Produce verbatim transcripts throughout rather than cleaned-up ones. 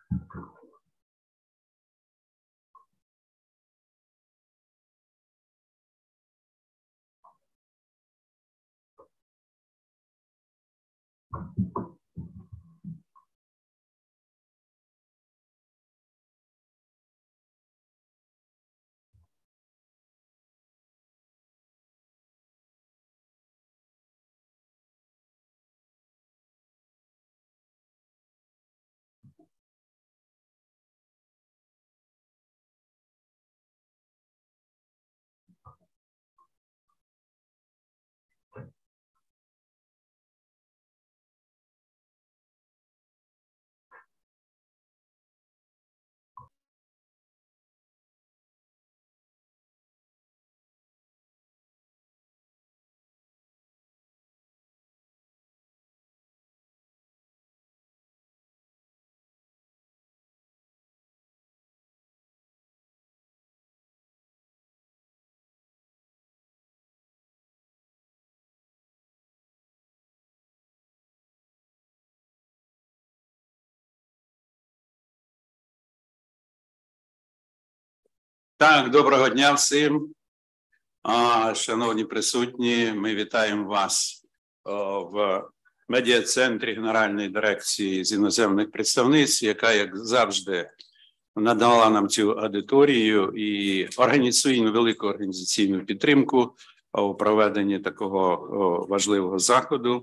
Так, доброго дня всім. Шановні присутні, ми вітаємо вас в медіа-центрі Генеральної дирекції з іноземних представництв, яка, як завжди, надала нам цю аудиторію і організаційну, велику організаційну підтримку у проведенні такого важливого заходу.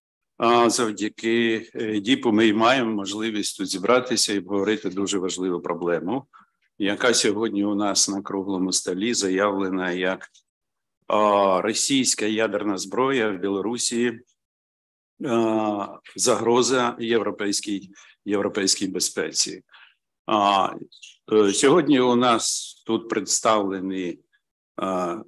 Завдяки ДІПу ми маємо можливість тут зібратися і обговорити дуже важливу проблему, яка сьогодні у нас на круглому столі заявлена як о, російська ядерна зброя в Білорусі, о, загроза європейській, європейській безпеці. О, сьогодні у нас тут представлені о,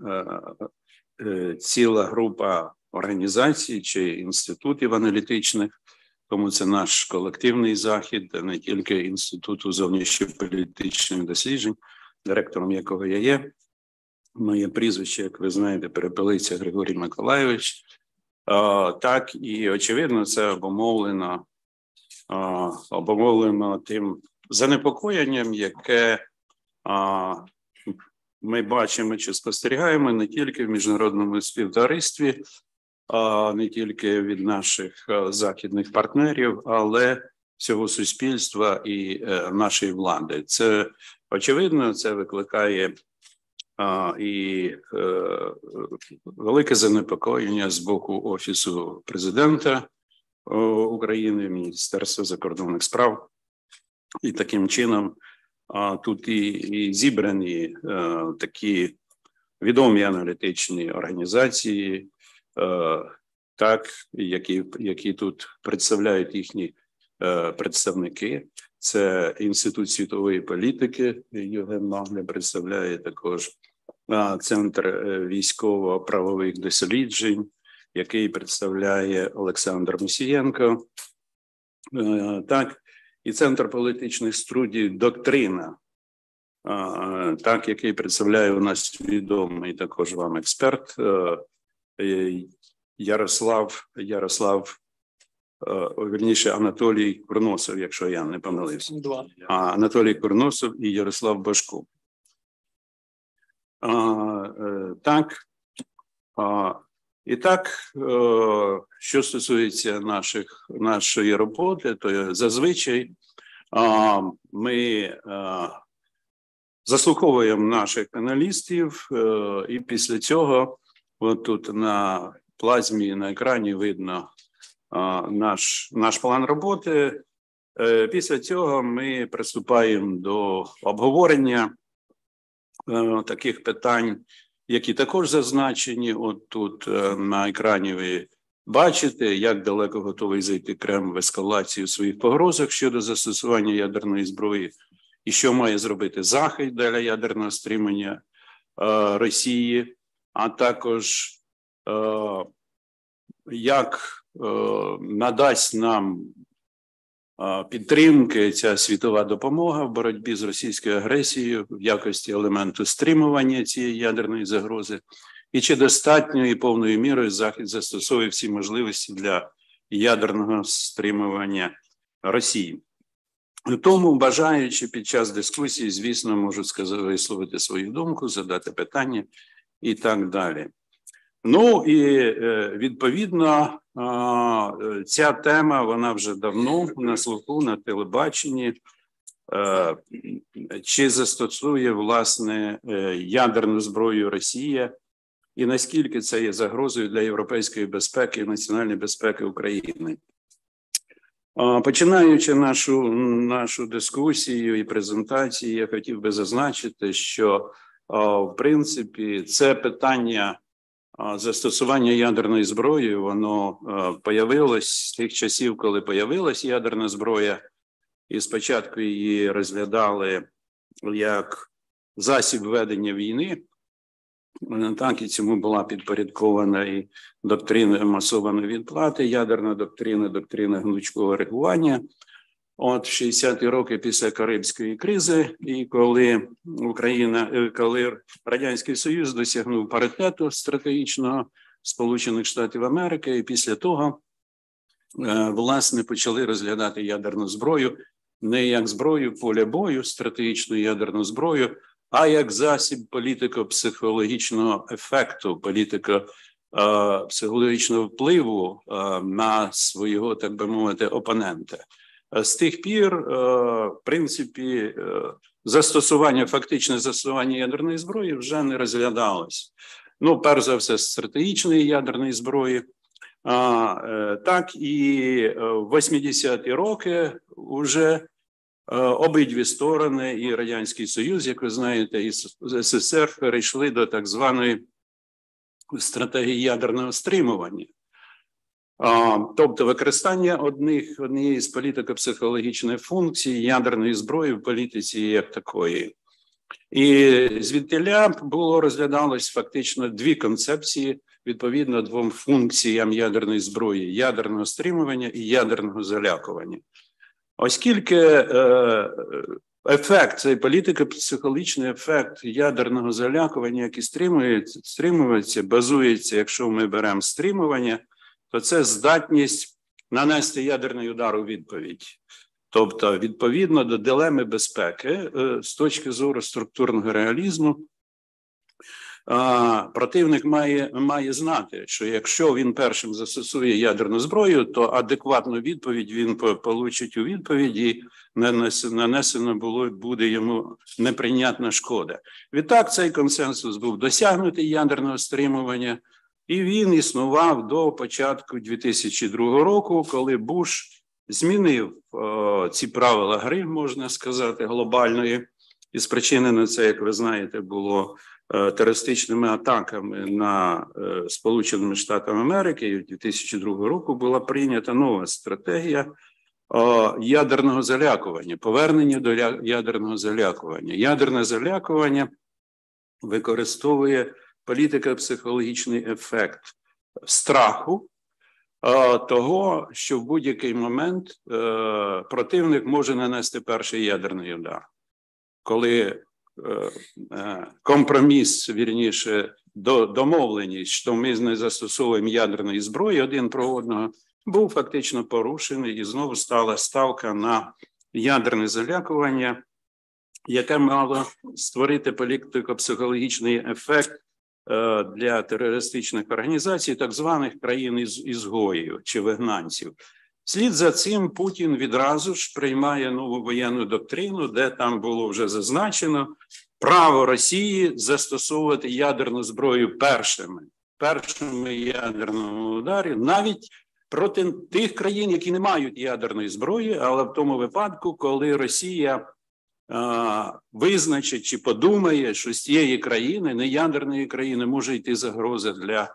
о, ціла група організацій чи інститутів аналітичних, тому це наш колективний захід, не тільки Інституту зовнішньополітичних досліджень, директором якого я є. Моє прізвище, як ви знаєте, Перепелиця Григорій Миколайович. О, так, і, очевидно, це обумовлено, о, обумовлено тим занепокоєнням, яке о, ми бачимо чи спостерігаємо не тільки в міжнародному співтоваристві, не тільки від наших західних партнерів, але всього суспільства і нашої влади. Це, очевидно, це викликає і велике занепокоєння з боку Офісу президента України, Міністерства закордонних справ. І таким чином тут і, і зібрані такі відомі аналітичні організації, так, які, які тут представляють їхні е, представники. Це Інститут світової політики, Євген Магле представляє також е, Центр військово-правових досліджень, який представляє Олександр Мусієнко. Е, так, і Центр політичних студій «Доктрина», е, так, який представляє у нас відомий також вам експерт, е, Ярослав, Ярослав, о, вірніше, Анатолій Курносов, якщо я не помилився. Два. А, Анатолій Курносов і Ярослав Башко. А, е, так, а, і так, е, що стосується наших, нашої роботи, то зазвичай а, ми а, заслуховуємо наших паналістів, е, і після цього от тут на плазмі на екрані видно а, наш, наш план роботи. Е, після цього ми приступаємо до обговорення е, таких питань, які також зазначені. От тут е, на екрані ви бачите, як далеко готовий зайти Кремль в ескалацію своїх погрозах щодо застосування ядерної зброї, і що має зробити Захід для ядерного стримання е, Росії, а також е, як е, надасть нам е, підтримки ця світова допомога в боротьбі з російською агресією в якості елементу стримування цієї ядерної загрози, і чи достатньою і повною мірою Захід застосовує всі можливості для ядерного стримування Росії. Тому, бажаючи під час дискусії, звісно, можуть сказати, висловити свою думку, задати питання і так далі. Ну і відповідно ця тема, вона вже давно на слуху, на телебаченні. Чи застосує, власне, ядерну зброю Росія і наскільки це є загрозою для європейської безпеки і національної безпеки України? Починаючи нашу, нашу дискусію і презентацію, я хотів би зазначити, що, в принципі, це питання застосування ядерної зброї, воно появилось з тих часів, коли появилась ядерна зброя, і спочатку її розглядали як засіб ведення війни, так і цьому була підпорядкована і доктрина масованої відплати, ядерна доктрина, доктрина гнучкого реагування. От в шістдесяті роки після Карибської кризи, і коли Україна, коли Радянський Союз досягнув паритету стратегічного Сполучених Штатів Америки, і після того, власне, почали розглядати ядерну зброю не як зброю поля бою, стратегічну ядерну зброю, а як засіб політико-психологічного ефекту, політико-психологічного впливу на свого, так би мовити, опонента. З тих пір, в принципі, застосування, фактичне застосування ядерної зброї вже не розглядалось. Ну, перш за все, стратегічної ядерної зброї. А, так і в восьмидесяті роки вже обидві сторони, і Радянський Союз, як ви знаєте, і СССР перейшли до так званої стратегії ядерного стримування. А, тобто використання одних, однієї з політико-психологічних функцій ядерної зброї в політиці як такої. І звідтіля було розглядалось фактично дві концепції відповідно двом функціям ядерної зброї – ядерного стримування і ядерного залякування. Оскільки е, ефект, цей політико-психологічний ефект ядерного залякування, який стримується, стримується, базується, якщо ми беремо стримування, то це здатність нанести ядерний удар у відповідь. Тобто, відповідно до дилеми безпеки, з точки зору структурного реалізму, противник має, має знати, що якщо він першим застосує ядерну зброю, то адекватну відповідь він получить у відповіді, нанесено було, буде йому неприйнятна шкода. Відтак цей консенсус був досягнутий ядерного стримування, і він існував до початку дві тисячі другого року, коли Буш змінив о, ці правила гри, можна сказати, глобальної, і спричинено це, як ви знаєте, було е, терористичними атаками на е, Сполученими Штатами Америки. І в дві тисячі другого року була прийнята нова стратегія о, ядерного залякування, повернення до ядерного залякування. Ядерне залякування використовує політико-психологічний ефект страху, того, що в будь-який момент е, противник може нанести перший ядерний удар. Коли е, е, компроміс, вірніше, до, домовленість, що ми не застосовуємо ядерної зброї один про одного, був фактично порушений, і знову стала ставка на ядерне залякування, яке мало створити політико-психологічний ефект для терористичних організацій, так званих країн-ізгоїв чи вигнанців. Слід за цим Путін відразу ж приймає нову воєнну доктрину, де там було вже зазначено право Росії застосовувати ядерну зброю першими, першими ядерному ударі, навіть проти тих країн, які не мають ядерної зброї, але в тому випадку, коли Росія визначить чи подумає, що з цієї країни, не ядерної країни, може йти загроза для,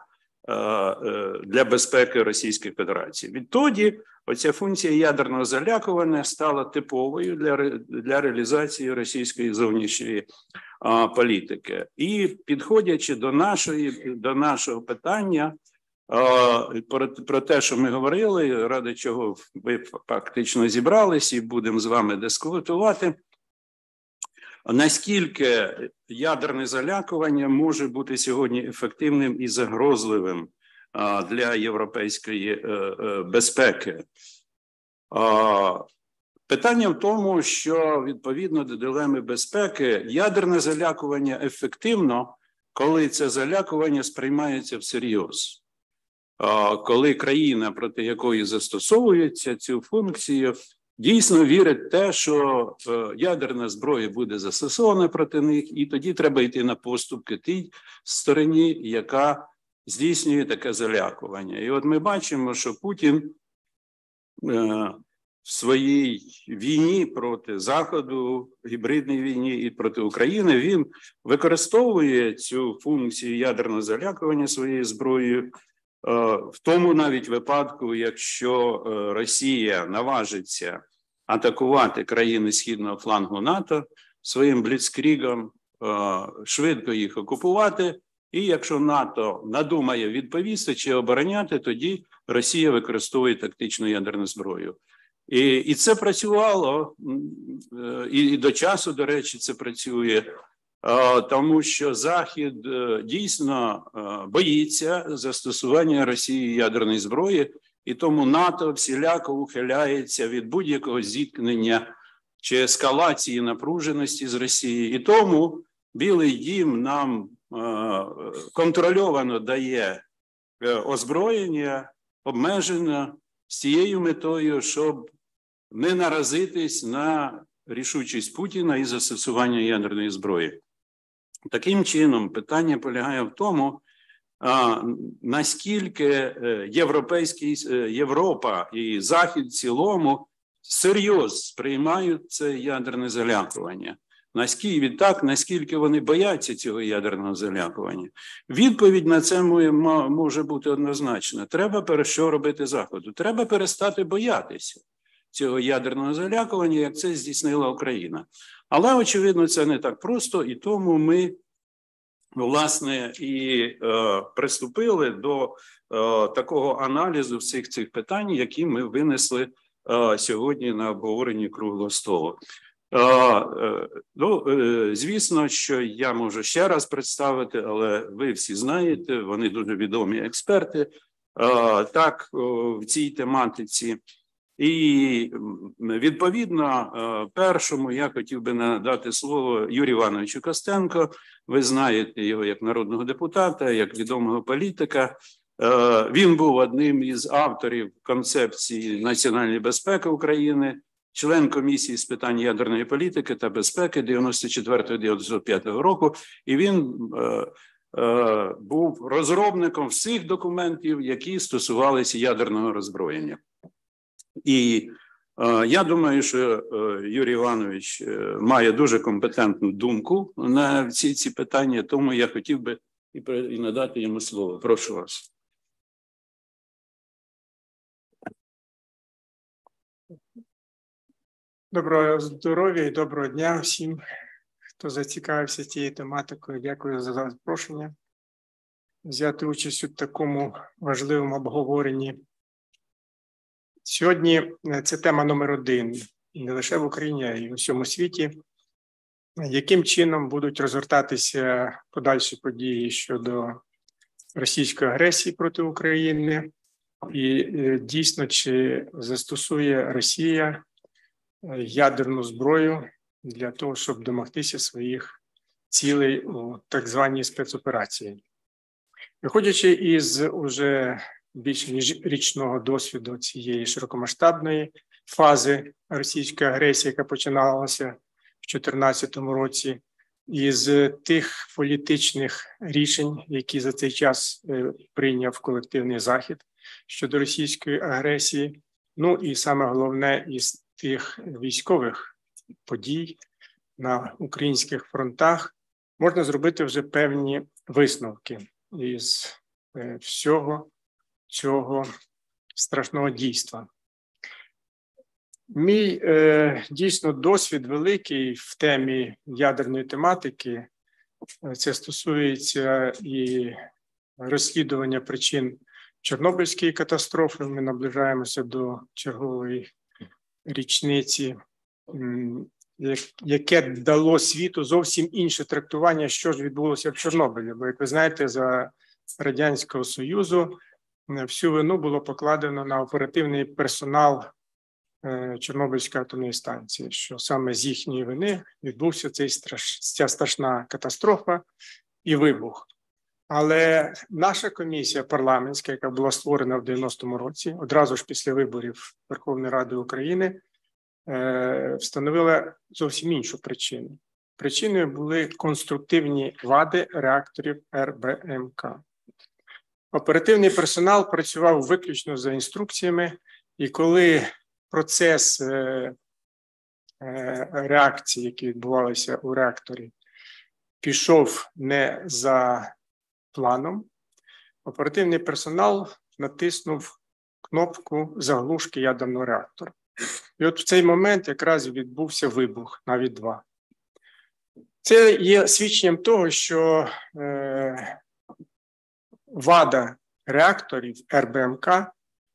для безпеки Російської Федерації. Відтоді оця функція ядерного залякування стала типовою для, для реалізації російської зовнішньої а, політики. І підходячи до, нашої, до нашого питання, а, про, про те, що ми говорили, ради чого ви фактично зібрались і будемо з вами дискутувати, наскільки ядерне залякування може бути сьогодні ефективним і загрозливим а, для європейської е, е, безпеки. А, Питання в тому, що відповідно до дилеми безпеки ядерне залякування ефективно, коли це залякування сприймається всерйоз. Коли країна, проти якої застосовується цю функцію, дійсно вірить в те, що ядерна зброя буде застосована проти них, і тоді треба йти на поступки тій стороні, яка здійснює таке залякування. І от ми бачимо, що Путін в своїй війні проти Заходу, гібридній війні і проти України, він використовує цю функцію ядерного залякування своєю зброєю, в тому навіть випадку, якщо Росія наважиться атакувати країни східного флангу НАТО своїм бліцкрігом, швидко їх окупувати, і якщо НАТО надумає відповісти чи обороняти, тоді Росія використовує тактичну ядерну зброю. І, і це працювало, і, і до часу, до речі, це працює, тому що Захід дійсно боїться застосування Росії ядерної зброї, і тому НАТО всіляко ухиляється від будь-якого зіткнення чи ескалації напруженості з Росією. І тому Білий дім нам контрольовано дає озброєння, обмежено з цією метою, щоб не наразитись на рішучість Путіна і застосування ядерної зброї. Таким чином, питання полягає в тому, а, наскільки європейський, Європа і Захід в цілому серйозно сприймають це ядерне залякування. Наскільки, відтак, наскільки вони бояться цього ядерного залякування. Відповідь на це може бути однозначна. Треба що робити Заходу? Треба перестати боятися цього ядерного залякування, як це здійснила Україна. Але, очевидно, це не так просто, і тому ми, власне, і е, приступили до е, такого аналізу всіх цих питань, які ми винесли е, сьогодні на обговоренні круглого столу. Е, е, ну, е, звісно, що я можу ще раз представити, але ви всі знаєте, вони дуже відомі експерти, е, так, е, в цій тематиці. І, відповідно, першому я хотів би надати слово Юрію Івановичу Костенко. Ви знаєте його як народного депутата, як відомого політика. Він був одним із авторів концепції національної безпеки України, член комісії з питань ядерної політики та безпеки дев'яносто четвертого - дев'яносто п'ятого року. І він був розробником всіх документів, які стосувалися ядерного роззброєння. І е, я думаю, що е, Юрій Іванович е, має дуже компетентну думку на всі ці питання, тому я хотів би і, і надати йому слово. Прошу вас. Доброго здоров'я і доброго дня всім, хто зацікавився цією тематикою. Дякую за запрошення. Взяти участь у такому важливому обговоренні. Сьогодні це тема номер один, і не лише в Україні, а й у всьому світі. Яким чином будуть розгортатися подальші події щодо російської агресії проти України? І дійсно, чи застосує Росія ядерну зброю для того, щоб домогтися своїх цілей у так званій спецоперації? Виходячи із уже більше ніж річного досвіду цієї широкомасштабної фази російської агресії, яка починалася в дві тисячі чотирнадцятому році, із тих політичних рішень, які за цей час прийняв колективний Захід щодо російської агресії, ну і саме головне із тих військових подій на українських фронтах, можна зробити вже певні висновки із всього цього страшного дійства. Мій е, дійсно досвід великий в темі ядерної тематики. Це стосується і розслідування причин Чорнобильської катастрофи. Ми наближаємося до чергової річниці, яке дало світу зовсім інше трактування, що ж відбулося в Чорнобилі. Бо, як ви знаєте, за Радянського Союзу всю вину було покладено на оперативний персонал Чорнобильської атомної станції, що саме з їхньої вини відбувся цей страш... ця страшна катастрофа і вибух. Але наша комісія парламентська, яка була створена в дев'яностому році, одразу ж після виборів Верховної Ради України, встановила зовсім іншу причину. Причиною були конструктивні вади реакторів ер бе ем ка. Оперативний персонал працював виключно за інструкціями, і коли процес реакції, які відбувалися у реакторі, пішов не за планом, оперативний персонал натиснув кнопку заглушки ядерного реактора. І от в цей момент якраз відбувся вибух, навіть два. Це є свідченням того, що е, вада реакторів ер бе ем ка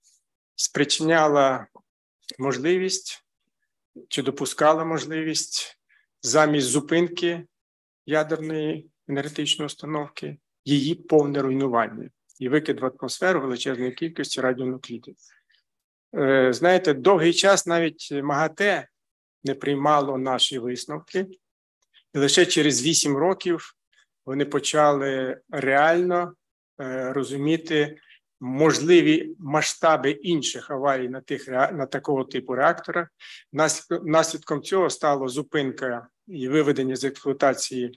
спричиняла можливість чи допускала можливість замість зупинки ядерної енергетичної установки її повне руйнування і викид в атмосферу величезної кількості радіонуклідів. Е, знаєте, довгий час навіть МАГАТЕ не приймало наші висновки, і лише через вісім років вони почали реально е, розуміти можливі масштаби інших аварій на, тих, на такого типу реакторах. Наслідком цього стала зупинка і виведення з експлуатації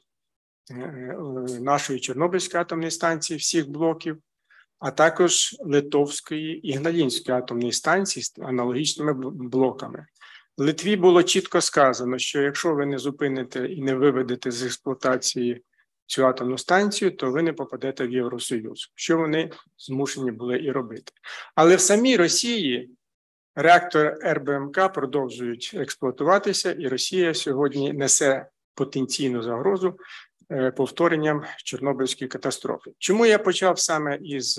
нашої Чорнобильської атомної станції, всіх блоків, а також Литовської і Ігналінської атомної станції з аналогічними блоками. В Литві було чітко сказано, що якщо ви не зупините і не виведете з експлуатації цю атомну станцію, то ви не попадете в Євросоюз, що вони змушені були і робити. Але в самій Росії реактори ер бе ем ка продовжують експлуатуватися, і Росія сьогодні несе потенційну загрозу повторенням Чорнобильської катастрофи. Чому я почав саме із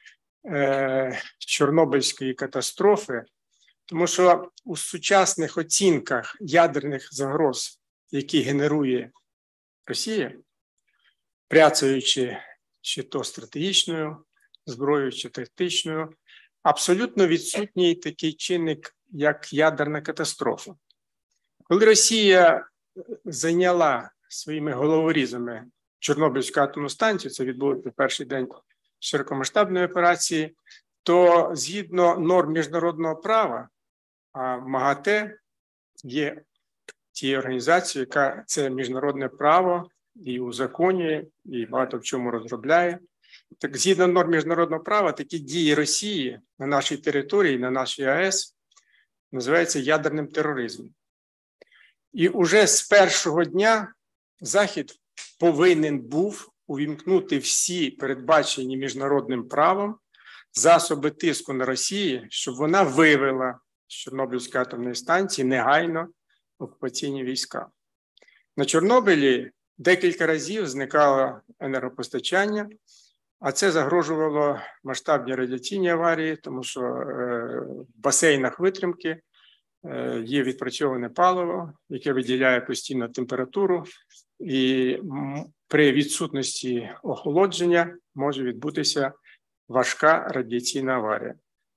е, Чорнобильської катастрофи? Тому що у сучасних оцінках ядерних загроз, які генерує Росія, працюючи чи то стратегічною зброєю, чи тактичною, абсолютно відсутній такий чинник, як ядерна катастрофа. Коли Росія зайняла своїми головорізами Чорнобильську атомну станцію, це відбулося в перший день широкомасштабної операції, то згідно норм міжнародного права, а МАГАТЕ є тією організацією, яка це міжнародне право і узаконює, і багато в чому розробляє. Так, згідно норм міжнародного права, такі дії Росії на нашій території, на нашій АЕС, називаються ядерним тероризмом. І уже з першого дня Захід повинен був увімкнути всі передбачені міжнародним правом засоби тиску на Росію, щоб вона вивела з Чорнобильської атомної станції негайно окупаційні війська. На Чорнобилі декілька разів зникало енергопостачання, а це загрожувало масштабні радіаційні аварії, тому що в басейнах витримки є відпрацьоване паливо, яке виділяє постійну температуру, і при відсутності охолодження може відбутися важка радіаційна аварія.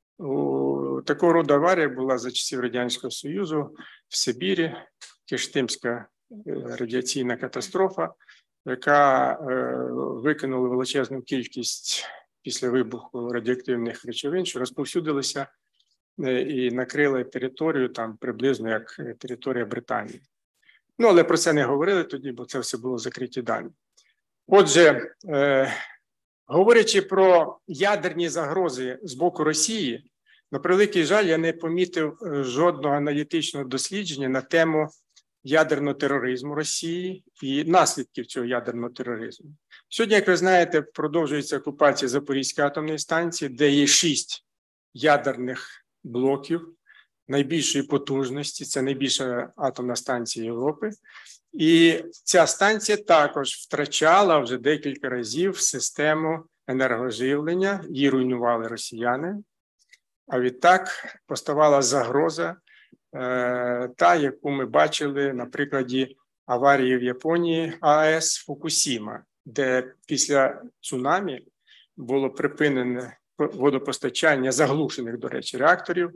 У такого роду аварія була за часів Радянського Союзу в Сибірі, Киштимська радіаційна катастрофа, яка викинула величезну кількість після вибуху радіоактивних речовин, що розповсюдилися і накрили територію там приблизно як територія Британії. Ну, але про це не говорили тоді, бо це все було закриті дані. Отже, е, говорячи про ядерні загрози з боку Росії, на превеликий жаль, я не помітив жодного аналітичного дослідження на тему ядерного тероризму Росії і наслідків цього ядерного тероризму. Сьогодні, як ви знаєте, продовжується окупація Запорізької атомної станції, де є шість ядерних блоків найбільшої потужності, це найбільша атомна станція Європи. І ця станція також втрачала вже декілька разів систему енергоживлення, її руйнували росіяни, а відтак поставала загроза, е, та, яку ми бачили на прикладі аварії в Японії АЕС Фукусіма, де після цунамі було припинене водопостачання заглушених, до речі, реакторів,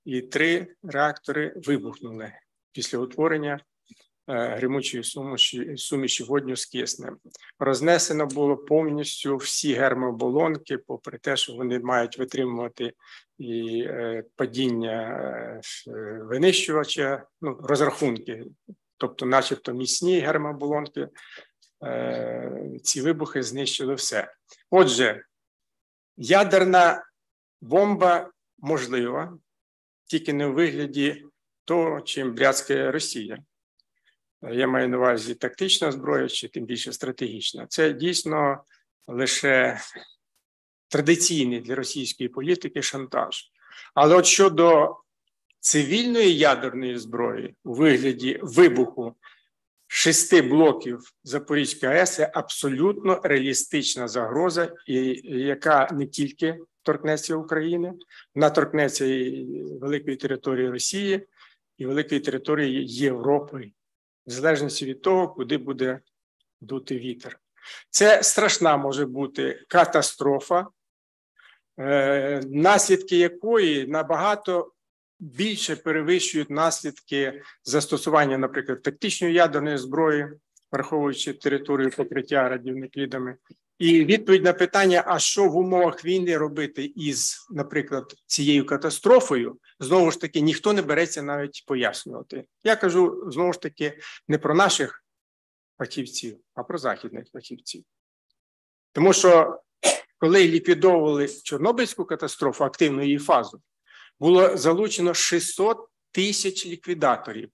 і три реактори вибухнули після утворення гримучої суміші, суміші водню з киснем. Рознесено було повністю всі гермооболонки, попри те, що вони мають витримувати і е, падіння е, винищувача, ну, розрахунки, тобто начебто міцні гермооболонки, е, ці вибухи знищили все. Отже, ядерна бомба можлива, тільки не у вигляді того, чим бряцкає Росія. Я маю на увазі тактична зброя, чи тим більше стратегічна. Це дійсно лише традиційний для російської політики шантаж. Але от щодо цивільної ядерної зброї у вигляді вибуху шести блоків Запорізької АЕС – це абсолютно реалістична загроза, і яка не тільки торкнеться України, вона торкнеться і великої території Росії, і великої території Європи, в залежності від того, куди буде дути вітер. Це страшна може бути катастрофа, е, наслідки якої набагато більше перевищують наслідки застосування, наприклад, тактичної ядерної зброї, враховуючи територію покриття радіонуклідами. І відповідь на питання, а що в умовах війни робити із, наприклад, цією катастрофою, знову ж таки, ніхто не береться навіть пояснювати. Я кажу, знову ж таки, не про наших фахівців, а про західних фахівців. Тому що, коли ліквідовували Чорнобильську катастрофу, активну її фазу, було залучено шістсот тисяч ліквідаторів.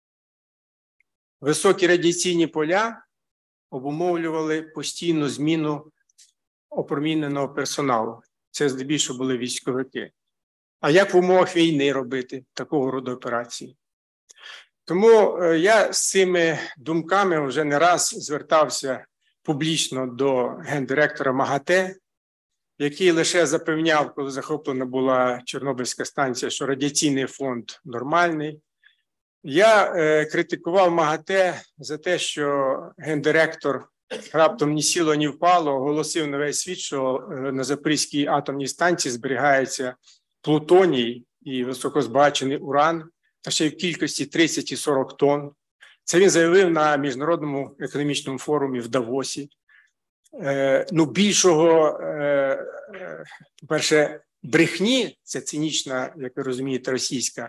Високі радіаційні поля обумовлювали постійну зміну опроміненого персоналу. Це здебільшого були військовики. А як в умовах війни робити такого роду операції? Тому я з цими думками вже не раз звертався публічно до гендиректора МАГАТЕ, який лише запевняв, коли захоплена була Чорнобильська станція, що радіаційний фонд нормальний. Я е, критикував МАГАТЕ за те, що гендиректор раптом ні сіло, ні впало, оголосив на весь світ, що е, на Запорізькій атомній станції зберігається плутоній і високозбагачений уран, та ще й в кількості тридцять і сорок тонн. Це він заявив на Міжнародному економічному форумі в Давосі. Е, ну, більшого, е, е, по-перше, брехні, це цинічна, як ви розумієте, російська,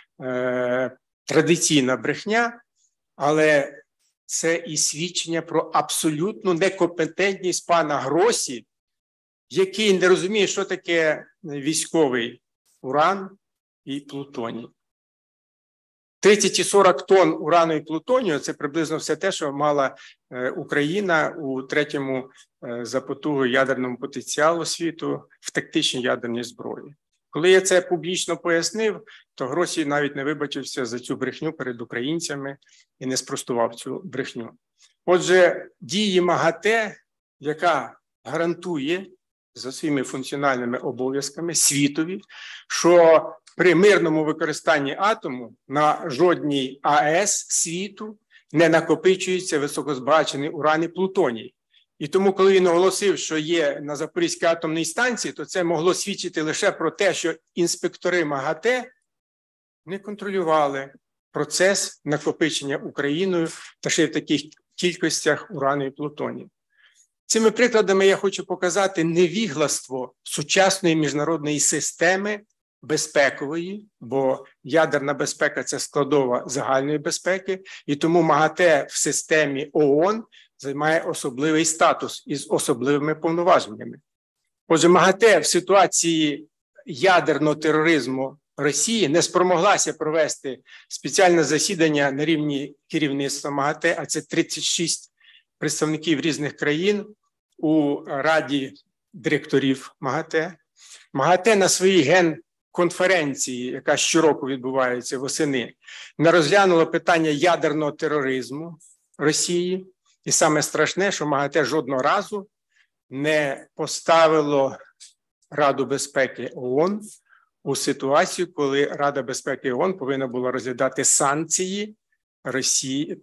е, традиційна брехня, але це і свідчення про абсолютну некомпетентність пана Гросі, який не розуміє, що таке військовий уран і плутоній. тридцять і сорок тонн урану і плутонію – це приблизно все те, що мала Україна у третьому за потугою ядерному потенціалу світу в тактичній ядерній зброї. Коли я це публічно пояснив, то Гросій навіть не вибачився за цю брехню перед українцями і не спростував цю брехню. Отже, дії МАГАТЕ, яка гарантує за своїми функціональними обов'язками світові, що при мирному використанні атому на жодній АЕС світу не накопичується високозбагачений уран і плутоній. І тому, коли він оголосив, що є на Запорізькій атомній станції, то це могло свідчити лише про те, що інспектори МАГАТЕ не контролювали процес накопичення Україною та ще й в таких кількостях урану і плутонію. Цими прикладами я хочу показати невігластво сучасної міжнародної системи безпекової, бо ядерна безпека – це складова загальної безпеки, і тому МАГАТЕ в системі ООН займає особливий статус із особливими повноваженнями. Отже, МАГАТЕ в ситуації ядерного тероризму Росії не спромоглася провести спеціальне засідання на рівні керівництва МАГАТЕ, а це тридцять шість представників різних країн у Раді директорів МАГАТЕ. МАГАТЕ на своїй генконференції, яка щороку відбувається восени, не розглянуло питання ядерного тероризму Росії. І саме страшне, що МАГАТЕ жодного разу не поставило Раду безпеки ООН у ситуацію, коли Рада безпеки ООН повинна була розглядати санкції Росії,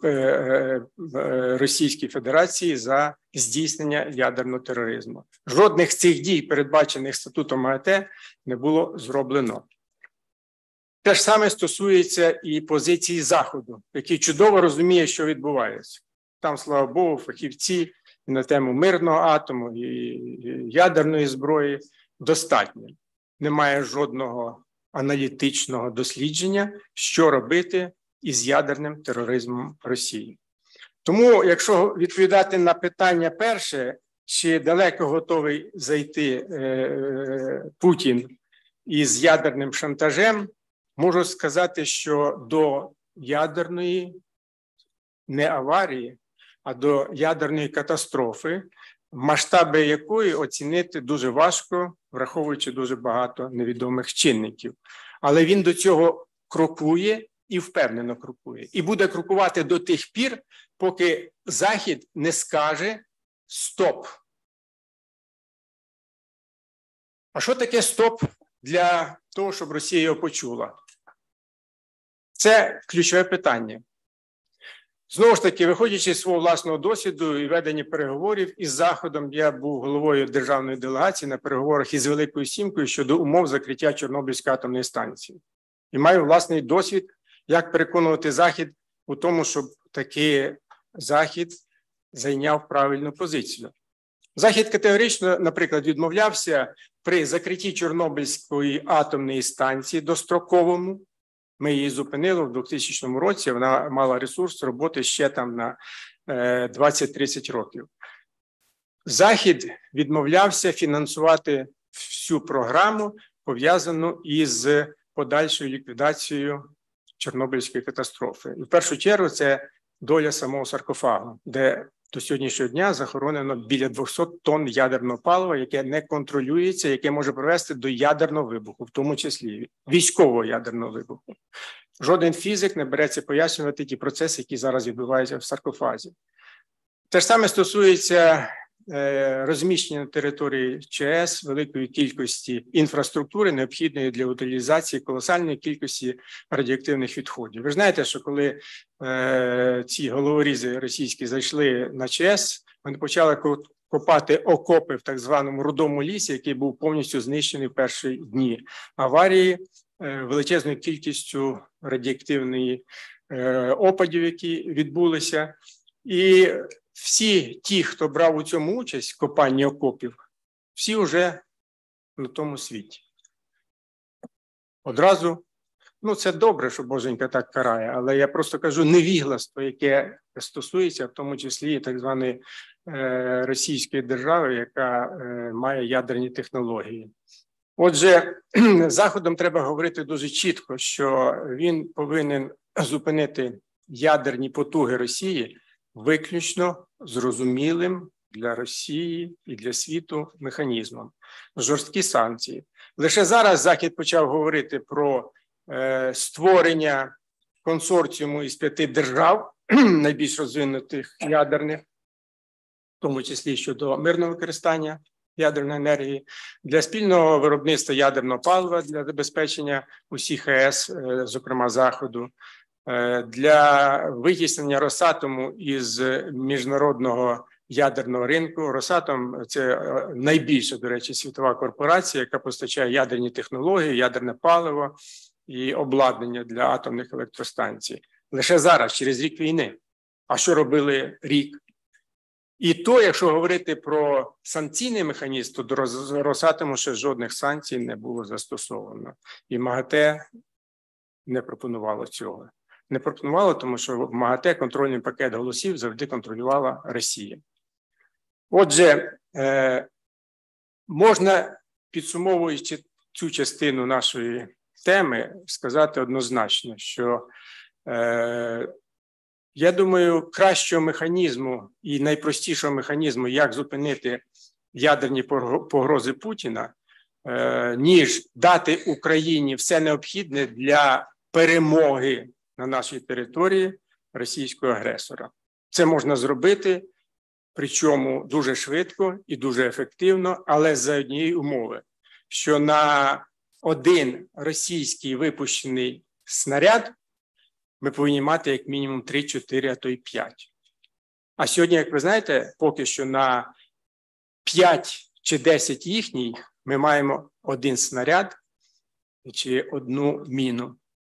Російської Федерації за здійснення ядерного тероризму. Жодних з цих дій, передбачених статутом МАГАТЕ, не було зроблено. Те ж саме стосується і позиції Заходу, який чудово розуміє, що відбувається. Там, слава Богу, фахівці і на тему мирного атому, і ядерної зброї достатньо. Немає жодного аналітичного дослідження, що робити із ядерним тероризмом Росії. Тому, якщо відповідати на питання перше, чи далеко готовий зайти е, Путін із ядерним шантажем, можу сказати, що до ядерної не аварії, а до ядерної катастрофи, масштаби якої оцінити дуже важко, враховуючи дуже багато невідомих чинників. Але він до цього крокує і впевнено крокує. І буде крокувати до тих пір, поки Захід не скаже «стоп». А що таке «стоп» для того, щоб Росія його почула? Це ключове питання. Знову ж таки, виходячи з свого власного досвіду і ведення переговорів із Заходом, я був головою державної делегації на переговорах із Великою Сімкою щодо умов закриття Чорнобильської атомної станції. І маю власний досвід, як переконувати Захід у тому, щоб таки Захід зайняв правильну позицію. Захід категорично, наприклад, відмовлявся при закритті Чорнобильської атомної станції достроковому. Ми її зупинили в двохтисячному році, вона мала ресурс роботи ще там на двадцять-тридцять років. Захід відмовлявся фінансувати всю програму, пов'язану із подальшою ліквідацією Чорнобильської катастрофи. І в першу чергу це доля самого саркофагу, де до сьогоднішнього дня захоронено біля двохсот тонн ядерного палива, яке не контролюється, яке може привести до ядерного вибуху, в тому числі військового ядерного вибуху. Жоден фізик не береться пояснювати ті процеси, які зараз відбуваються в саркофазі. Те ж саме стосується е, розміщення на території ЧАЕС великої кількості інфраструктури, необхідної для утилізації колосальної кількості радіоактивних відходів. Ви ж знаєте, що коли е, ці головорізи російські зайшли на ЧАЕС, вони почали копати окопи в так званому рудому лісі, який був повністю знищений в перші дні аварії, е, величезною кількістю радіоактивної е, опадів, які відбулися. І всі ті, хто брав у цьому участь в копанні окопів, всі вже на тому світі. Одразу, ну це добре, що Боженька так карає, але я просто кажу невігластво, яке стосується в тому числі так званої е, російської держави, яка е, має ядерні технології. Отже, Заходом треба говорити дуже чітко, що він повинен зупинити ядерні потуги Росії виключно зрозумілим для Росії і для світу механізмом. Жорсткі санкції. Лише зараз Захід почав говорити про е, створення консорціуму із п'яти держав, найбільш розвинутих ядерних, в тому числі щодо мирного використання ядерної енергії, для спільного виробництва ядерного палива, для забезпечення усіх АЕС, е, зокрема Заходу, для витіснення Росатому із міжнародного ядерного ринку. Росатом – це найбільша, до речі, світова корпорація, яка постачає ядерні технології, ядерне паливо і обладнання для атомних електростанцій. Лише зараз, через рік війни. А що робили рік? І то, якщо говорити про санкційний механізм, то до Росатому ще жодних санкцій не було застосовано. І МАГАТЕ не пропонувало цього. Не пропонувало, тому що в МАГАТЕ контрольний пакет голосів завжди контролювала Росія. Отже, е, можна, підсумовуючи цю частину нашої теми, сказати однозначно, що е, я думаю, кращого механізму і найпростішого механізму, як зупинити ядерні погрози Путіна, е, ніж дати Україні все необхідне для перемоги на нашій території російського агресора. Це можна зробити, причому дуже швидко і дуже ефективно, але за однієї умови, що на один російський випущений снаряд ми повинні мати як мінімум три-чотири, а то й п'ять. А сьогодні, як ви знаєте, поки що на п'ять чи десять їхніх ми маємо один снаряд чи одну міну.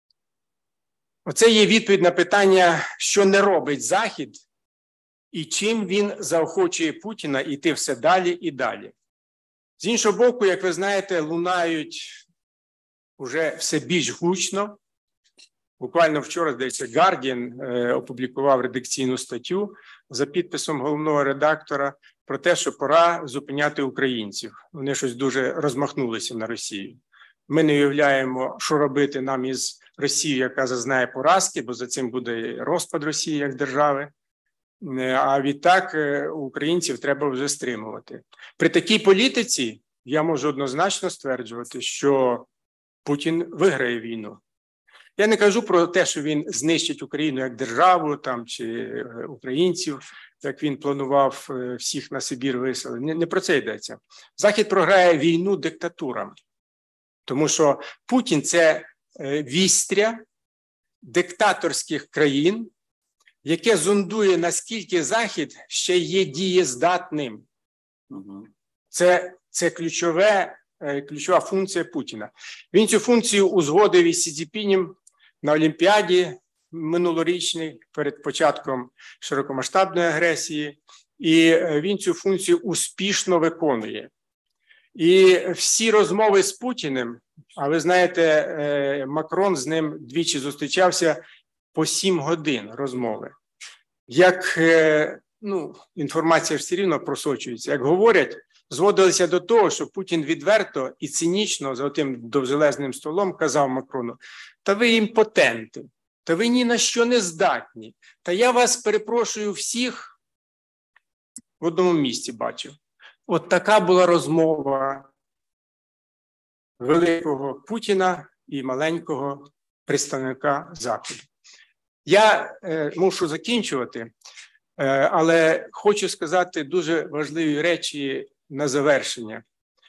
Оце є відповідь на питання, що не робить Захід і чим він заохочує Путіна йти все далі і далі. З іншого боку, як ви знаєте, лунають уже все більш гучно. Буквально вчора, здається, Guardian е, опублікував редакційну статтю за підписом головного редактора про те, що пора зупиняти українців. Вони щось дуже розмахнулися на Росію. Ми не уявляємо, що робити нам із Росією, яка зазнає поразки, бо за цим буде розпад Росії як держави. А відтак українців треба вже стримувати. При такій політиці я можу однозначно стверджувати, що Путін виграє війну. Я не кажу про те, що він знищить Україну як державу там, чи українців, як він планував всіх на Сибір виселити. Не, не про це йдеться. Захід програє війну диктатурам. Тому що Путін – це вістря диктаторських країн, яке зондує, наскільки Захід ще є дієздатним. Це, це ключове, ключова функція Путіна. Він цю функцію узгодив із Сі Цзіньпінем на Олімпіаді минулорічній, перед початком широкомасштабної агресії, і він цю функцію успішно виконує. І всі розмови з Путіним, а ви знаєте, Макрон з ним двічі зустрічався по сім годин розмови. Як, ну, інформація все рівно просочується, як говорять, зводилися до того, що Путін відверто і цинічно за тим довжелезним столом казав Макрону: та ви імпотенти, та ви ні на що не здатні, та я вас, перепрошую, всіх в одному місці бачив. От така була розмова великого Путіна і маленького представника Заходу. Я е, мушу закінчувати, е, але хочу сказати дуже важливі речі на завершення.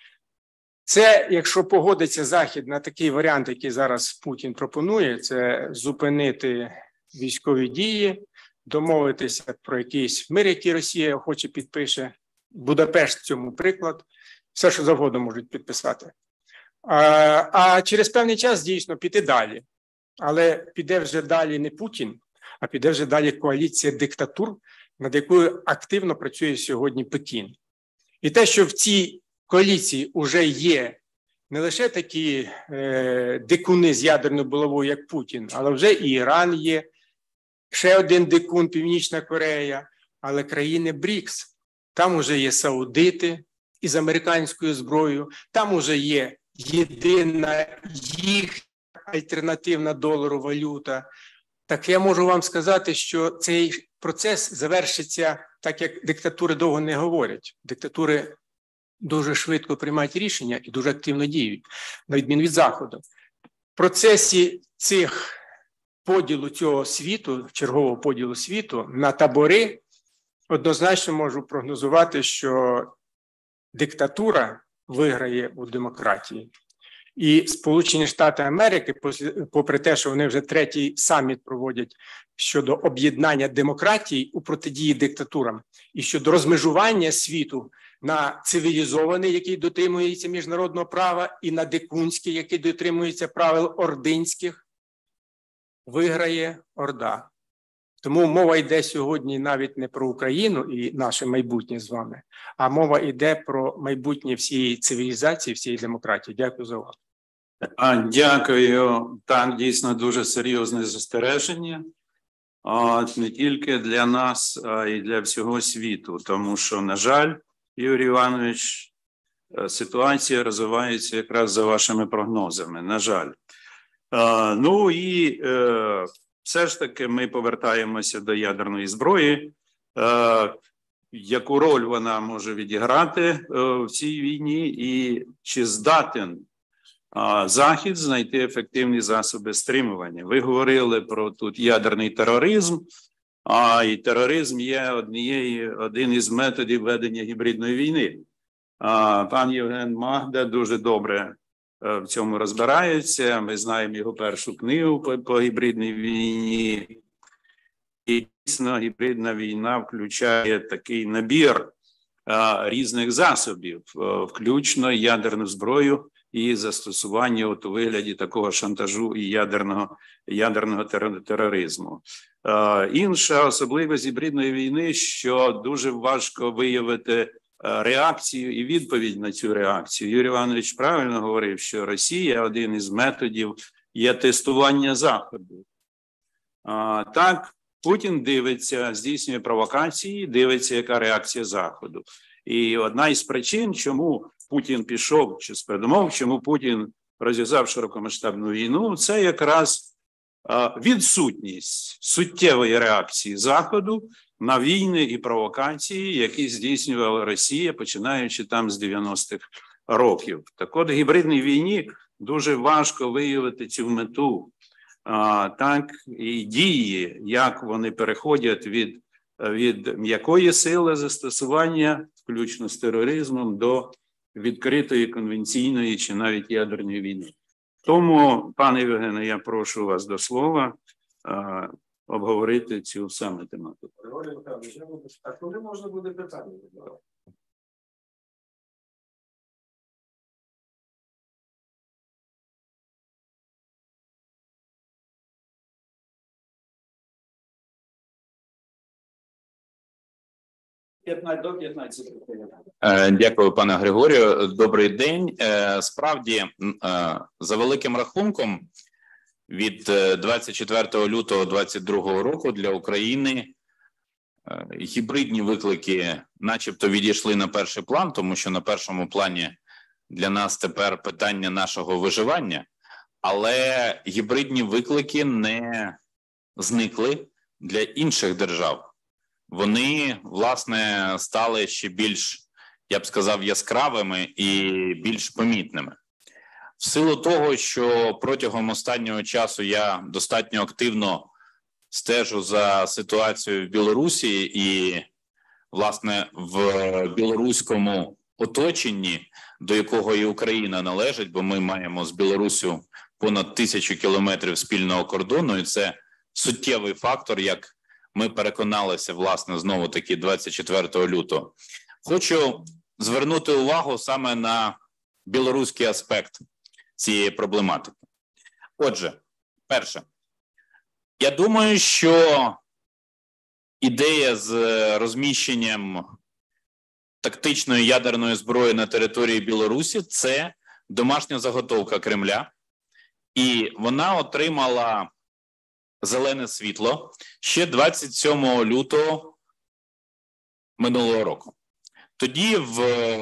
Це, якщо погодиться Захід на такий варіант, який зараз Путін пропонує, це зупинити військові дії, домовитися про якийсь мир, який Росія охоче підпише. Будапешт цьому приклад, все, що завгодно можуть підписати. А, а через певний час, дійсно, піти далі. Але піде вже далі не Путін, а піде вже далі коаліція диктатур, над якою активно працює сьогодні Пекін. І те, що в цій коаліції вже є не лише такі е, дикуни з ядерною булавою, як Путін, але вже і Іран є, ще один дикун, Північна Корея, але країни БРІКС. Там уже є саудити із американською зброєю, там уже є єдина їх альтернативна долару валюта. Так я можу вам сказати, що цей процес завершиться так, як диктатури довго не говорять. Диктатури дуже швидко приймають рішення і дуже активно діють, на відміну від Заходу. В процесі цих поділу цього світу, чергового поділу світу на табори, однозначно можу прогнозувати, що диктатура виграє у демократії. І Сполучені Штати Америки, попри те, що вони вже третій саміт проводять щодо об'єднання демократії у протидії диктатурам і щодо розмежування світу на цивілізований, який дотримується міжнародного права, і на дикунський, який дотримується правил ординських, виграє Орда. Тому мова йде сьогодні навіть не про Україну і наше майбутнє з вами, а мова йде про майбутнє всієї цивілізації, всієї демократії. Дякую за увагу. А, дякую. Так, дійсно дуже серйозне застереження. А, не тільки для нас, а й для всього світу. Тому що, на жаль, Юрій Іванович, ситуація розвивається якраз за вашими прогнозами. На жаль. А, ну і... Е, все ж таки ми повертаємося до ядерної зброї. Е, яку роль вона може відіграти е, в цій війні і чи здатен е, Захід знайти ефективні засоби стримування? Ви говорили про тут ядерний тероризм, а і тероризм є однією, один із методів ведення гібридної війни. А, пан Євген Магда дуже добре в цьому розбирається. Ми знаємо його першу книгу по, по гібридній війні. І дійсно гібридна війна включає такий набір а, різних засобів, а, включно ядерну зброю, і застосування от у вигляді такого шантажу і ядерного, ядерного тероризму. Е, інша особливість гібридної війни, що дуже важко виявити реакцію і відповідь на цю реакцію. Юрій Іванович правильно говорив, що Росія один із методів є тестування Заходу. А, так, Путін дивиться, здійснює провокації, дивиться, яка реакція Заходу. І одна із причин, чому Путін пішов, чи з передумов, чому Путін розв'язав широкомасштабну війну, це якраз а, відсутність суттєвої реакції Заходу на війни і провокації, які здійснювала Росія, починаючи там з дев'яностих років. Так от, в гібридній війні дуже важко виявити цю мету, а, так, і дії, як вони переходять від, від м'якої сили застосування, включно з тероризмом, до відкритої конвенційної чи навіть ядерної війни. Тому, пане Євгене, я прошу вас до слова а, обговорити цю саме тематику. А коли можна буде питання? До п'ятнадцяти. Дякую, пане Григорію. Добрий день. Справді, за великим рахунком, від двадцять четвертого лютого двадцять другого року для України гібридні виклики начебто відійшли на перший план, тому що на першому плані для нас тепер питання нашого виживання, але гібридні виклики не зникли для інших держав. Вони, власне, стали ще більш, я б сказав, яскравими і більш помітними. В силу того, що протягом останнього часу я достатньо активно стежу за ситуацією в Білорусі і, власне, в білоруському оточенні, до якого і Україна належить, бо ми маємо з Білоруссю понад тисячу кілометрів спільного кордону, і це суттєвий фактор, як ми переконалися, власне, знову-таки двадцять четвертого лютого. Хочу звернути увагу саме на білоруський аспект цієї проблематики. Отже, перше, я думаю, що ідея з розміщенням тактичної ядерної зброї на території Білорусі – це домашня заготовка Кремля, і вона отримала зелене світло ще двадцять сьомого лютого минулого року. Тоді в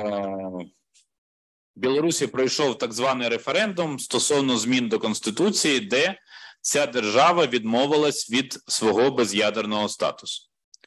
Білорусі пройшов так званий референдум стосовно змін до Конституції, де ця держава відмовилась від свого без'ядерного статусу.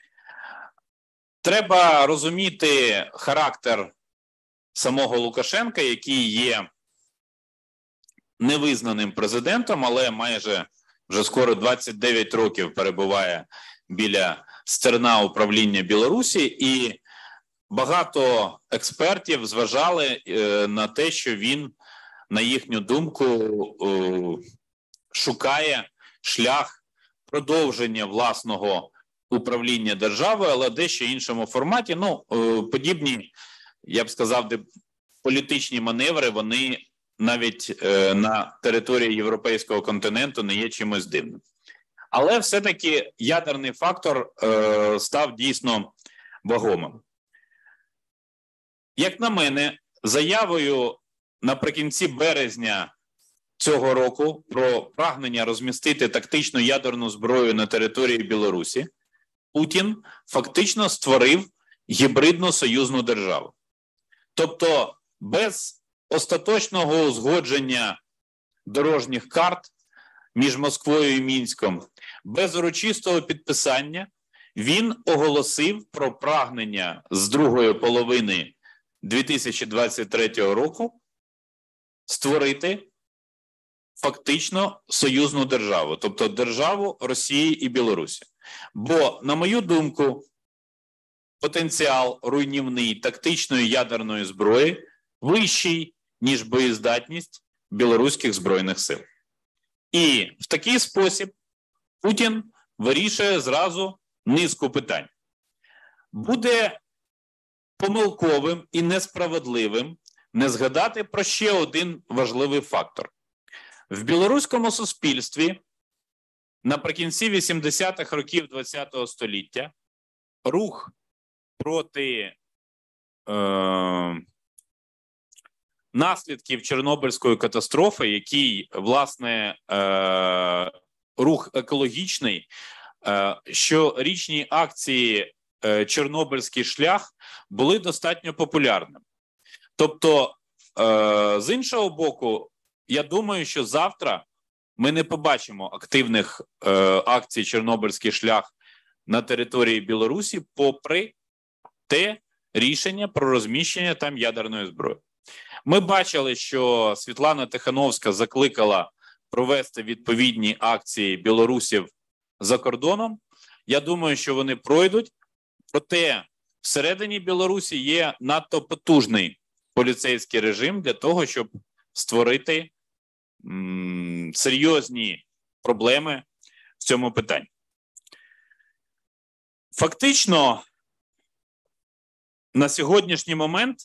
Треба розуміти характер самого Лукашенка, який є невизнаним президентом, але майже вже скоро двадцять дев'ять років перебуває біля стерна управління Білорусі, і багато експертів зважали на те, що він, на їхню думку, шукає шлях продовження власного управління державою, але дещо іншому форматі. Ну, подібні, я б сказав, політичні маневри, вони навіть на території європейського континенту не є чимось дивним. Але все-таки ядерний фактор став дійсно вагомим. Як на мене, заявою наприкінці березня цього року про прагнення розмістити тактичну ядерну зброю на території Білорусі, Путін фактично створив гібридну союзну державу. Тобто без остаточного узгодження дорожніх карт між Москвою і Мінськом, без урочистого підписання, він оголосив про прагнення з другої половини дві тисячі двадцять третього року створити фактично союзну державу, тобто державу Росії і Білорусі. Бо, на мою думку, потенціал руйнівний тактичної ядерної зброї вищий, ніж боєздатність білоруських збройних сил. І в такий спосіб Путін вирішує зразу низку питань. Буде помилковим і несправедливим не згадати про ще один важливий фактор. В білоруському суспільстві наприкінці вісімдесятих років ХХ століття рух проти е, наслідків Чорнобильської катастрофи, який, власне, е, рух екологічний, е, щорічні акції е, «Чорнобильський шлях» були достатньо популярними. Тобто, е, з іншого боку, я думаю, що завтра ми не побачимо активних е, акцій «Чорнобильський шлях» на території Білорусі, попри те рішення про розміщення там ядерної зброї. Ми бачили, що Світлана Тихановська закликала провести відповідні акції білорусів за кордоном. Я думаю, що вони пройдуть, проте всередині Білорусі є надто потужний поліцейський режим для того, щоб створити м, серйозні проблеми в цьому питанні. Фактично, на сьогоднішній момент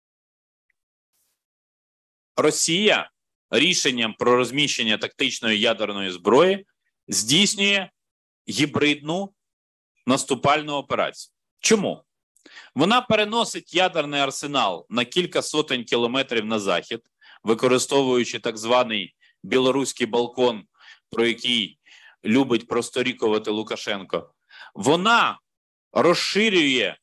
Росія рішенням про розміщення тактичної ядерної зброї здійснює гібридну наступальну операцію. Чому? Вона переносить ядерний арсенал на кілька сотень кілометрів на захід, використовуючи так званий білоруський балкон, про який любить просторікувати Лукашенко. Вона розширює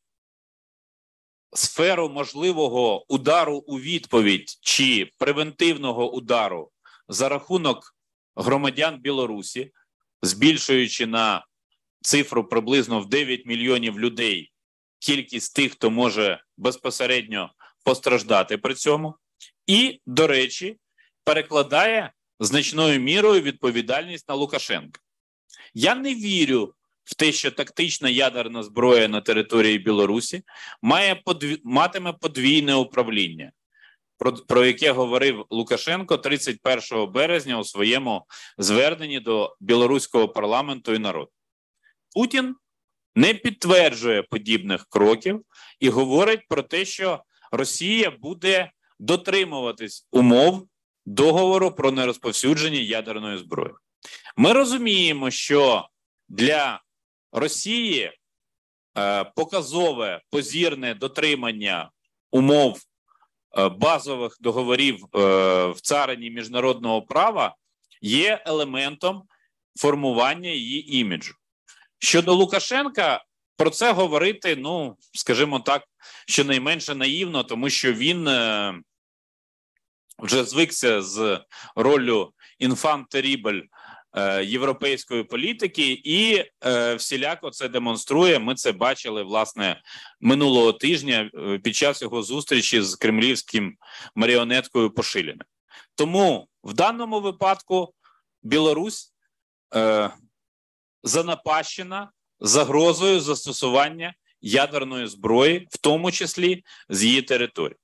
сферу можливого удару у відповідь чи превентивного удару за рахунок громадян Білорусі, збільшуючи на цифру приблизно в дев'ять мільйонів людей кількість тих, хто може безпосередньо постраждати при цьому. І, до речі, перекладає значною мірою відповідальність на Лукашенка. Я не вірю в те, що тактична ядерна зброя на території Білорусі має подві... матиме подвійне управління, про... про яке говорив Лукашенко тридцять першого березня у своєму зверненні до білоруського парламенту і народу. Путін не підтверджує подібних кроків і говорить про те, що Росія буде дотримуватись умов договору про нерозповсюдження ядерної зброї. Ми розуміємо, що для Росії е, показове, позірне дотримання умов е, базових договорів е, в царині міжнародного права є елементом формування її іміджу. Щодо Лукашенка, про це говорити, ну, скажімо так, щонайменше наївно, тому що він е, вже звикся з роллю «інфант терібль» європейської політики і е, всіляко це демонструє. Ми це бачили, власне, минулого тижня під час його зустрічі з кремлівським маріонеткою Пошиліним. Тому в даному випадку Білорусь е, занапащена загрозою застосування ядерної зброї, в тому числі з її території.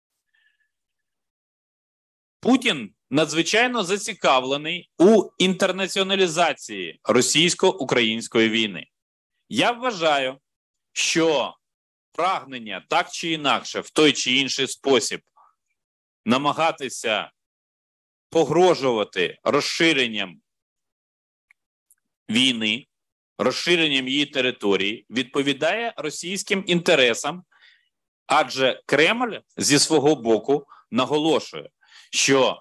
Путін надзвичайно зацікавлений у інтернаціоналізації російсько-української війни. Я вважаю, що прагнення так чи інакше, в той чи інший спосіб намагатися погрожувати розширенням війни, розширенням її території, відповідає російським інтересам, адже Кремль зі свого боку наголошує, що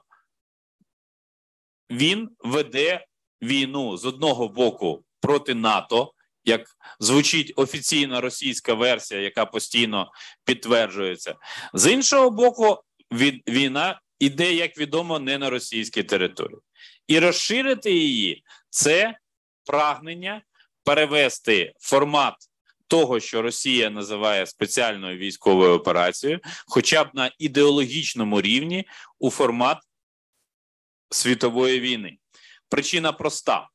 він веде війну з одного боку проти НАТО, як звучить офіційна російська версія, яка постійно підтверджується. З іншого боку, від, війна іде, як відомо, не на російській території. І розширити її – це прагнення перевести формат того, що Росія називає спеціальною військовою операцією, хоча б на ідеологічному рівні у формат світової війни. Причина проста.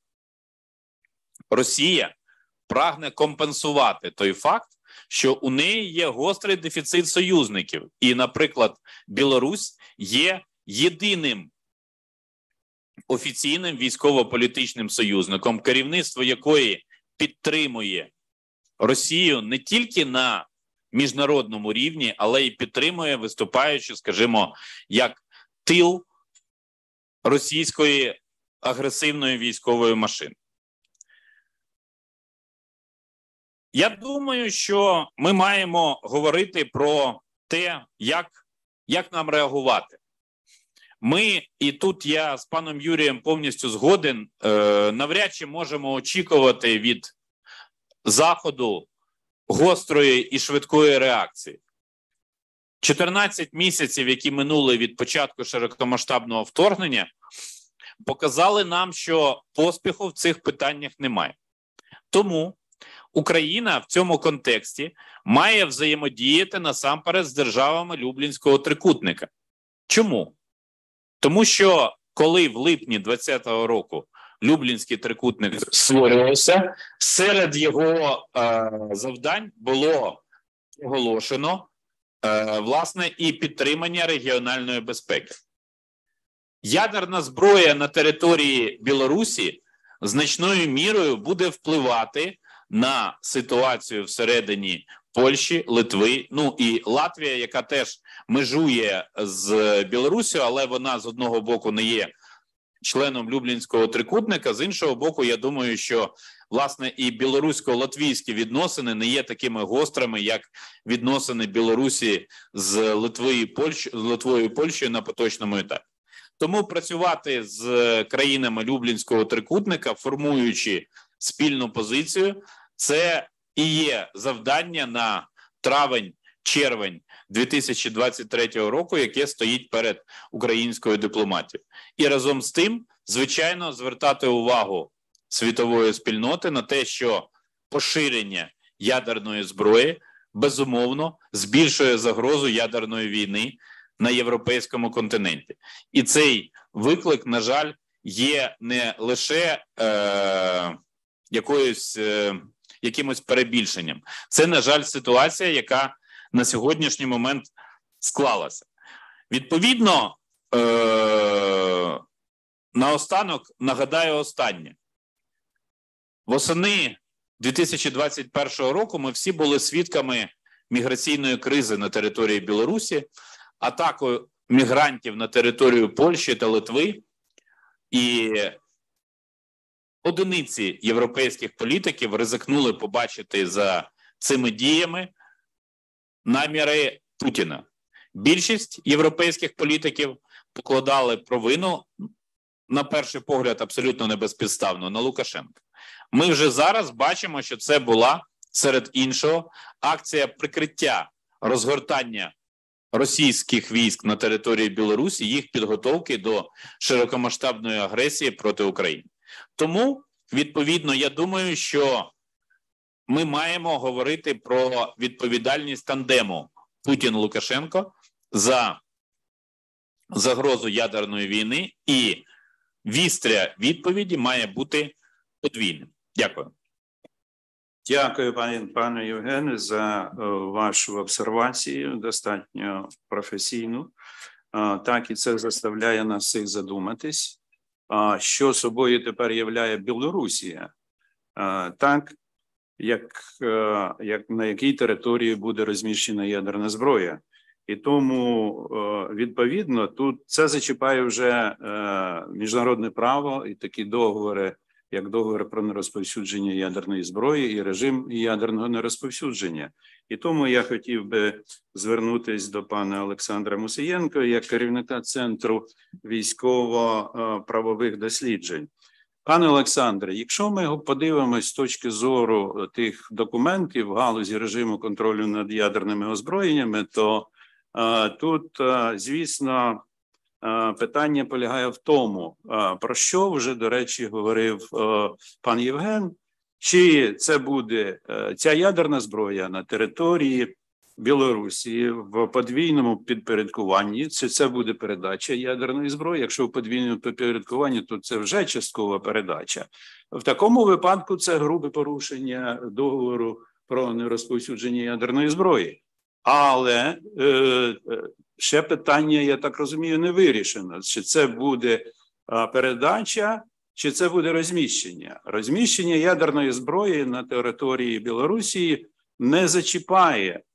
Росія прагне компенсувати той факт, що у неї є гострий дефіцит союзників. І, наприклад, Білорусь є єдиним офіційним військово-політичним союзником, керівництво якої підтримує Росію не тільки на міжнародному рівні, але і підтримує, виступаючи, скажімо, як тил російської агресивної військової машини. Я думаю, що ми маємо говорити про те, як, як нам реагувати. Ми, і тут я з паном Юрієм повністю згоден, е, навряд чи можемо очікувати від Заходу гострої і швидкої реакції. чотирнадцять місяців, які минули від початку широкомасштабного вторгнення, показали нам, що поспіху в цих питаннях немає. Тому Україна в цьому контексті має взаємодіяти насамперед з державами Люблінського трикутника. Чому? Тому що коли в липні двадцятого року Люблінський трикутник створювався, серед його е, завдань було оголошено е, власне і підтримання регіональної безпеки. Ядерна зброя на території Білорусі значною мірою буде впливати на ситуацію всередині Польщі, Литви, ну і Латвія, яка теж межує з Білоруссю, але вона з одного боку не є членом Люблінського трикутника, з іншого боку, я думаю, що власне і білорусько-латвійські відносини не є такими гострими, як відносини Білорусі з Литвою і Польщею, з Литвою і Польщею на поточному етапі. Тому працювати з країнами Люблінського трикутника, формуючи спільну позицію, це і є завдання на травень-червень дві тисячі двадцять третього року, яке стоїть перед українською дипломатією. І разом з тим, звичайно, звертати увагу світової спільноти на те, що поширення ядерної зброї, безумовно, збільшує загрозу ядерної війни на європейському континенті. І цей виклик, на жаль, є не лише е, якоюсь, е, якимось перебільшенням. Це, на жаль, ситуація, яка на сьогоднішній момент склалася. Відповідно, е, наостанок нагадаю останнє. Восени дві тисячі двадцять першого року ми всі були свідками міграційної кризи на території Білорусі, атаку мігрантів на територію Польщі та Литви, і одиниці європейських політиків ризикнули побачити за цими діями наміри Путіна. Більшість європейських політиків покладали провину, на перший погляд, абсолютно небезпідставно, на Лукашенка. Ми вже зараз бачимо, що це була, серед іншого, акція прикриття розгортання російських військ на території Білорусі, їх підготовки до широкомасштабної агресії проти України. Тому, відповідно, я думаю, що ми маємо говорити про відповідальність тандему Путін-Лукашенко за загрозу ядерної війни, і вістря відповіді має бути подвійним. Дякую. Дякую, пане, пане Євгене, за е, вашу обсервацію, достатньо професійну. Е, так, і це заставляє нас всіх задуматись, е, що собою тепер являє Білорусія. Е, так, як, е, як на якій території буде розміщена ядерна зброя. І тому, е, відповідно, тут це зачіпає вже е, міжнародне право і такі договори, як договір про нерозповсюдження ядерної зброї і режим ядерного нерозповсюдження. І тому я хотів би звернутися до пана Олександра Мусієнка як керівника Центру військово-правових досліджень. Пане Олександре, якщо ми подивимось з точки зору тих документів в галузі режиму контролю над ядерними озброєннями, то а, тут, а, звісно, питання полягає в тому, про що вже, до речі, говорив пан Євген, чи це буде ця ядерна зброя на території Білорусі в подвійному підпорядкуванні, чи це буде передача ядерної зброї. Якщо в подвійному підпорядкуванні, то це вже часткова передача. В такому випадку це грубе порушення договору про нерозповсюдження ядерної зброї. Але е, ще питання, я так розумію, не вирішено. Чи це буде а, передача, чи це буде розміщення. Розміщення ядерної зброї на території Білорусі не зачіпає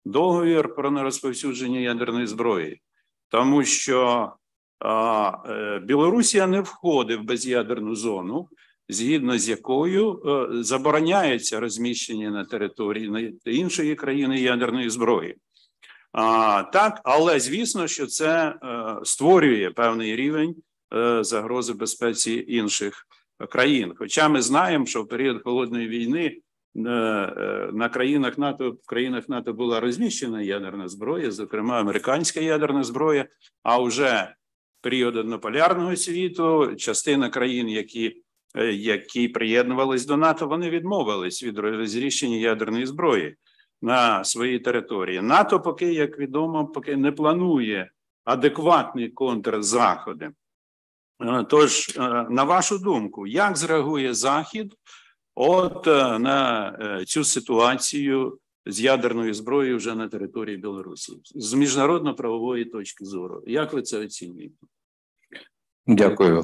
договір про нерозповсюдження ядерної зброї, тому що а, е, Білорусія не входить в без'ядерну зону, згідно з якою е, забороняється розміщення на території іншої країни ядерної зброї. А, так, але звісно, що це е, створює певний рівень е, загрози безпеці інших країн. Хоча ми знаємо, що в період холодної війни е, е, на країнах НАТО, в країнах НАТО була розміщена ядерна зброя, зокрема американська ядерна зброя, а вже в період однополярного світу частина країн, які які приєднувались до НАТО, вони відмовились від розміщення ядерної зброї на своїй території. НАТО поки, як відомо, поки не планує адекватні контрзаходи. Тож, на вашу думку, як зреагує Захід от на цю ситуацію з ядерною зброєю вже на території Білорусі? З міжнародно-правової точки зору. Як ви це оцінюєте? Дякую.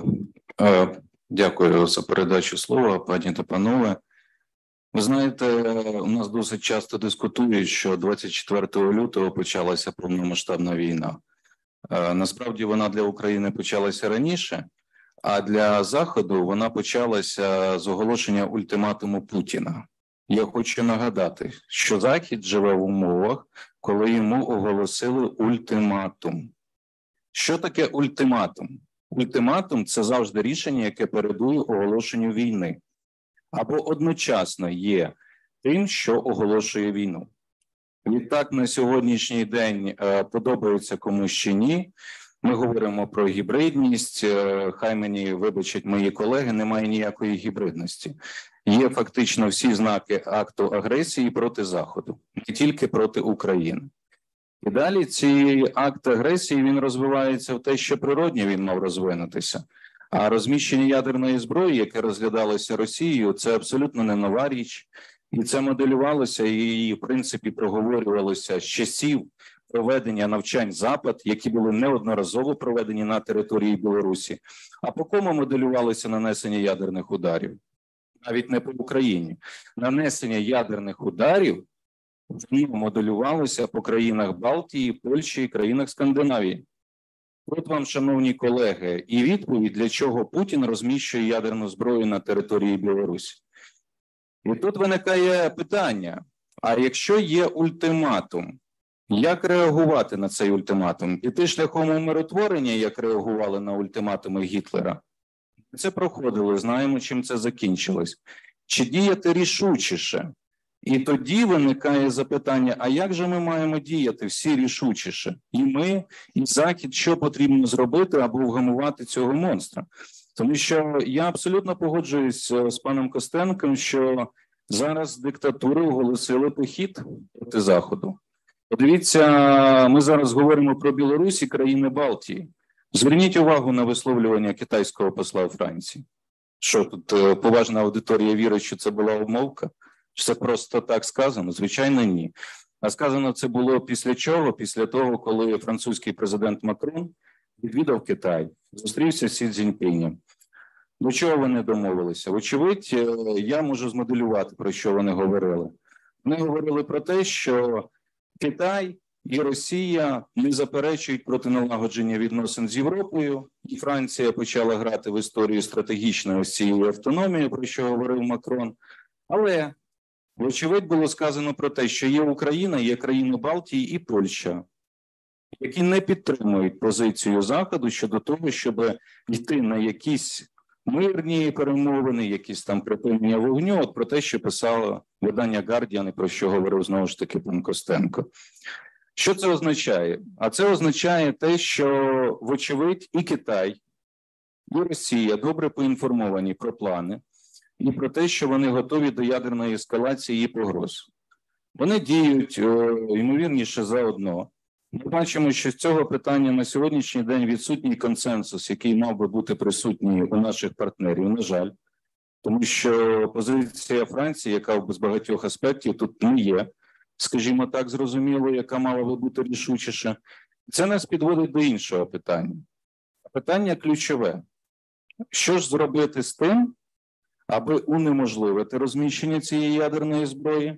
Дякую за передачу слова, пані та панове. Ви знаєте, у нас досить часто дискутують, що двадцять четвертого лютого почалася повномасштабна війна. Насправді вона для України почалася раніше, а для Заходу вона почалася з оголошення ультиматуму Путіна. Я хочу нагадати, що Захід живе в умовах, коли йому оголосили ультиматум. Що таке ультиматум? Ультиматум – це завжди рішення, яке передує оголошенню війни. Або одночасно є тим, що оголошує війну. Відтак на сьогоднішній день е, подобається комусь чи ні. Ми говоримо про гібридність, е, хай мені вибачать мої колеги, немає ніякої гібридності. Є фактично всі знаки акту агресії проти Заходу, не тільки проти України. І далі цей акт агресії, він розвивається в те, що природньо він мав розвинутися. А розміщення ядерної зброї, яке розглядалося Росією, це абсолютно не нова річ. І це моделювалося і, в принципі, проговорювалося з часів проведення навчань Запад, які були неодноразово проведені на території Білорусі. А по кому моделювалося нанесення ядерних ударів? Навіть не по Україні. Нанесення ядерних ударів моделювалося по країнах Балтії, Польщі і країнах Скандинавії. От вам, шановні колеги, і відповідь, для чого Путін розміщує ядерну зброю на території Білорусі. І тут виникає питання, а якщо є ультиматум, як реагувати на цей ультиматум? Піти шляхом умиротворення, як реагували на ультиматуми Гітлера? Це проходили, знаємо, чим це закінчилось. Чи діяти рішучіше? І тоді виникає запитання, а як же ми маємо діяти всі рішучіше? І ми, і Захід, що потрібно зробити, аби вгамувати цього монстра? Тому що я абсолютно погоджуюсь з паном Костенком, що зараз диктатури оголосили похід проти Заходу. Подивіться, ми зараз говоримо про Білорусь і країни Балтії. Зверніть увагу на висловлювання китайського посла у Франції. Що тут поважна аудиторія вірить, що це була обмовка? Чи це просто так сказано? Звичайно, ні. А сказано це було після чого? Після того, коли французький президент Макрон відвідав Китай, зустрівся з Сі Цзіньпінем. До чого вони домовилися? Вочевидь, я можу змоделювати, про що вони говорили. Вони говорили про те, що Китай і Росія не заперечують проти налагодження відносин з Європою, і Франція почала грати в історію стратегічної ось цієї автономії, про що говорив Макрон. Але, вочевидь, було сказано про те, що є Україна, є країни Балтії і Польща, які не підтримують позицію Заходу щодо того, щоб йти на якісь мирні перемовини, якісь там припинення вогню, от про те, що писало видання «Гардіан», і про що говорив знову ж таки пан Костенко. Що це означає? А це означає те, що, вочевидь, і Китай, і Росія добре поінформовані про плани і про те, що вони готові до ядерної ескалації і погроз. Вони діють, ймовірніше, заодно. Ми бачимо, що з цього питання на сьогоднішній день відсутній консенсус, який мав би бути присутній у наших партнерів, на жаль. Тому що позиція Франції, яка з багатьох аспектів тут не є, скажімо так, зрозуміло, яка мала би бути рішучіше. Це нас підводить до іншого питання. Питання ключове. Що ж зробити з тим, аби унеможливити розміщення цієї ядерної зброї?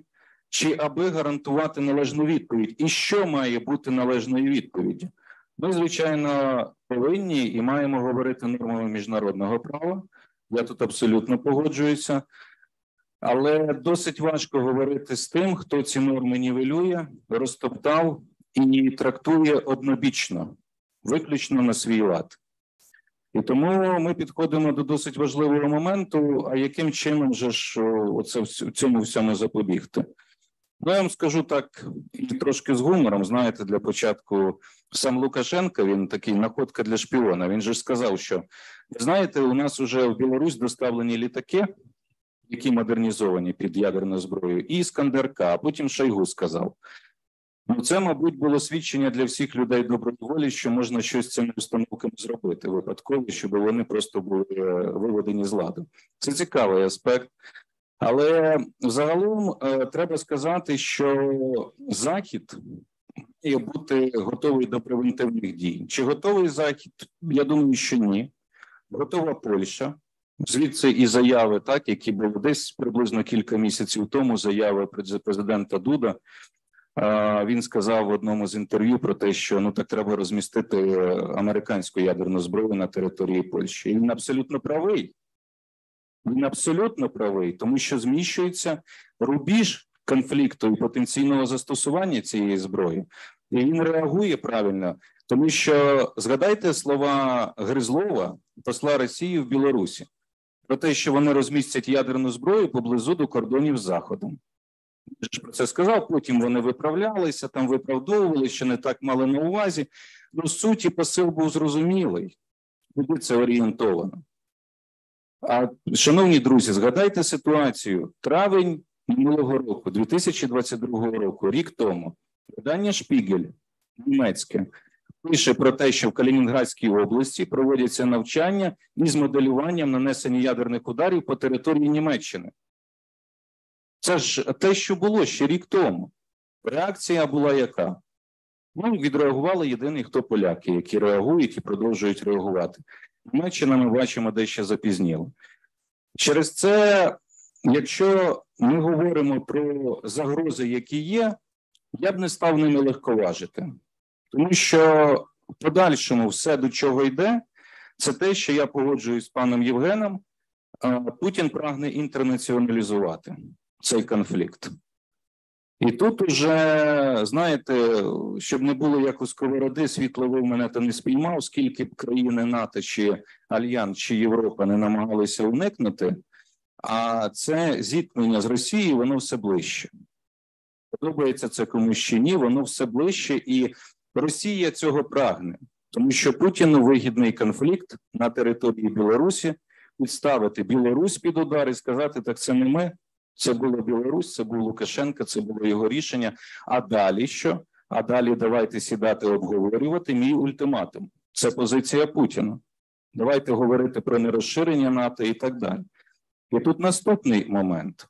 чи аби гарантувати належну відповідь? І що має бути належною відповіддю? Ми, звичайно, повинні і маємо говорити нормами міжнародного права. Я тут абсолютно погоджуюся. Але досить важко говорити з тим, хто ці норми нівелює, розтоптав і трактує однобічно, виключно на свій лад. І тому ми підходимо до досить важливого моменту, а яким чином же ж оце, цьому всьому запобігти? Ну, я вам скажу так, і трошки з гумором, знаєте, для початку, сам Лукашенко, він такий находка для шпіона, він же ж сказав, що, ви знаєте, у нас вже в Білорусь доставлені літаки, які модернізовані під ядерною зброєю, і Іскандер-К, а потім Шойгу сказав. Ну, це, мабуть, було свідчення для всіх людей доброї волі, що можна щось з цими установками зробити випадково, щоб вони просто були виведені з ладу. Це цікавий аспект. Але загалом е, треба сказати, що Захід має бути готовий до превентивних дій. Чи готовий Захід? Я думаю, що ні. Готова Польща. Звідси і заяви, так, які були десь приблизно кілька місяців тому, заяви президента Дуда. Він сказав в одному з інтерв'ю про те, що ну так треба розмістити американську ядерну зброю на території Польщі. І він абсолютно правий. Він абсолютно правий, тому що зміщується рубіж конфлікту і потенційного застосування цієї зброї. І він реагує правильно, тому що згадайте слова Гризлова, посла Росії в Білорусі, про те, що вони розмістять ядерну зброю поблизу до кордонів з Заходом. Він ж про це сказав, потім вони виправлялися, там виправдовували, що не так мали на увазі. Ну, суті, посил був зрозумілий, куди це орієнтовано. А, шановні друзі, згадайте ситуацію. Травень минулого року, дві тисячі двадцять другого року, рік тому, видання «Шпігель» німецьке пише про те, що в Калінінградській області проводяться навчання із моделюванням нанесення ядерних ударів по території Німеччини. Це ж те, що було ще рік тому. Реакція була яка? Ну, відреагували єдиний, хто поляки, які реагують і продовжують реагувати. Німеччина, ми бачимо, дещо запізніло. Через це, якщо ми говоримо про загрози, які є, я б не став ними легковажити. Тому що в подальшому все, до чого йде, це те, що я погоджуюсь з паном Євгеном, Путін прагне інтернаціоналізувати цей конфлікт. І тут уже, знаєте, щоб не було як у сковороди, світло ви в мене там не спіймав, скільки б країни НАТО, чи Альянс, чи Європа не намагалися уникнути, а це зіткнення з Росією, воно все ближче. Подобається це комусь чи ні, воно все ближче, і Росія цього прагне, тому що Путіну вигідний конфлікт на території Білорусі, підставити Білорусь під удар і сказати, так це не ми, це була Білорусь, це був Лукашенко, це було його рішення. А далі що? А далі давайте сідати обговорювати мій ультиматум. Це позиція Путіна. Давайте говорити про нерозширення НАТО і так далі. І тут наступний момент.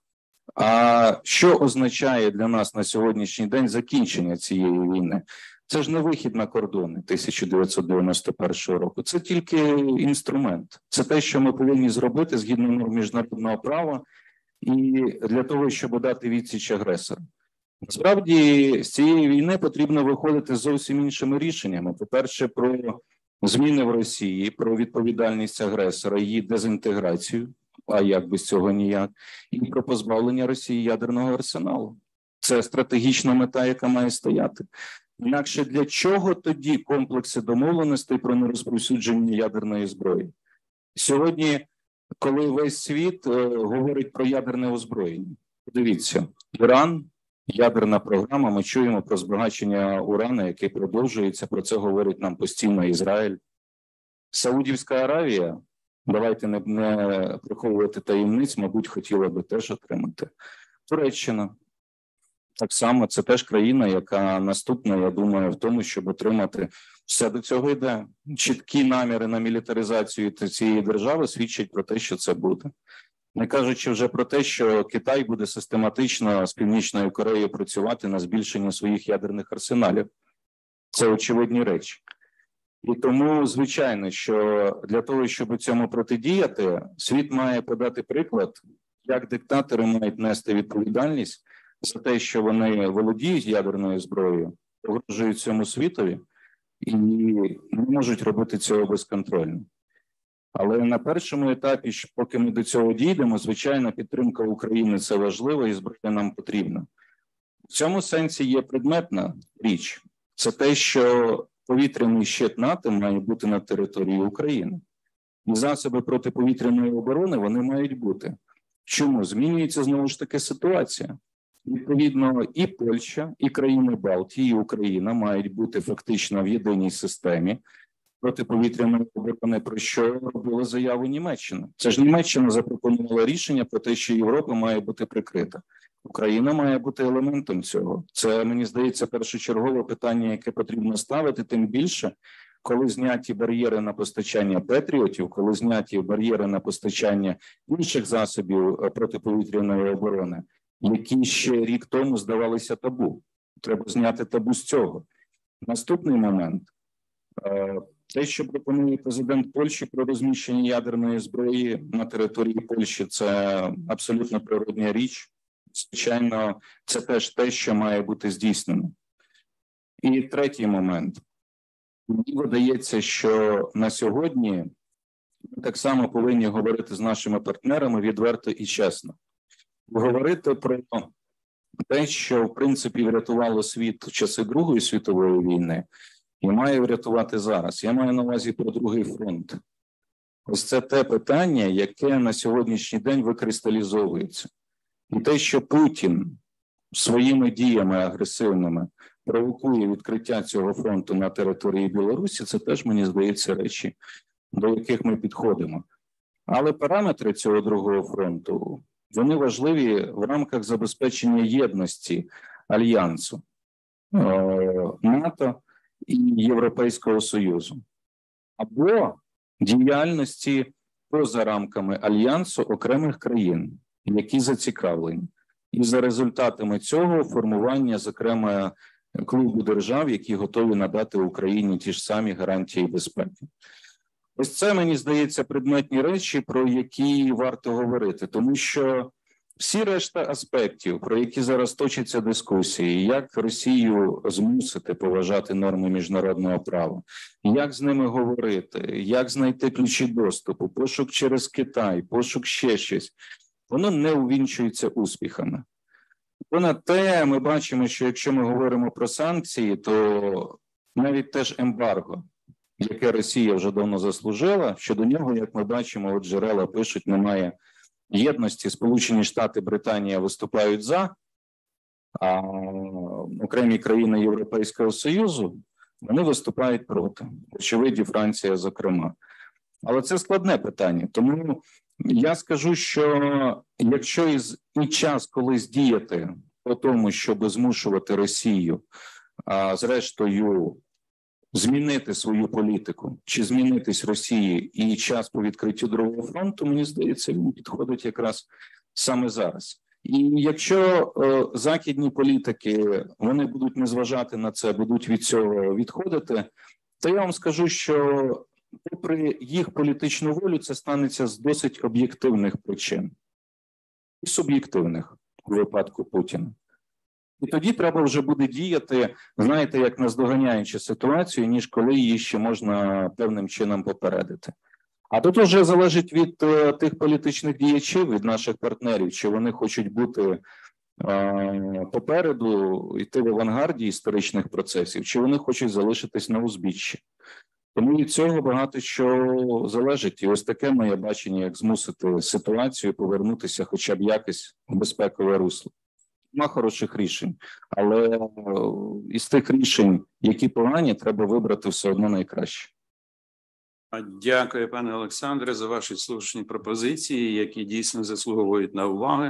А що означає для нас на сьогоднішній день закінчення цієї війни? Це ж не вихід на кордони тисяча дев'ятсот дев'яносто першого року. Це тільки інструмент. Це те, що ми повинні зробити згідно норм міжнародного права і для того, щоб дати відсіч агресору. Насправді, з цієї війни потрібно виходити з зовсім іншими рішеннями. По-перше, про зміни в Росії, про відповідальність агресора, її дезінтеграцію, а як без цього ніяк, і про позбавлення Росії ядерного арсеналу. Це стратегічна мета, яка має стояти. Інакше для чого тоді комплекси домовленостей про нерозповсюдження ядерної зброї? Сьогодні, коли весь світ е, говорить про ядерне озброєння, подивіться, Іран, ядерна програма, ми чуємо про збагачення урану, яке продовжується, про це говорить нам постійно Ізраїль. Саудівська Аравія, давайте не, не приховувати таємниць, мабуть, хотіла би теж отримати. Туреччина. Так само, це теж країна, яка наступна, я думаю, в тому, щоб отримати, все до цього йде. Чіткі наміри на мілітаризацію цієї держави свідчать про те, що це буде. Не кажучи вже про те, що Китай буде систематично з Північною Кореєю працювати на збільшення своїх ядерних арсеналів. Це очевидні речі. І тому, звичайно, що для того, щоб цьому протидіяти, світ має подати приклад, як диктатори мають нести відповідальність за те, що вони володіють ядерною зброєю, погрожують цьому світові і не можуть робити цього безконтрольно. Але на першому етапі, поки ми до цього дійдемо, звичайно, підтримка України – це важливо і зброя нам потрібна. В цьому сенсі є предметна річ. Це те, що повітряний щит НАТО має бути на території України. І засоби протиповітряної оборони вони мають бути. Чому? Змінюється знову ж таки ситуація. Відповідно, і Польща, і країни Балтії, і Україна мають бути фактично в єдиній системі протиповітряної оборони, про що робила заяву Німеччина. Це ж Німеччина запропонувала рішення про те, що Європа має бути прикрита. Україна має бути елементом цього. Це, мені здається, першочергове питання, яке потрібно ставити, тим більше, коли зняті бар'єри на постачання патріотів, коли зняті бар'єри на постачання інших засобів протиповітряної оборони, які ще рік тому здавалися табу. Треба зняти табу з цього. Наступний момент. Те, що пропонує президент Польщі про розміщення ядерної зброї на території Польщі, це абсолютно природна річ. Звичайно, це теж те, що має бути здійснено. І третій момент. Мені видається, що на сьогодні ми так само повинні говорити з нашими партнерами відверто і чесно. Говорити про те, що, в принципі, врятувало світ в часи Другої світової війни і має врятувати зараз. Я маю на увазі про другий фронт. Ось це те питання, яке на сьогоднішній день викристалізовується. І те, що Путін своїми діями агресивними провокує відкриття цього фронту на території Білорусі, це теж, мені здається, речі, до яких ми підходимо. Але параметри цього другого фронту, вони важливі в рамках забезпечення єдності Альянсу, НАТО і Європейського Союзу. Або діяльності поза рамками Альянсу окремих країн, які зацікавлені. І за результатами цього формування, зокрема, клубу держав, які готові надати Україні ті ж самі гарантії безпеки. Ось це, мені здається, предметні речі, про які варто говорити, тому що всі решта аспектів, про які зараз точаться дискусії, як Росію змусити поважати норми міжнародного права, як з ними говорити, як знайти ключі доступу, пошук через Китай, пошук ще щось, воно не увінчується успіхами. Понад те, ми бачимо, що якщо ми говоримо про санкції, то навіть теж ембарго, яке Росія вже давно заслужила, щодо нього, як ми бачимо, от джерела пишуть, немає єдності. Сполучені Штати, Британія виступають за, а окремі країни Європейського Союзу, вони виступають проти. Очевидно, Франція, зокрема. Але це складне питання, тому я скажу, що якщо і час колись діяти по тому, щоб змушувати Росію, а зрештою змінити свою політику, чи змінитись Росії, і час по відкриттю другого фронту, мені здається, він підходить якраз саме зараз. І якщо е, західні політики, вони будуть не зважати на це, будуть від цього відходити, то я вам скажу, що попри їх політичну волю, це станеться з досить об'єктивних причин. І суб'єктивних у випадку Путіна. І тоді треба вже буде діяти, знаєте, як наздоганяючи ситуацію, ніж коли її ще можна певним чином попередити. А тут вже залежить від е, тих політичних діячів, від наших партнерів, чи вони хочуть бути е, попереду, йти в авангарді історичних процесів, чи вони хочуть залишитись на узбіччі. Тому від цього багато що залежить. І ось таке моє бачення, як змусити ситуацію повернутися хоча б якось у безпекове русло. Нема хороших рішень, але із тих рішень, які погані, треба вибрати все одно найкраще. Дякую, пане Олександре, за ваші слушні пропозиції, які дійсно заслуговують на увагу.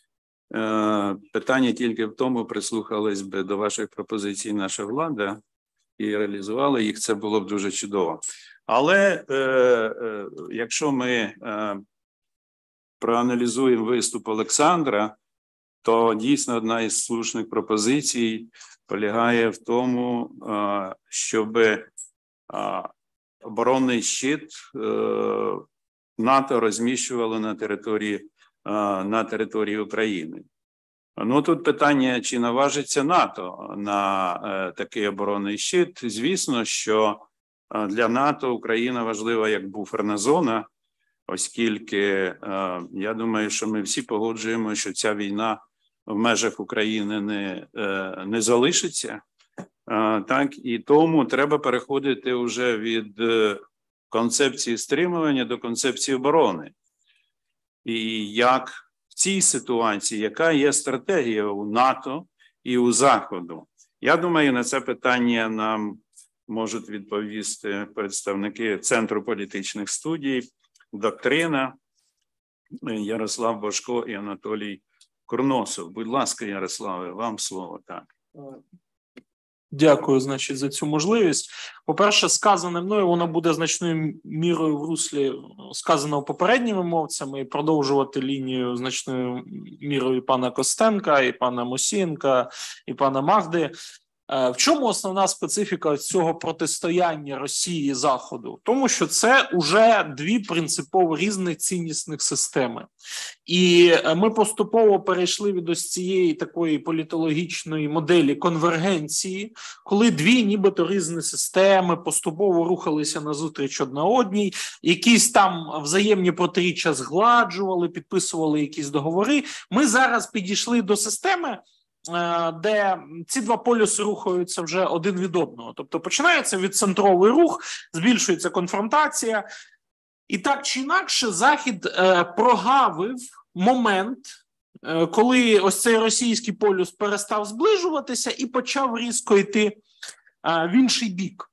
Питання тільки в тому, прислухались би до ваших пропозицій наша влада і реалізувала їх, це було б дуже чудово. Але е, е, якщо ми е, проаналізуємо виступ Олександра, то дійсно одна із слушних пропозицій полягає в тому, е, щоб е, оборонний щит е, НАТО розміщувало на території, е, на території України. Ну, тут питання, чи наважиться НАТО на е, такий оборонний щит. Звісно, що е, для НАТО Україна важлива як буферна зона, оскільки е, я думаю, що ми всі погоджуємо, що ця війна в межах України не, е, не залишиться. Е, так, і тому треба переходити вже від е, концепції стримування до концепції оборони. І як в цій ситуації, яка є стратегія у НАТО і у Заходу? Я думаю, на це питання нам можуть відповісти представники Центру політичних студій, доктрина, Ярослав Божко і Анатолій Курносов. Будь ласка, Ярославе, вам слово. Так. Дякую, значить, за цю можливість. По-перше, сказане мною, воно буде значною мірою в руслі сказаного попередніми мовцями, і продовжувати лінію значною мірою і пана Костенка, і пана Мусієнка, і пана Магди. В чому основна специфіка цього протистояння Росії і Заходу? В тому, що це вже дві принципово різних ціннісних системи. І ми поступово перейшли від ось цієї такої політологічної моделі конвергенції, коли дві нібито різні системи поступово рухалися назустріч одна одній, якісь там взаємні протиріччя згладжували, підписували якісь договори. Ми зараз підійшли до системи, де ці два полюси рухаються вже один від одного. Тобто починається відцентровий рух, збільшується конфронтація. І так чи інакше Захід е, прогавив момент, е, коли ось цей російський полюс перестав зближуватися і почав різко йти е, в інший бік.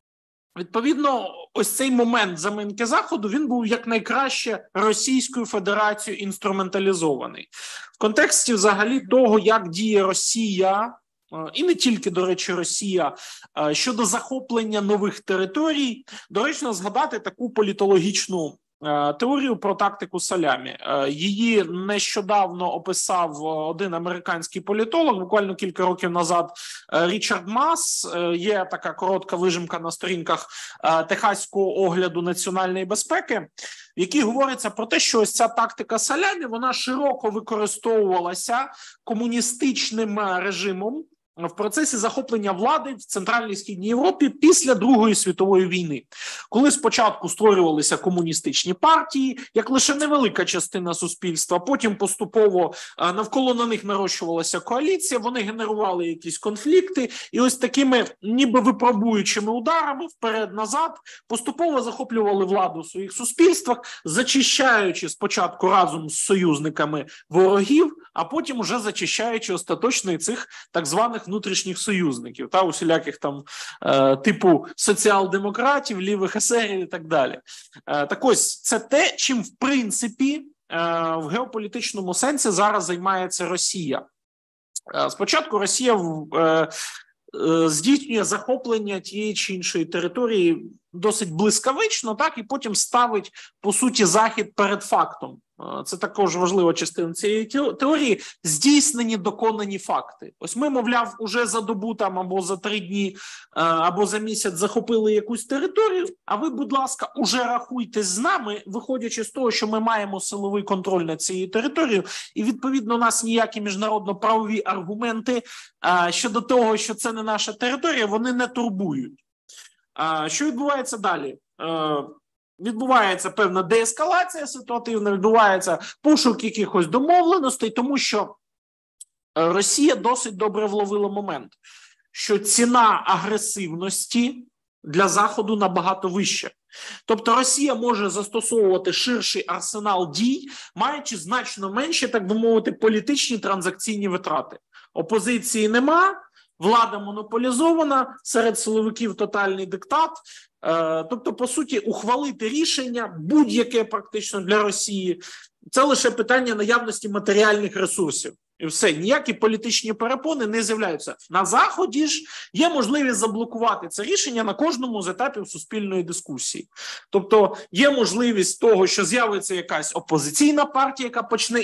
Відповідно, ось цей момент заминки Заходу, він був якнайкраще Російською Федерацією інструменталізований. В контексті взагалі того, як діє Росія, і не тільки, до речі, Росія, щодо захоплення нових територій, доречно згадати таку політологічну теорію про тактику салямі. Її нещодавно описав один американський політолог, буквально кілька років назад, Річард Мас. Є така коротка вижимка на сторінках Техаського огляду національної безпеки, в якій говориться про те, що ось ця тактика салямі, вона широко використовувалася комуністичним режимом в процесі захоплення влади в Центральній і Східній Європі після Другої світової війни, коли спочатку створювалися комуністичні партії, як лише невелика частина суспільства, потім поступово навколо на них нарощувалася коаліція, вони генерували якісь конфлікти, і ось такими ніби випробуючими ударами вперед-назад поступово захоплювали владу в своїх суспільствах, зачищаючи спочатку разом з союзниками ворогів, а потім уже зачищаючи остаточно і цих так званих внутрішніх союзників, та усіляких там е, типу соціал-демократів, лівих есерів і так далі. Е, так ось, це те, чим в принципі е, в геополітичному сенсі зараз займається Росія. Е, спочатку Росія е, е, здійснює захоплення тієї чи іншої території досить блискавично, так, і потім ставить, по суті, Захід перед фактом. Це також важлива частина цієї теорії. Здійснені доконані факти. Ось ми, мовляв, уже за добу там або за три дні, або за місяць захопили якусь територію, а ви, будь ласка, уже рахуйтесь з нами, виходячи з того, що ми маємо силовий контроль над цією територією, і, відповідно, нас ніякі міжнародно-правові аргументи щодо того, що це не наша територія, вони не турбують. Що відбувається далі? Відбувається певна деескалація ситуативна, відбувається пошук якихось домовленостей, тому що Росія досить добре вловила момент, що ціна агресивності для Заходу набагато вища. Тобто Росія може застосовувати ширший арсенал дій, маючи значно менші, так би мовити, політичні транзакційні витрати. Опозиції нема, влада монополізована, серед силовиків тотальний диктат. Тобто, по суті, ухвалити рішення будь-яке практично для Росії – це лише питання наявності матеріальних ресурсів. І все, ніякі політичні перепони не з'являються. На Заході ж є можливість заблокувати це рішення на кожному з етапів суспільної дискусії. Тобто є можливість того, що з'явиться якась опозиційна партія, яка почне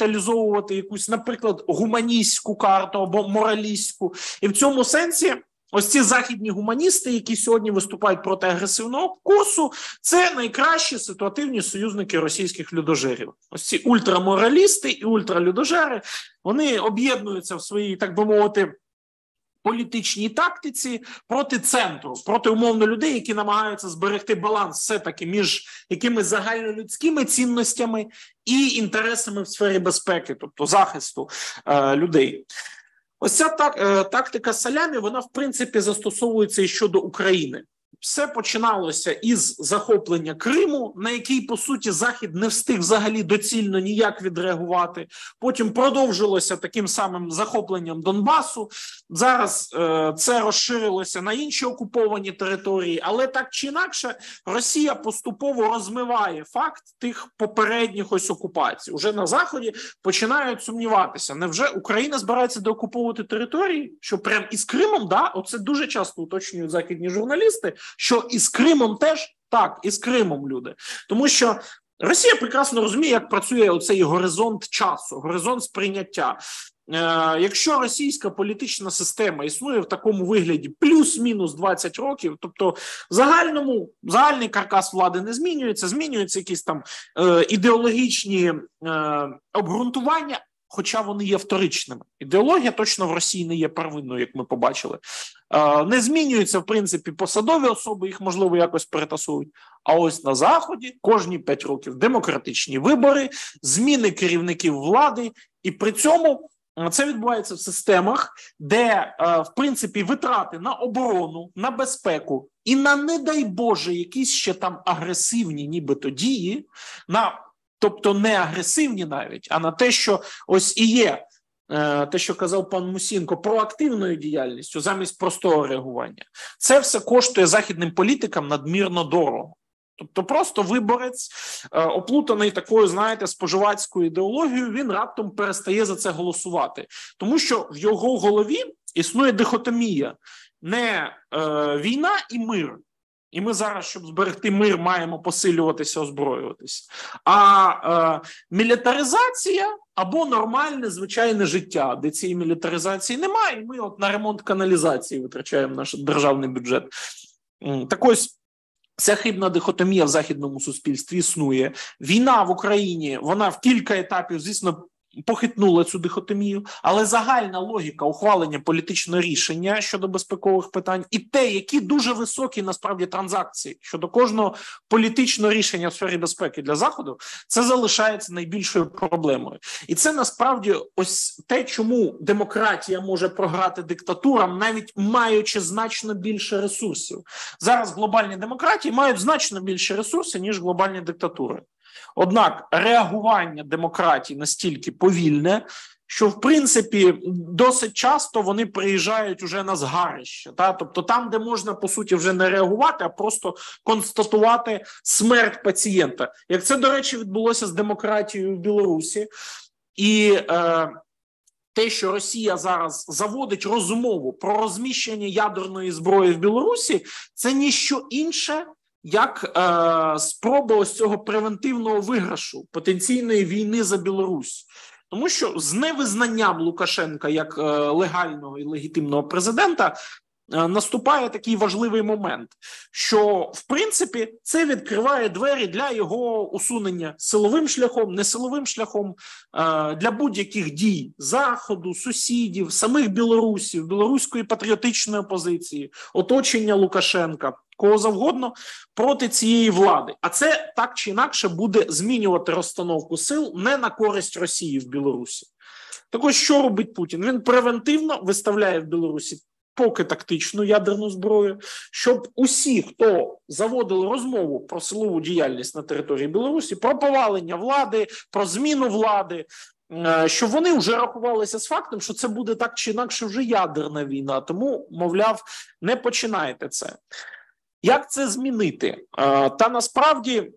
інструменталізовувати якусь, наприклад, гуманістську карту або моралістську. І в цьому сенсі ось ці західні гуманісти, які сьогодні виступають проти агресивного курсу, це найкращі ситуативні союзники російських людожерів. Ось ці ультраморалісти і ультралюдожери, вони об'єднуються в своїй, так би мовити, політичній тактиці проти центру, проти умовно людей, які намагаються зберегти баланс все-таки між якимись загальнолюдськими цінностями і інтересами в сфері безпеки, тобто захисту е, людей. Ось ця так, е, тактика салямі, вона в принципі застосовується і щодо України. Все починалося із захоплення Криму, на який, по суті, Захід не встиг взагалі доцільно ніяк відреагувати. Потім продовжилося таким самим захопленням Донбасу. Зараз е, це розширилося на інші окуповані території, але так чи інакше Росія поступово розмиває факт тих попередніх ось окупацій. Уже на Заході починають сумніватися, невже Україна збирається деокуповувати території, що прям із Кримом, да? Оце дуже часто уточнюють західні журналісти, що із Кримом теж? Так, із Кримом, люди. Тому що Росія прекрасно розуміє, як працює оцей горизонт часу, горизонт сприйняття. Е, якщо російська політична система існує в такому вигляді плюс-мінус двадцять років, тобто в загальному, загальний каркас влади не змінюється, змінюються якісь там е, ідеологічні е, обґрунтування, хоча вони є вторичними. Ідеологія точно в Росії не є первинною, як ми побачили. Не змінюються, в принципі, посадові особи, їх, можливо, якось перетасують. А ось на Заході кожні п'ять років демократичні вибори, зміни керівників влади, і при цьому це відбувається в системах, де, в принципі, витрати на оборону, на безпеку і на, не дай Боже, якісь ще там агресивні нібито дії, на, тобто не агресивні навіть, а на те, що ось і є, те, що казав пан Мусінко, проактивною діяльністю замість простого реагування. Це все коштує західним політикам надмірно дорого. Тобто просто виборець, оплутаний такою, знаєте, споживацькою ідеологією, він раптом перестає за це голосувати. Тому що в його голові існує дихотомія. Не е, війна і мир. І ми зараз, щоб зберегти мир, маємо посилюватися, озброюватися. А е, мілітаризація або нормальне, звичайне життя, де цієї мілітаризації немає, і ми от на ремонт каналізації витрачаємо наш державний бюджет. Так ось, ця хибна дихотомія в західному суспільстві існує. Війна в Україні, вона в кілька етапів, звісно, похитнула цю дихотомію, але загальна логіка ухвалення політичного рішення щодо безпекових питань і те, які дуже високі насправді транзакції щодо кожного політичного рішення в сфері безпеки для Заходу, це залишається найбільшою проблемою. І це насправді ось те, чому демократія може програти диктатурам, навіть маючи значно більше ресурсів. Зараз глобальні демократії мають значно більше ресурсів, ніж глобальні диктатури. Однак реагування демократії настільки повільне, що, в принципі, досить часто вони приїжджають уже на згарище. Та? Тобто там, де можна, по суті, вже не реагувати, а просто констатувати смерть пацієнта. Як це, до речі, відбулося з демократією в Білорусі. І е, те, що Росія зараз заводить розмову про розміщення ядерної зброї в Білорусі, це ніщо інше, як е, спроба ось цього превентивного виграшу, потенційної війни за Білорусь. Тому що з невизнанням Лукашенка як е, легального і легітимного президента е, наступає такий важливий момент, що, в принципі, це відкриває двері для його усунення силовим шляхом, не силовим шляхом, е, для будь-яких дій Заходу, сусідів, самих білорусів, білоруської патріотичної опозиції, оточення Лукашенка, кого завгодно, проти цієї влади. А це так чи інакше буде змінювати розстановку сил не на користь Росії в Білорусі. Так ось, що робить Путін? Він превентивно виставляє в Білорусі поки тактичну ядерну зброю, щоб усі, хто заводили розмову про силову діяльність на території Білорусі, про повалення влади, про зміну влади, щоб вони вже рахувалися з фактом, що це буде так чи інакше вже ядерна війна. Тому, мовляв, не починайте це. Як це змінити? Та насправді,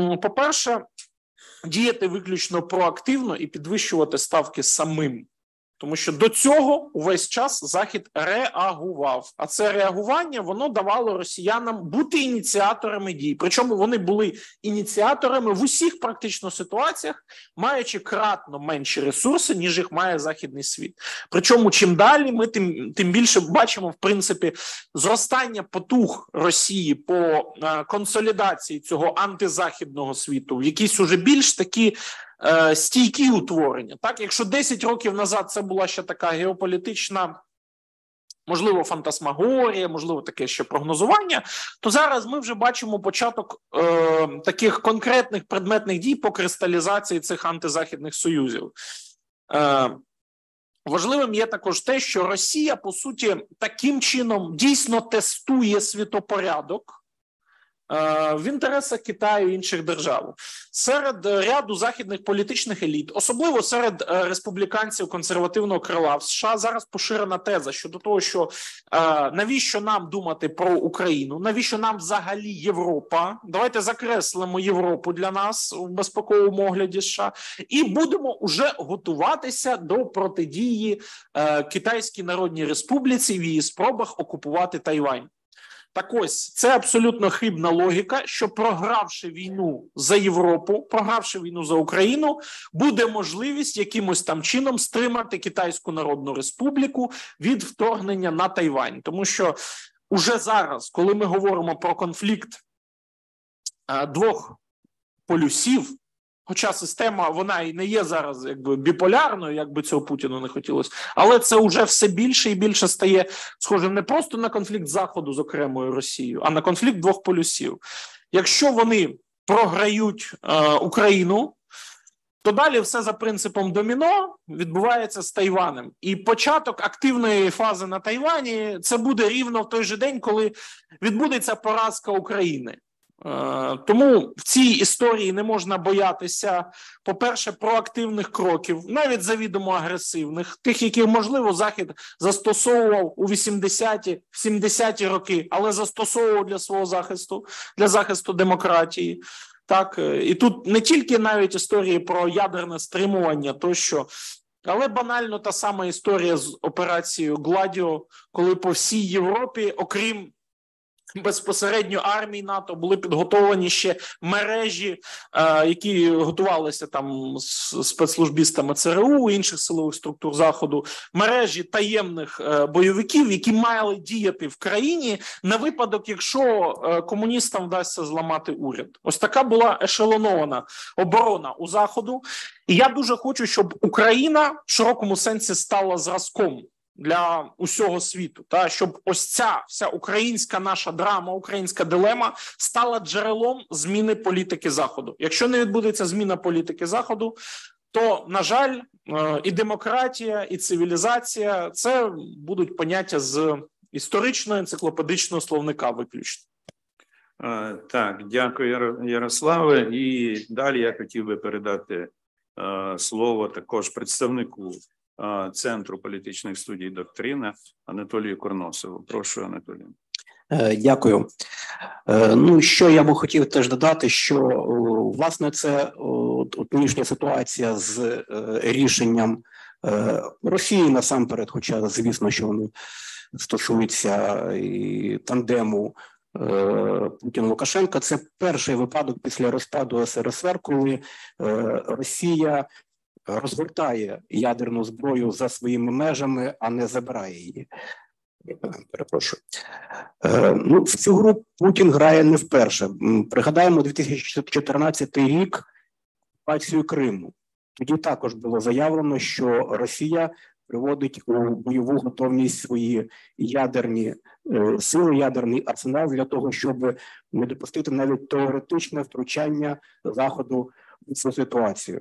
по-перше, діяти виключно проактивно і підвищувати ставки самим. Тому що до цього увесь час Захід реагував. А це реагування, воно давало росіянам бути ініціаторами дій. Причому вони були ініціаторами в усіх практично ситуаціях, маючи кратно менші ресурси, ніж їх має західний світ. Причому чим далі ми тим, тим більше бачимо, в принципі, зростання потуг Росії по е, консолідації цього антизахідного світу в якісь уже більш такі е, стійкі утворення. Так, якщо десять років назад це була ще така геополітична, можливо, фантасмагорія, можливо, таке ще прогнозування, то зараз ми вже бачимо початок е, таких конкретних предметних дій по кристалізації цих антизахідних союзів. Е, Важливим є також те, що Росія, по суті, таким чином дійсно тестує світопорядок в інтересах Китаю і інших держав. Серед ряду західних політичних еліт, особливо серед республіканців консервативного крила в США, зараз поширена теза щодо того, що навіщо нам думати про Україну, навіщо нам взагалі Європа, давайте закреслимо Європу для нас в безпековому огляді США і будемо вже готуватися до протидії Китайській Народній Республіці в її спробах окупувати Тайвань. Так ось, це абсолютно хибна логіка, що програвши війну за Європу, програвши війну за Україну, буде можливість якимось там чином стримати Китайську Народну Республіку від вторгнення на Тайвань. Тому що уже зараз, коли ми говоримо про конфлікт а, двох полюсів, хоча система, вона і не є зараз якби біполярною, як би цього Путіну не хотілося, але це вже все більше і більше стає схожим не просто на конфлікт Заходу з окремою Росією, а на конфлікт двох полюсів. Якщо вони програють е, Україну, то далі все за принципом доміно відбувається з Тайванем. І початок активної фази на Тайвані – це буде рівно в той же день, коли відбудеться поразка України. Тому в цій історії не можна боятися, по-перше, проактивних кроків, навіть завідомо агресивних, тих, які, можливо, Захід застосовував у вісімдесяті, сімдесяті роки, але застосовував для свого захисту, для захисту демократії. Так, і тут не тільки навіть історії про ядерне стримування тощо, але банально та сама історія з операцією Гладіо, коли по всій Європі, окрім безпосередньо армії НАТО, були підготовлені ще мережі, е, які готувалися там з спецслужбістами ЦРУ, інших силових структур Заходу, мережі таємних е, бойовиків, які мали діяти в країні на випадок, якщо е, комуністам вдасться зламати уряд. Ось така була ешелонована оборона у Заходу. І я дуже хочу, щоб Україна в широкому сенсі стала зразком для усього світу, та щоб ось ця вся українська наша драма, українська дилема стала джерелом зміни політики Заходу. Якщо не відбудеться зміна політики Заходу, то, на жаль, і демократія, і цивілізація – це будуть поняття з історичного енциклопедичного словника виключно. Так, дякую, Ярославе. І далі я хотів би передати слово також представнику Центру політичних студій «Доктрина» Анатолію Курносову. Прошу, Анатолій. Дякую. Ну, що я би хотів теж додати, що, власне, це от, нинішня ситуація з рішенням Росії насамперед, хоча, звісно, що воно стосується і тандему Путін-Лукашенка, це перший випадок після розпаду ес ер ес ер, коли Росія розгортає ядерну зброю за своїми межами, а не забирає її. Перепрошую. Ну, в цю гру Путін грає не вперше. Пригадаємо дві тисячі чотирнадцятий рік, окупацію Криму. Тоді також було заявлено, що Росія приводить у бойову готовність свої ядерні сили, ядерний арсенал для того, щоб не допустити навіть теоретичне втручання Заходу в цю ситуацію.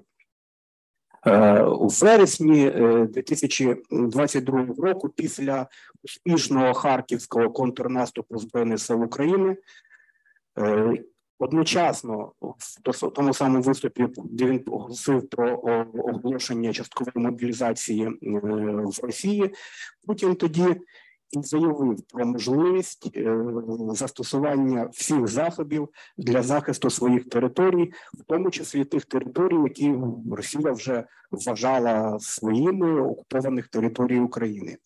У вересні дві тисячі двадцять другого року, після успішного харківського контрнаступу Збройних сил України, одночасно в тому самому виступі, де він оголосив про оголошення часткової мобілізації в Росії, Путін тоді і заявив про можливість застосування всіх засобів для захисту своїх територій, в тому числі тих територій, які Росія вже вважала своїми, окупованих територій України.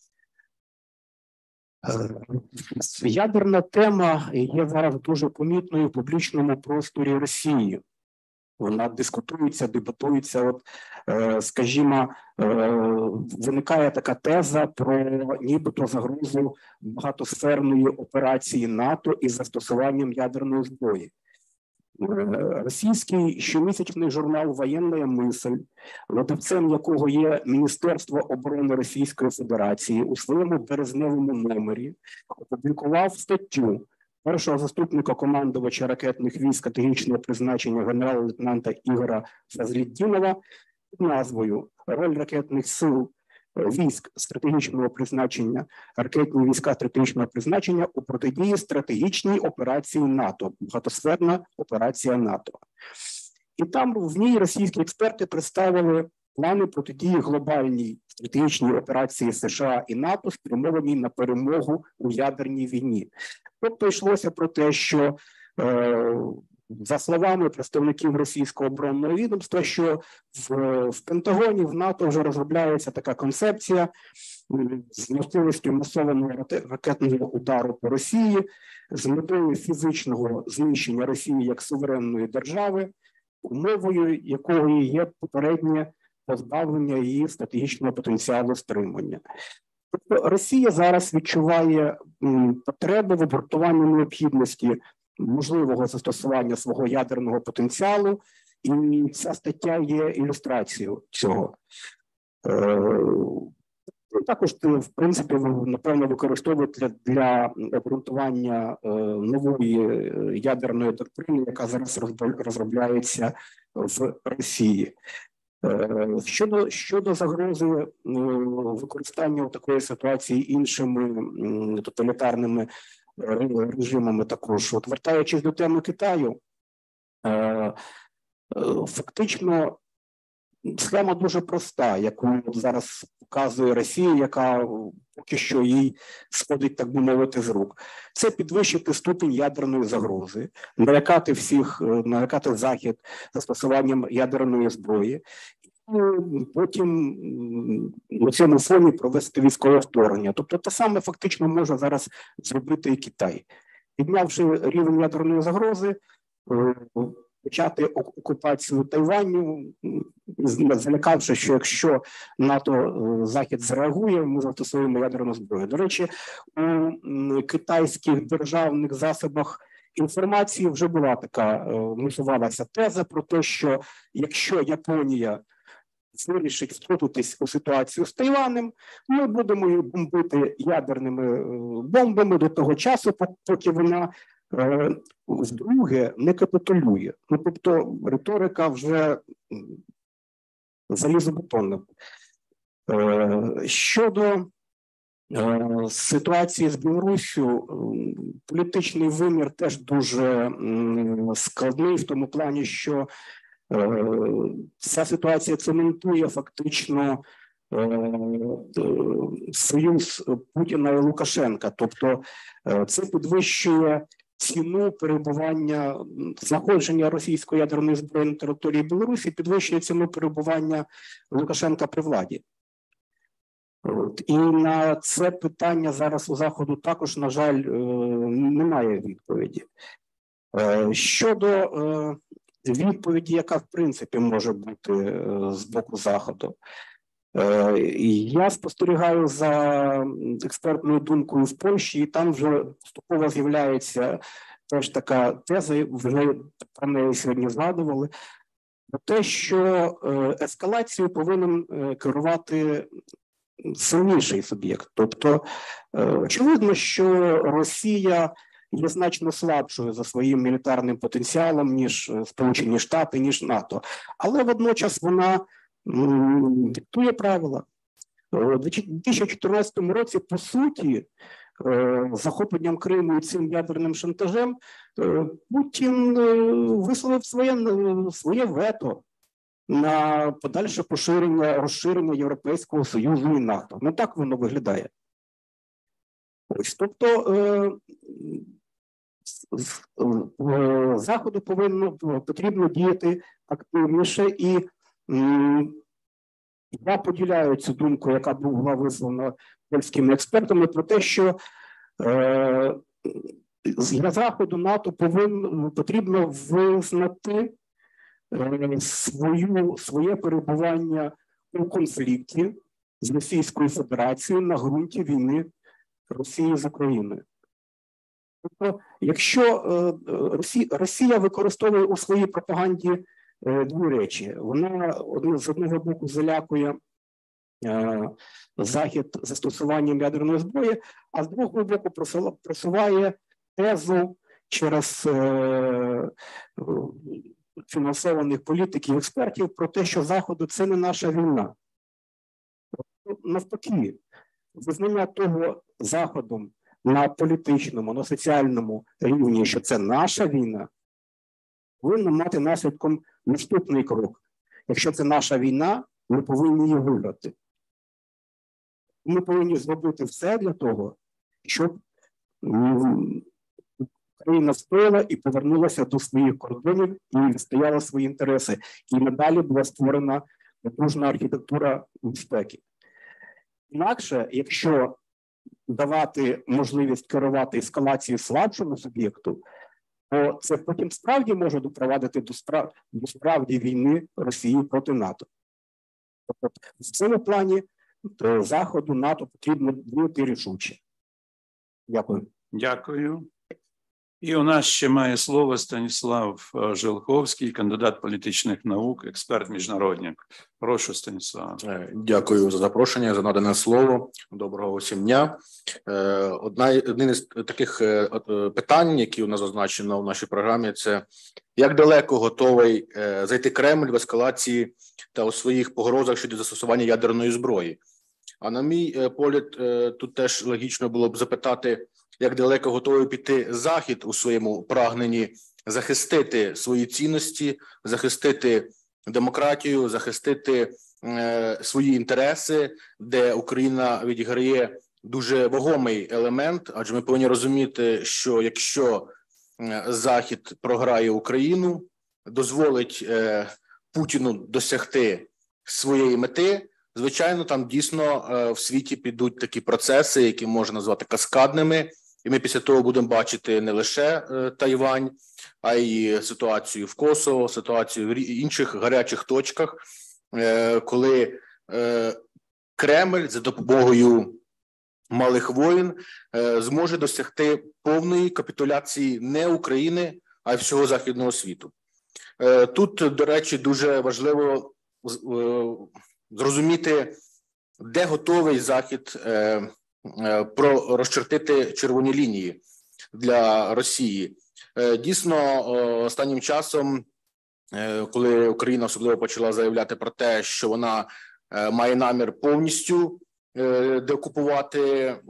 Ядерна тема є зараз дуже помітною в публічному просторі Росії. Вона дискутується, дебатується. От, скажімо, виникає така теза про нібито загрозу багатосферної операції НАТО із застосуванням ядерної зброї. Російський щомісячний журнал «Воєнна мисль», видавцем якого є Міністерство оборони Російської Федерації, у своєму березневому номері опублікував статтю першого заступника командувача ракетних військ стратегічного призначення генерала-лейтенанта Ігора Фазліддінова під назвою «Роль ракетних сил військ стратегічного призначення, ракетні війська стратегічного призначення у протидії стратегічній операції НАТО, багатосферна операція НАТО». І там в ній російські експерти представили плани протидії глобальній стратегічній операції США і НАТО, спрямованій на перемогу у ядерній війні. Тобто йшлося про те, що, е, за словами представників російського оборонного відомства, що в, в Пентагоні, в НАТО вже розробляється така концепція з можливістю масованого ракетного удару по Росії, з метою фізичного знищення Росії як суверенної держави, умовою якої є попереднє позбавлення її стратегічного потенціалу стримання. Тобто Росія зараз відчуває потребу в обґрунтуванні необхідності можливого застосування свого ядерного потенціалу, і ця стаття є ілюстрацією цього. Також, в принципі, напевно, використовують для, для обґрунтування нової ядерної доктрини, яка зараз розробляється в Росії. Щодо, щодо загрози використання такої ситуації іншими тоталітарними режимами також, от вертаючись до теми Китаю, фактично схема дуже проста, яку зараз показує Росія, яка поки що їй сходить, так би мовити, з рук. Це підвищити ступінь ядерної загрози, налякати всіх, налякати Захід застосуванням ядерної зброї, і потім на цьому фоні провести військове вторгнення. Тобто те саме фактично може зараз зробити і Китай. Піднявши рівень ядерної загрози, почати окупацію Тайваню, залякавши, що якщо НАТО, Захід зреагує, ми застосуємо ядерну зброю. До речі, у китайських державних засобах інформації вже була така, мусувалася теза про те, що якщо Японія вирішить втрутитись у ситуацію з Тайванем, ми будемо її бомбити ядерними бомбами до того часу, поки вона вдруге не капітулює. Ну, тобто риторика вже залізобетонна. Щодо ситуації з Білоруссю, політичний вимір теж дуже складний в тому плані, що ця ситуація цементує фактично союз Путіна і Лукашенка. Тобто це підвищує ціну перебування, знаходження російської ядерної зброї на території Білорусі, підвищує ціну перебування Лукашенка при владі. От. І на це питання зараз у Заходу також, на жаль, немає відповіді. Щодо відповіді, яка в принципі може бути з боку Заходу, я спостерігаю за експертною думкою в Польщі, і там вже поступово з'являється теж така теза, вже про неї сьогодні згадували, про те, що ескалацією повинен керувати сильніший суб'єкт. Тобто, очевидно, що Росія є значно слабшою за своїм мілітарним потенціалом, ніж Сполучені Штати, ніж НАТО. Але водночас вона диктує правила. У дві тисячі чотирнадцятому році, по суті, захопленням Криму і цим ядерним шантажем, Путін висловив своє, своє вето на подальше поширення, розширення Європейського Союзу і НАТО. Ну так воно виглядає. Ось, тобто е, з, е, Заходу повинно потрібно діяти активніше, і м, я поділяю цю думку, яка була висловлена польськими експертами, про те, що е, для Заходу НАТО повинно потрібно визнати е, свою, своє перебування у конфлікті з Російською Федерацією на ґрунті війни Росії з Україною. Тобто, якщо е, Росія, Росія використовує у своїй пропаганді е, дві речі, вона з одного боку залякує е, Захід застосуванням ядерної зброї, а з другого боку просуває тезу через е, фінансованих політиків, експертів про те, що Заходу це не наша війна. Навпаки, визнання того Заходом на політичному, на соціальному рівні, що це наша війна, повинно мати наслідком наступний крок. Якщо це наша війна, ми повинні її виграти. Ми повинні зробити все для того, щоб Україна встояла і повернулася до своїх кордонів і відстояла свої інтереси. І надалі була створена потужна архітектура безпеки. Інакше, якщо давати можливість керувати ескалацією слабшому суб'єкту, то це потім справді може допровадити до, справ... до справді війни Росії проти НАТО. Тобто в цьому плані Заходу НАТО потрібно бути рішуче. Дякую. Дякую. І у нас ще має слово Станіслав Жилковський, кандидат політичних наук, експерт міжнародник. Прошу, Станіслав. Дякую за запрошення, за надане слово. Доброго усім дня. Одна, одне з таких питань, які у нас зазначено в нашій програмі, це як далеко готовий зайти Кремль в ескалації та у своїх погрозах щодо застосування ядерної зброї. А на мій погляд, тут теж логічно було б запитати, як далеко готовий піти Захід у своєму прагненні захистити свої цінності, захистити демократію, захистити е, свої інтереси, де Україна відіграє дуже вагомий елемент, адже ми повинні розуміти, що якщо Захід програє Україну, дозволить е, Путіну досягти своєї мети, звичайно, там дійсно е, в світі підуть такі процеси, які можна назвати каскадними, і ми після того будемо бачити не лише е, Тайвань, а й ситуацію в Косово, ситуацію в інших гарячих точках, е, коли е, Кремль за допомогою малих воїн е, зможе досягти повної капітуляції не України, а й всього західного світу. Е, тут, до речі, дуже важливо е, зрозуміти, де готовий Захід е, е, про розчертити червоні лінії для Росії. Е, дійсно, е, останнім часом, е, коли Україна особливо почала заявляти про те, що вона е, має намір повністю е, деокупувати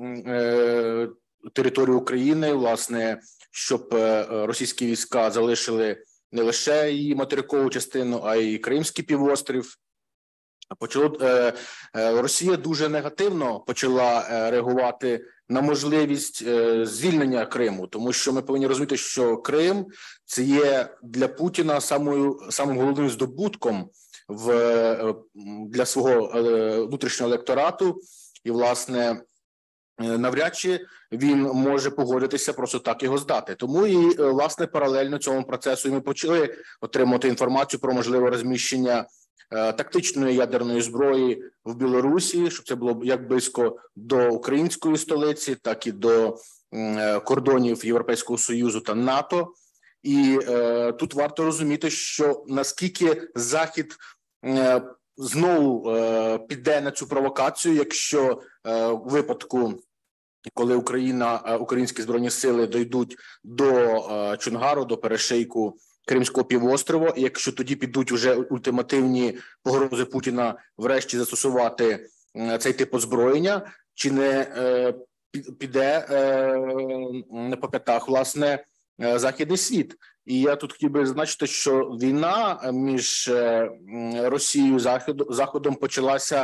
е, територію України, власне, щоб е, російські війська залишили не лише її материкову частину, а й Кримський півострів, Почало е, е, Росія дуже негативно почала е, реагувати на можливість е, звільнення Криму, тому що ми повинні розуміти, що Крим це є для Путіна самою самим головним здобутком в е, для свого е, внутрішнього електорату, і власне е, навряд чи він може погодитися просто так його здати. Тому і е, власне паралельно цьому процесу ми почали отримати інформацію про можливе розміщення тактичної ядерної зброї в Білорусі, щоб це було як близько до української столиці, так і до кордонів Європейського Союзу та НАТО. І е, тут варто розуміти, що наскільки Захід е, знову е, піде на цю провокацію, якщо е, в випадку, коли Україна, українські збройні сили дійдуть до е, Чонгару, до перешийку Кримського півострова, і якщо тоді підуть уже ультимативні погрози Путіна врешті застосувати цей тип озброєння, чи не е, піде е, не по п'ятах, власне, е, західний світ. І я тут хотів би зазначити, що війна між е, Росією і Заходом почалася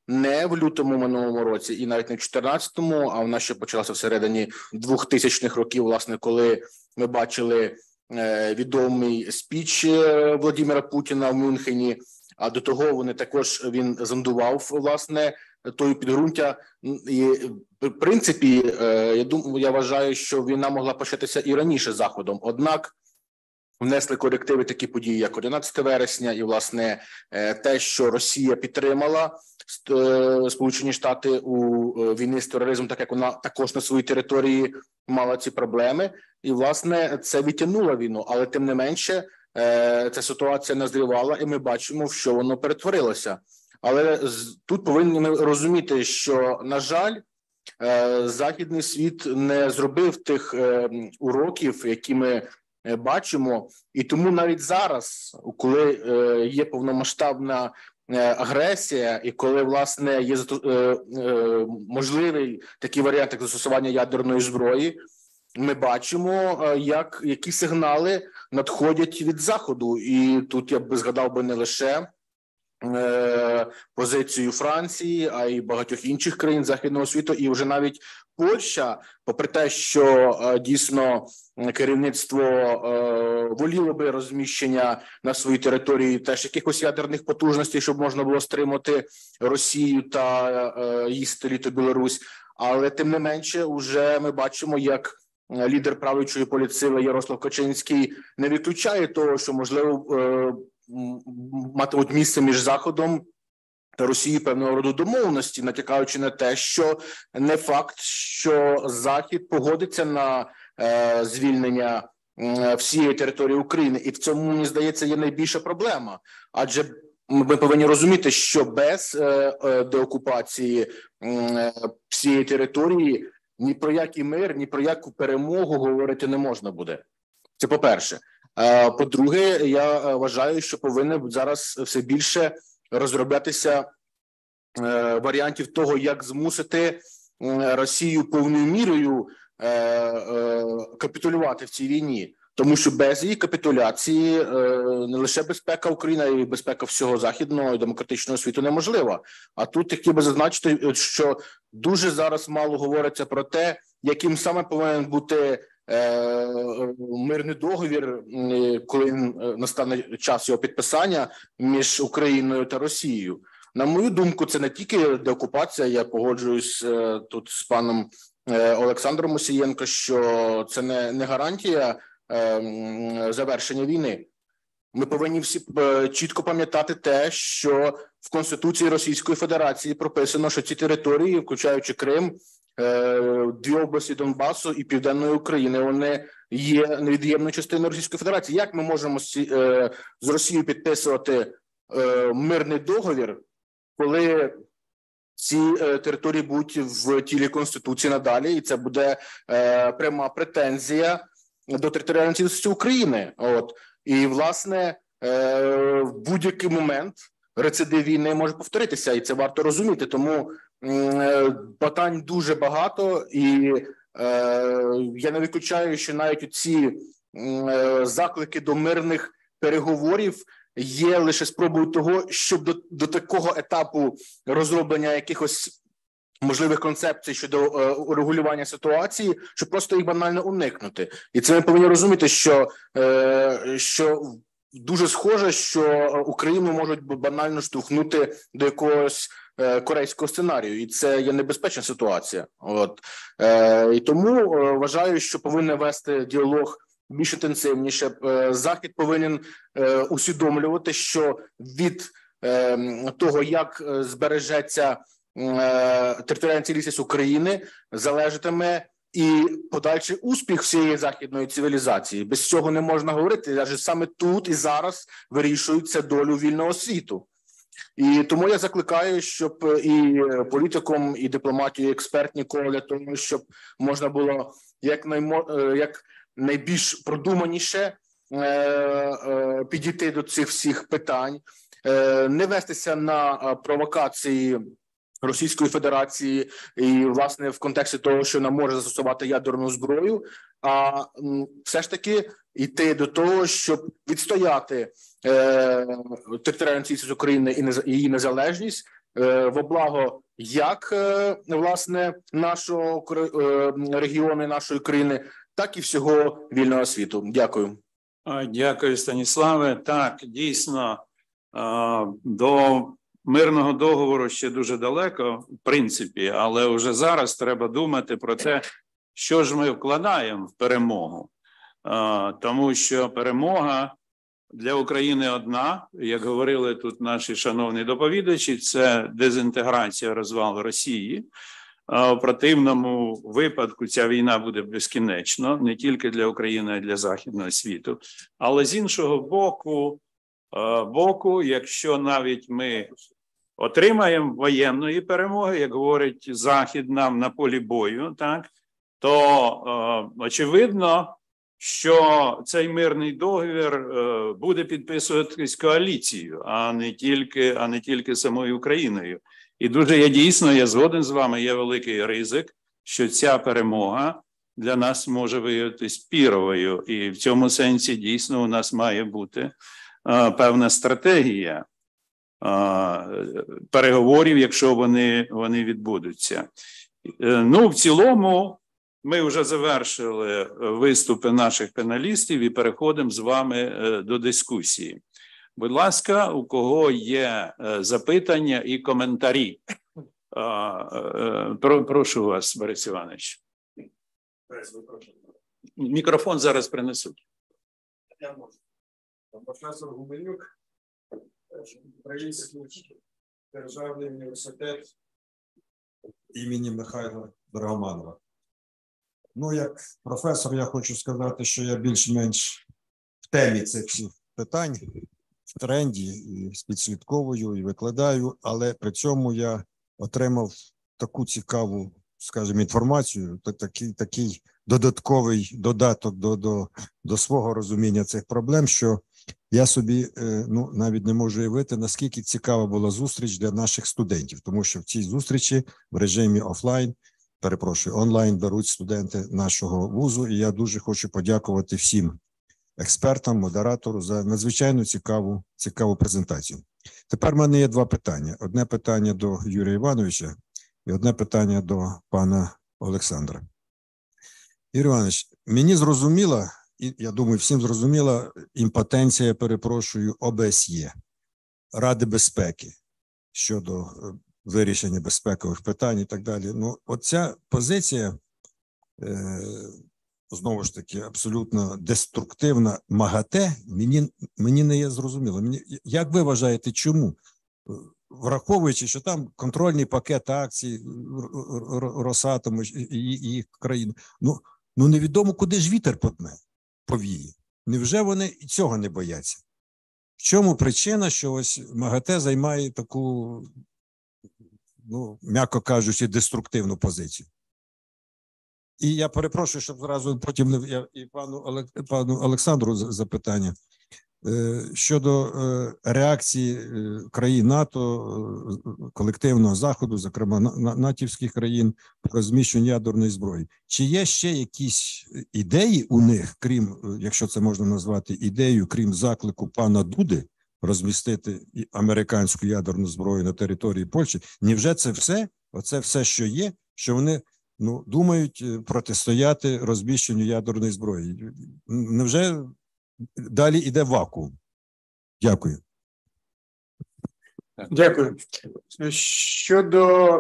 не в лютому минулому році і навіть не в чотирнадцятому, а вона ще почалася всередині двохтисячних років, власне, коли ми бачили е, відомий спіч Володимира Путіна в Мюнхені, а до того вони також, він зондував, власне, тою підґрунтя. І, в принципі, е, я думаю, я вважаю, що війна могла початися і раніше Заходом, однак внесли корективи такі події, як одинадцяте вересня, і, власне, те, що Росія підтримала Сполучені Штати у війні з тероризмом, так як вона також на своїй території мала ці проблеми, і, власне, це відтягнуло війну, але тим не менше ця ситуація назрівала, і ми бачимо, в що воно перетворилося. Але тут повинні ми розуміти, що, на жаль, західний світ не зробив тих уроків, які ми бачимо, і тому навіть зараз, коли е, є повномасштабна е, агресія, і коли, власне, є е, е, можливий такий варіант, як застосування ядерної зброї, ми бачимо, е, як які сигнали надходять від Заходу. І тут я б згадав би не лише е, позицію Франції, а й багатьох інших країн Західного світу, і вже навіть Польща, попри те, що е, дійсно керівництво е, воліло би розміщення на своїй території теж якихось ядерних потужностей, щоб можна було стримати Росію та е, її сателіту Білорусь. Але тим не менше, вже ми бачимо, як лідер правлячої політсили Ярослав Качинський не виключає того, що можливо е, матимуть місце між Заходом та Росією певного роду домовленості, натякаючи на те, що не факт, що Захід погодиться на е, звільнення е, всієї території України. І в цьому, мені здається, є найбільша проблема. Адже ми повинні розуміти, що без е, е, деокупації е, всієї території ні про який мир, ні про яку перемогу говорити не можна буде. Це по-перше. Е, по-друге, я вважаю, що повинні зараз все більше розроблятися е, варіантів того, як змусити е, Росію повною мірою е, е, капітулювати в цій війні. Тому що без її капітуляції е, не лише безпека України, а й безпека всього західного і демократичного світу неможлива. А тут хотів би зазначити, що дуже зараз мало говориться про те, яким саме повинен бути е, мирний договір, коли настане час його підписання між Україною та Росією. На мою думку, це не тільки деокупація, я погоджуюсь е, тут з паном е, Олександром Мусієнко, що це не, не гарантія завершення війни. Ми повинні всі чітко пам'ятати те, що в Конституції Російської Федерації прописано, що ці території, включаючи Крим, дві області Донбасу і Південної України, вони є невід'ємною частиною Російської Федерації. Як ми можемо з Росією підписувати мирний договір, коли ці території будуть в тілі Конституції надалі, і це буде пряма претензія до територіальної цілісності України. От. І, власне, е, в будь-який момент рецидив війни може повторитися, і це варто розуміти. Тому е, питань дуже багато, і е, я не виключаю, що навіть ці е, заклики до мирних переговорів є лише спробою того, щоб до, до такого етапу розроблення якихось можливих концепцій щодо е, урегулювання ситуації, щоб просто їх банально уникнути. І це ми повинні розуміти, що, е, що дуже схоже, що Україну можуть банально штовхнути до якогось е, корейського сценарію, і це є небезпечна ситуація. От. Е, і тому е, вважаю, що повинен вести діалог більш інтенсивніше. Е, Захід повинен е, усвідомлювати, що від е, того, як збережеться територіальна цілісність України, залежатиме і подальший успіх всієї західної цивілізації. Без цього не можна говорити, адже саме тут і зараз вирішується долю вільного світу. І тому я закликаю, щоб і політикам, і дипломатію, і експертні кола для того, щоб можна було як, наймо, як найбільш продуманіше підійти до цих всіх питань, не вестися на провокації Російської Федерації і, власне, в контексті того, що вона може застосувати ядерну зброю, а все ж таки йти до того, щоб відстояти е, територіальну цілісність України і її незалежність, в облаго як, власне, нашого регіону, нашої країни, так і всього вільного світу. Дякую. Дякую, Станіславе. Так, дійсно, до мирного договору ще дуже далеко, в принципі, але вже зараз треба думати про те, що ж ми вкладаємо в перемогу. Тому що перемога для України одна, як говорили тут наші шановні доповідачі, це дезінтеграція, розвал Росії. В противному випадку ця війна буде безкінечно, не тільки для України, а й для Західного світу. Але з іншого боку, боку, якщо навіть ми отримаємо воєнної перемоги, як говорить Захід нам на полі бою, так, то очевидно, що цей мирний договір буде підписуватись коаліцією, а не тільки, а не тільки самою Україною. І дуже я дійсно, я згоден з вами, є великий ризик, що ця перемога для нас може виявитись піровою. І в цьому сенсі дійсно у нас має бути а, певна стратегія а, переговорів, якщо вони, вони відбудуться. Ну, в цілому, ми вже завершили виступи наших паналістів і переходимо з вами до дискусії. Будь ласка, у кого є запитання і коментарі? Прошу вас, Борис Іванович. Мікрофон зараз принесуть. Я можу. Професор Гуменюк, Український державний університет імені Михайла Драгоманова. Ну, як професор, я хочу сказати, що я більш-менш в темі цих всіх питань, в тренді, і підслідковую, і викладаю, але при цьому я отримав таку цікаву, скажімо, інформацію, такий, такий додатковий додаток до, до, до свого розуміння цих проблем, що я собі ну, навіть не можу уявити, наскільки цікава була зустріч для наших студентів, тому що в цій зустрічі в режимі офлайн, перепрошую, онлайн беруть студенти нашого вузу, і я дуже хочу подякувати всім експертам, модератору за надзвичайно цікаву, цікаву презентацію. Тепер в мене є два питання. Одне питання до Юрія Івановича і одне питання до пана Олександра. Юрій Іванович, мені зрозуміла, і я думаю, всім зрозуміла імпотенція, перепрошую, О Б С Є, Ради безпеки щодо вирішення безпекових питань і так далі. Ну, оця позиція, е, знову ж таки, абсолютно деструктивна МАГАТЕ, мені, мені не є зрозуміло. Мені, як ви вважаєте, чому? Враховуючи, що там контрольний пакет акцій Росатому і їх країн, ну, ну невідомо, куди ж вітер потне, повіє. Невже вони і цього не бояться? В чому причина, що ось МАГАТЕ займає таку, ну, м'яко кажучи, деструктивну позицію? І я перепрошую, щоб зразу потім я і пану, Олег, пану Олександру запитання. Щодо реакції країн НАТО, колективного Заходу, зокрема натівських країн, по розміщенню ядерної зброї. Чи є ще якісь ідеї у них, крім, якщо це можна назвати ідеєю, крім заклику пана Дуди, розмістити американську ядерну зброю на території Польщі? Невже це все, оце все, що є, що вони ну, думають протистояти розміщенню ядерної зброї? Невже далі йде вакуум? Дякую. Дякую. Щодо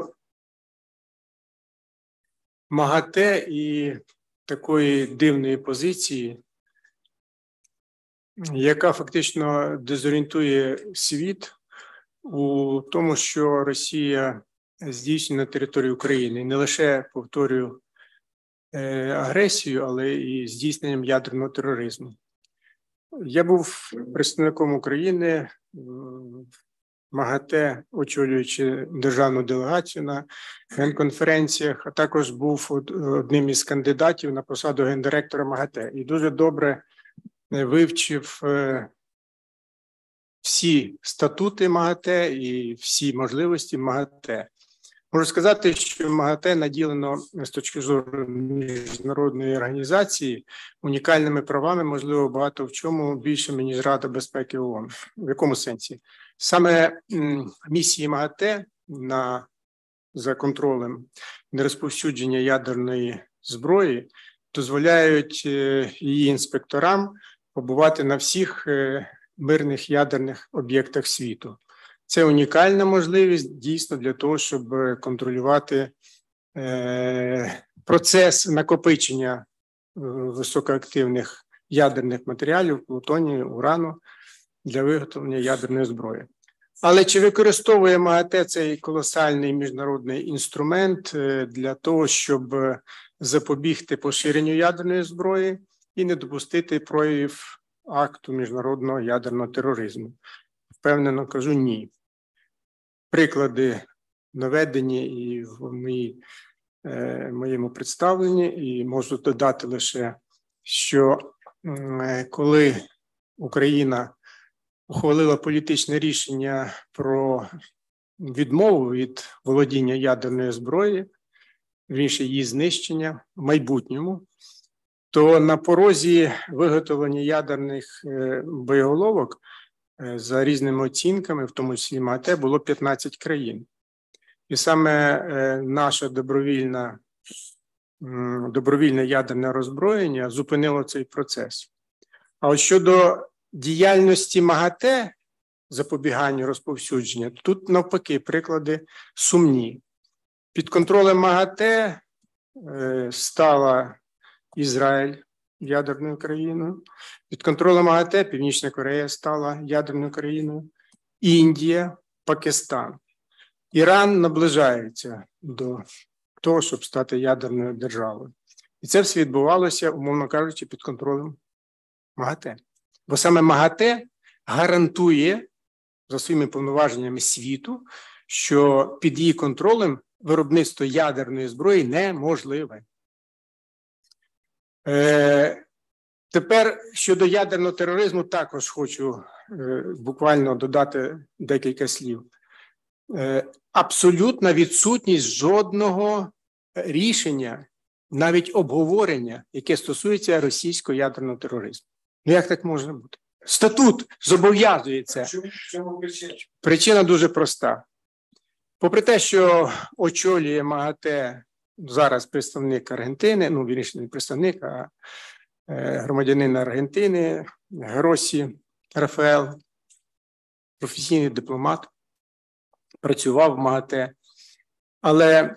МАГАТЕ і такої дивної позиції, яка фактично дезорієнтує світ у тому, що Росія здійснює на території України. І не лише, повторюю, агресію, але і здійсненням ядерного тероризму. Я був представником України в МАГАТЕ, очолюючи державну делегацію на генконференціях, а також був одним із кандидатів на посаду гендиректора МАГАТЕ. І дуже добре вивчив всі статути МАГАТЕ і всі можливості МАГАТЕ. Можу сказати, що МАГАТЕ наділено з точки зору міжнародної організації унікальними правами, можливо, багато в чому більшими, ніж Рада безпеки ООН. В якому сенсі? Саме місії МАГАТЕ на, за контролем нерозповсюдження ядерної зброї дозволяють її інспекторам побувати на всіх мирних ядерних об'єктах світу. Це унікальна можливість дійсно для того, щоб контролювати процес накопичення високоактивних ядерних матеріалів, плутонію, урану для виготовлення ядерної зброї. Але чи використовує МАГАТЕ цей колосальний міжнародний інструмент для того, щоб запобігти поширенню ядерної зброї і не допустити проявів акту міжнародного ядерного тероризму? Впевнено кажу, ні. Приклади наведені і в моїй, е, моєму представленні, і можу додати лише, що е, коли Україна ухвалила політичне рішення про відмову від володіння ядерною зброєю, вірніше її знищення в майбутньому, то на порозі виготовлення ядерних е, боєголовок е, за різними оцінками, в тому числі МАГАТЕ, було п'ятнадцять країн. І саме е, наше добровільне, м, добровільне ядерне роззброєння зупинило цей процес. А от щодо діяльності МАГАТЕ, запобіганню розповсюдження, тут навпаки приклади сумні. Під контролем МАГАТЕ е, стала Ізраїль ядерною країною, під контролем МАГАТЕ Північна Корея стала ядерною країною, Індія, Пакистан. Іран наближається до того, щоб стати ядерною державою. І це все відбувалося, умовно кажучи, під контролем МАГАТЕ. Бо саме МАГАТЕ гарантує за своїми повноваженнями світу, що під її контролем виробництво ядерної зброї неможливе. Е, тепер щодо ядерного тероризму також хочу е, буквально додати декілька слів. Е, абсолютна відсутність жодного рішення, навіть обговорення, яке стосується російського ядерного тероризму. Ну як так може бути? Статут зобов'язує це. Чому причина? Причина дуже проста. Попри те, що очолює МАГАТЕ зараз представник Аргентини, ну, вірніше, не представник, а громадянин Аргентини, Гросі Рафаел, професійний дипломат, працював в МАГАТЕ, але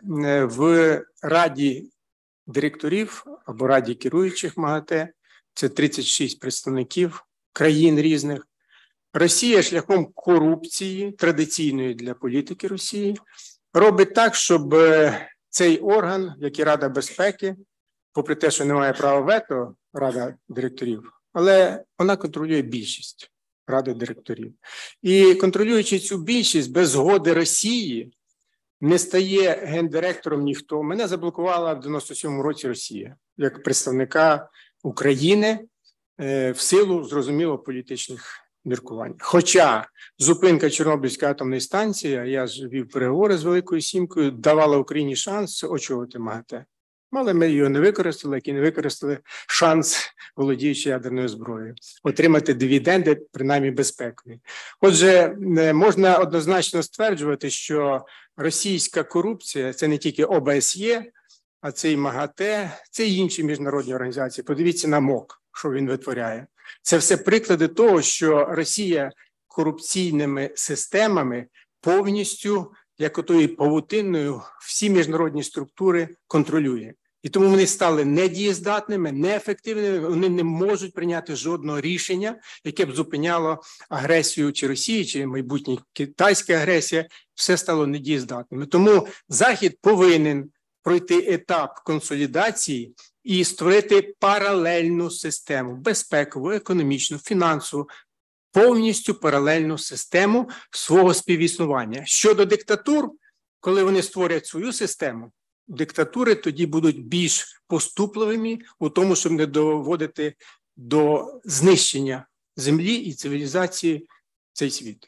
в Раді директорів або Раді керуючих МАГАТЕ, це тридцять шість представників країн різних, Росія шляхом корупції, традиційної для політики Росії, робить так, щоб цей орган, як і Рада безпеки, попри те, що не має права вето, Рада директорів, але вона контролює більшість Ради директорів. І контролюючи цю більшість без згоди Росії, не стає гендиректором ніхто. Мене заблокувала в дев'яносто сьомому році Росія, як представника України в силу, зрозуміло, політичних міркувань. Хоча зупинка Чорнобильської атомної станції, а я ж вів переговори з Великою Сімкою, давала Україні шанс очолити МАГАТЕ. Але ми його не використали, як і не використали шанс, володіючи ядерною зброєю, отримати дивіденди, принаймні безпекові. Отже, можна однозначно стверджувати, що російська корупція – це не тільки О Б С Є, а це і МАГАТЕ, це і інші міжнародні організації. Подивіться на МОК, що він витворяє. Це все приклади того, що Росія корупційними системами повністю, як отою павутинною, всі міжнародні структури контролює. І тому вони стали недієздатними, неефективними, вони не можуть прийняти жодного рішення, яке б зупиняло агресію чи Росії, чи майбутня китайська агресія, все стало недієздатними. Тому Захід повинен пройти етап консолідації і створити паралельну систему, безпекову, економічну, фінансову, повністю паралельну систему свого співіснування. Щодо диктатур, коли вони створять свою систему, диктатури тоді будуть більш поступливими у тому, щоб не доводити до знищення землі і цивілізації цей світ.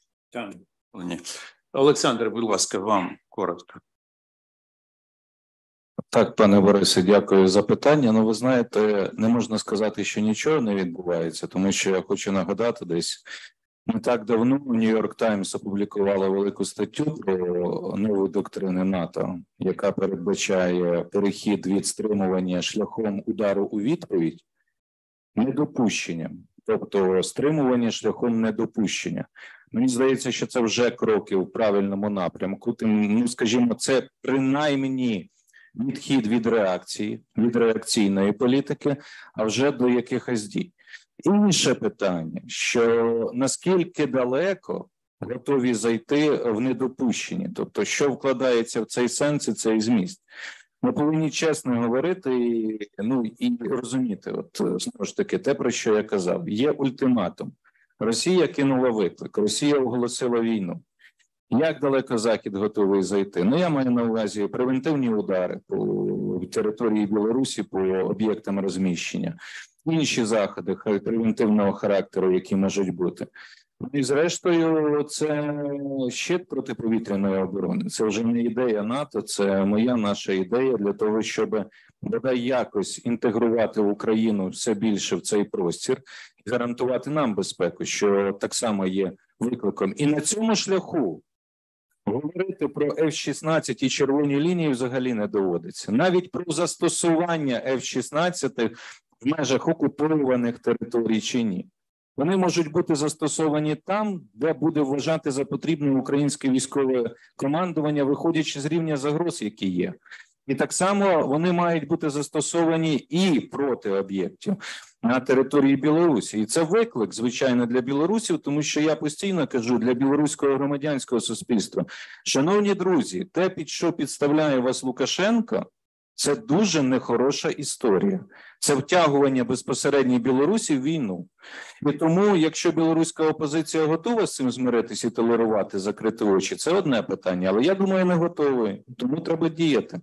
Олександр, будь ласка, вам коротко. Так, пане Борисе, дякую за питання. Ну, ви знаєте, не можна сказати, що нічого не відбувається, тому що я хочу нагадати, десь Не так давно Нью-Йорк Таймс опублікувала велику статтю про нову доктрину НАТО, яка передбачає перехід від стримування шляхом удару у відповідь недопущенням, тобто стримування шляхом недопущення. Мені здається, що це вже кроки в правильному напрямку. Тим, ну, скажімо, це принаймні відхід від реакції, від реакційної політики, а вже до якихось дій. Інше питання, що наскільки далеко готові зайти в недопущення, тобто що вкладається в цей сенс і цей зміст. Ми повинні чесно говорити і, ну, і розуміти, от знову ж таки, те, про що я казав, є ультиматум. Росія кинула виклик, Росія оголосила війну. Як далеко Захід готовий зайти? Ну, я маю на увазі превентивні удари по території Білорусі, по об'єктам розміщення, інші заходи превентивного характеру, які можуть бути. І зрештою, це щит протиповітряної оборони. Це вже не ідея НАТО, це моя, наша ідея для того, щоб, бодай якось інтегрувати Україну все більше в цей простір і гарантувати нам безпеку, що так само є викликом. І на цьому шляху говорити про еф шістнадцять і червоні лінії взагалі не доводиться. Навіть про застосування еф шістнадцять в межах окупованих територій чи ні. Вони можуть бути застосовані там, де буде вважати за потрібне українське військове командування, виходячи з рівня загроз, які є. І так само вони мають бути застосовані і проти об'єктів на території Білорусі. І це виклик, звичайно, для білорусів, тому що я постійно кажу для білоруського громадянського суспільства. Шановні друзі, те, під що підставляє вас Лукашенко, це дуже нехороша історія. Це втягування безпосередньо Білорусі в війну. І тому, якщо білоруська опозиція готова з цим змиритися і толерувати, закрити очі, це одне питання. Але я думаю, не готові. Тому треба діяти.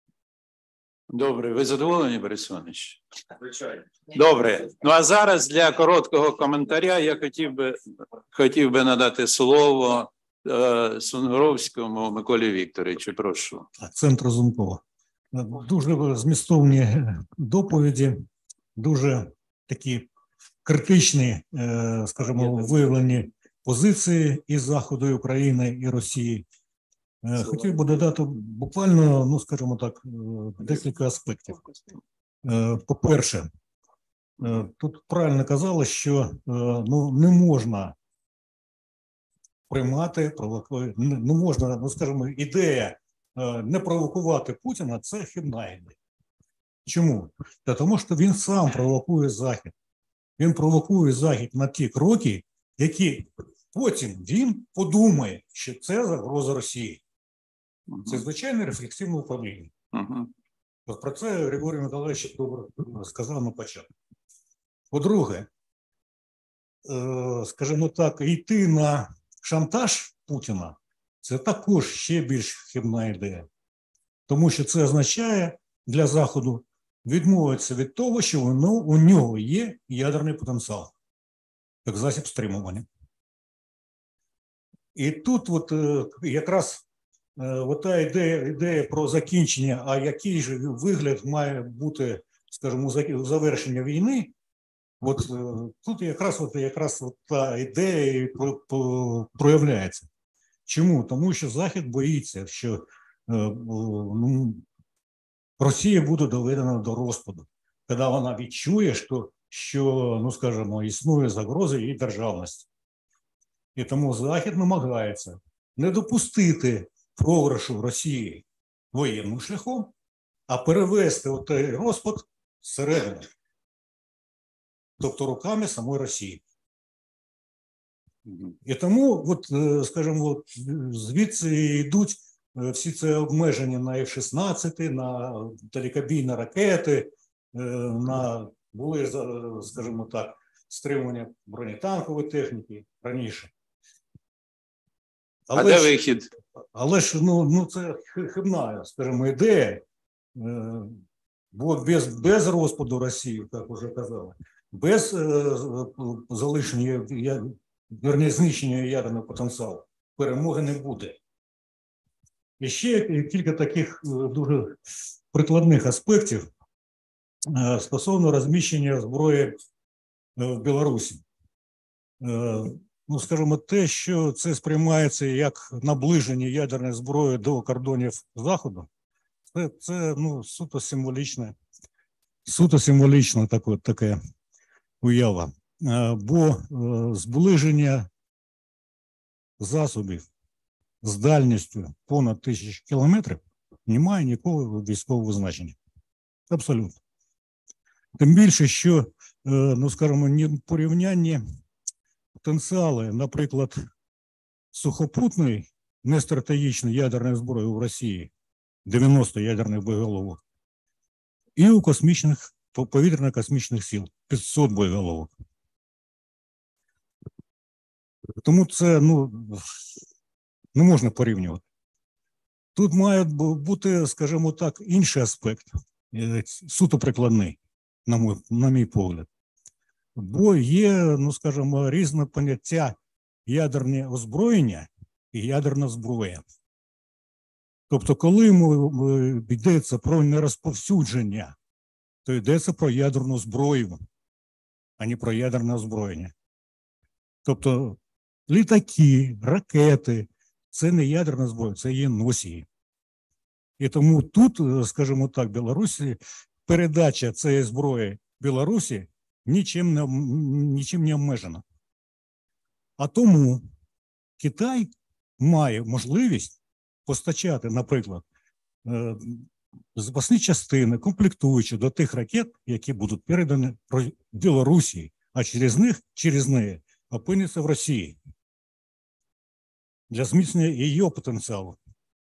Добре, ви задоволені, Борис Іванович? Звичайно. Добре. Ну а зараз для короткого коментаря я хотів би, хотів би надати слово е, Сунгровському Миколі Вікторовичу. Прошу. Акцент Разумкова. Дуже змістовні доповіді, дуже такі критичні, скажімо, виявлені позиції і Заходу, і України, і Росії. Хотів би додати буквально, ну, скажімо так, декілька аспектів. По-перше, тут правильно казали, що ну, не можна приймати, не можна, ну, скажімо, ідея не провокувати Путіна – це хибна ідея. Чому? Тому що він сам провокує Захід. Він провокує Захід на ті кроки, які потім він подумає, що це загроза Росії. Це звичайне рефлексивне управління. Uh-huh. Про це Григорій Миколаївич добре сказав на початку. По-друге, скажімо так, йти на шантаж Путіна – це також ще більш хибна ідея. Тому що це означає для Заходу відмовитися від того, що воно, у нього є ядерний потенціал, як засіб стримування. І тут от якраз от та ідея, ідея про закінчення, а який же вигляд має бути, скажімо, завершення війни, от тут якраз, от, якраз от та ідея проявляється. Чому? Тому що Захід боїться, що ну, Росія буде доведена до розпаду, коли вона відчує, що, що ну, скажімо, існує загроза її державності. І тому Захід намагається не допустити програшу Росії воєнним шляхом, а перевести той розпад зсередини, тобто руками самої Росії. І тому, от, скажімо, от, звідси йдуть всі ці обмеження на еф шістнадцять, на далекобійні ракети, на були, скажімо так, стримування бронетанкової техніки раніше. Але а де ж, вихід? Але ж, ну, ну це хибна, скажімо, ідея, бо без, без розпаду Росії, як вже казали, без е, залишення, верні, знищення ядерного потенціалу перемоги не буде. І ще кілька таких дуже прикладних аспектів стосовно розміщення зброї в Білорусі. ну, скажімо, те, що це сприймається як наближення ядерної зброї до кордонів Заходу, це, це ну, суто символічне, суто символічна таке, таке уява. Бо зближення засобів з дальністю понад тисячу кілометрів не має ніякого військового значення. Абсолютно. Тим більше, що, ну, скажімо, порівнянні потенціали, наприклад, сухопутної нестратегічної ядерної зброї в Росії, дев'яносто ядерних боєголовок, і у космічних, повітряно-космічних сил, п'ятсот боєголовок. Тому це, ну, не можна порівнювати. Тут має бути, скажімо так, інший аспект, суто прикладний, на мій, на мій погляд. Бо є, ну, скажімо, різне поняття ядерне озброєння і ядерна зброя. Тобто, коли йдеться про нерозповсюдження, то йдеться про ядерну зброю, а не про ядерне озброєння. Тобто, літаки, ракети – це не ядерна зброя, це є носії. І тому тут, скажімо так, Білорусі, передача цієї зброї Білорусі нічим не, нічим не обмежена. А тому Китай має можливість постачати, наприклад, запасні частини, комплектуючі до тих ракет, які будуть передані Білорусі, а через них, через неї, опиняться в Росії для зміцнення її потенціалу.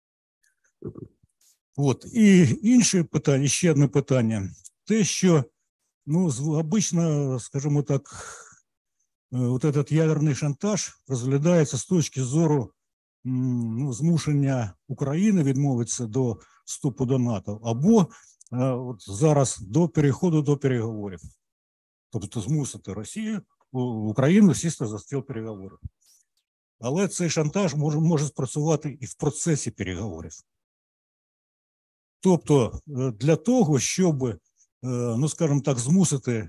От. І інше питання, ще одне питання. Те, що, ну, обично, скажімо так, вот этот ядерний шантаж розглядається з точки зору, ну, змушення України відмовитися до вступу до НАТО, або от зараз до переходу до переговорів. Тобто змусити Росію, Україну сісти за стіл переговорів. Але цей шантаж може, може спрацювати і в процесі переговорів. Тобто для того, щоб, ну, скажімо так, змусити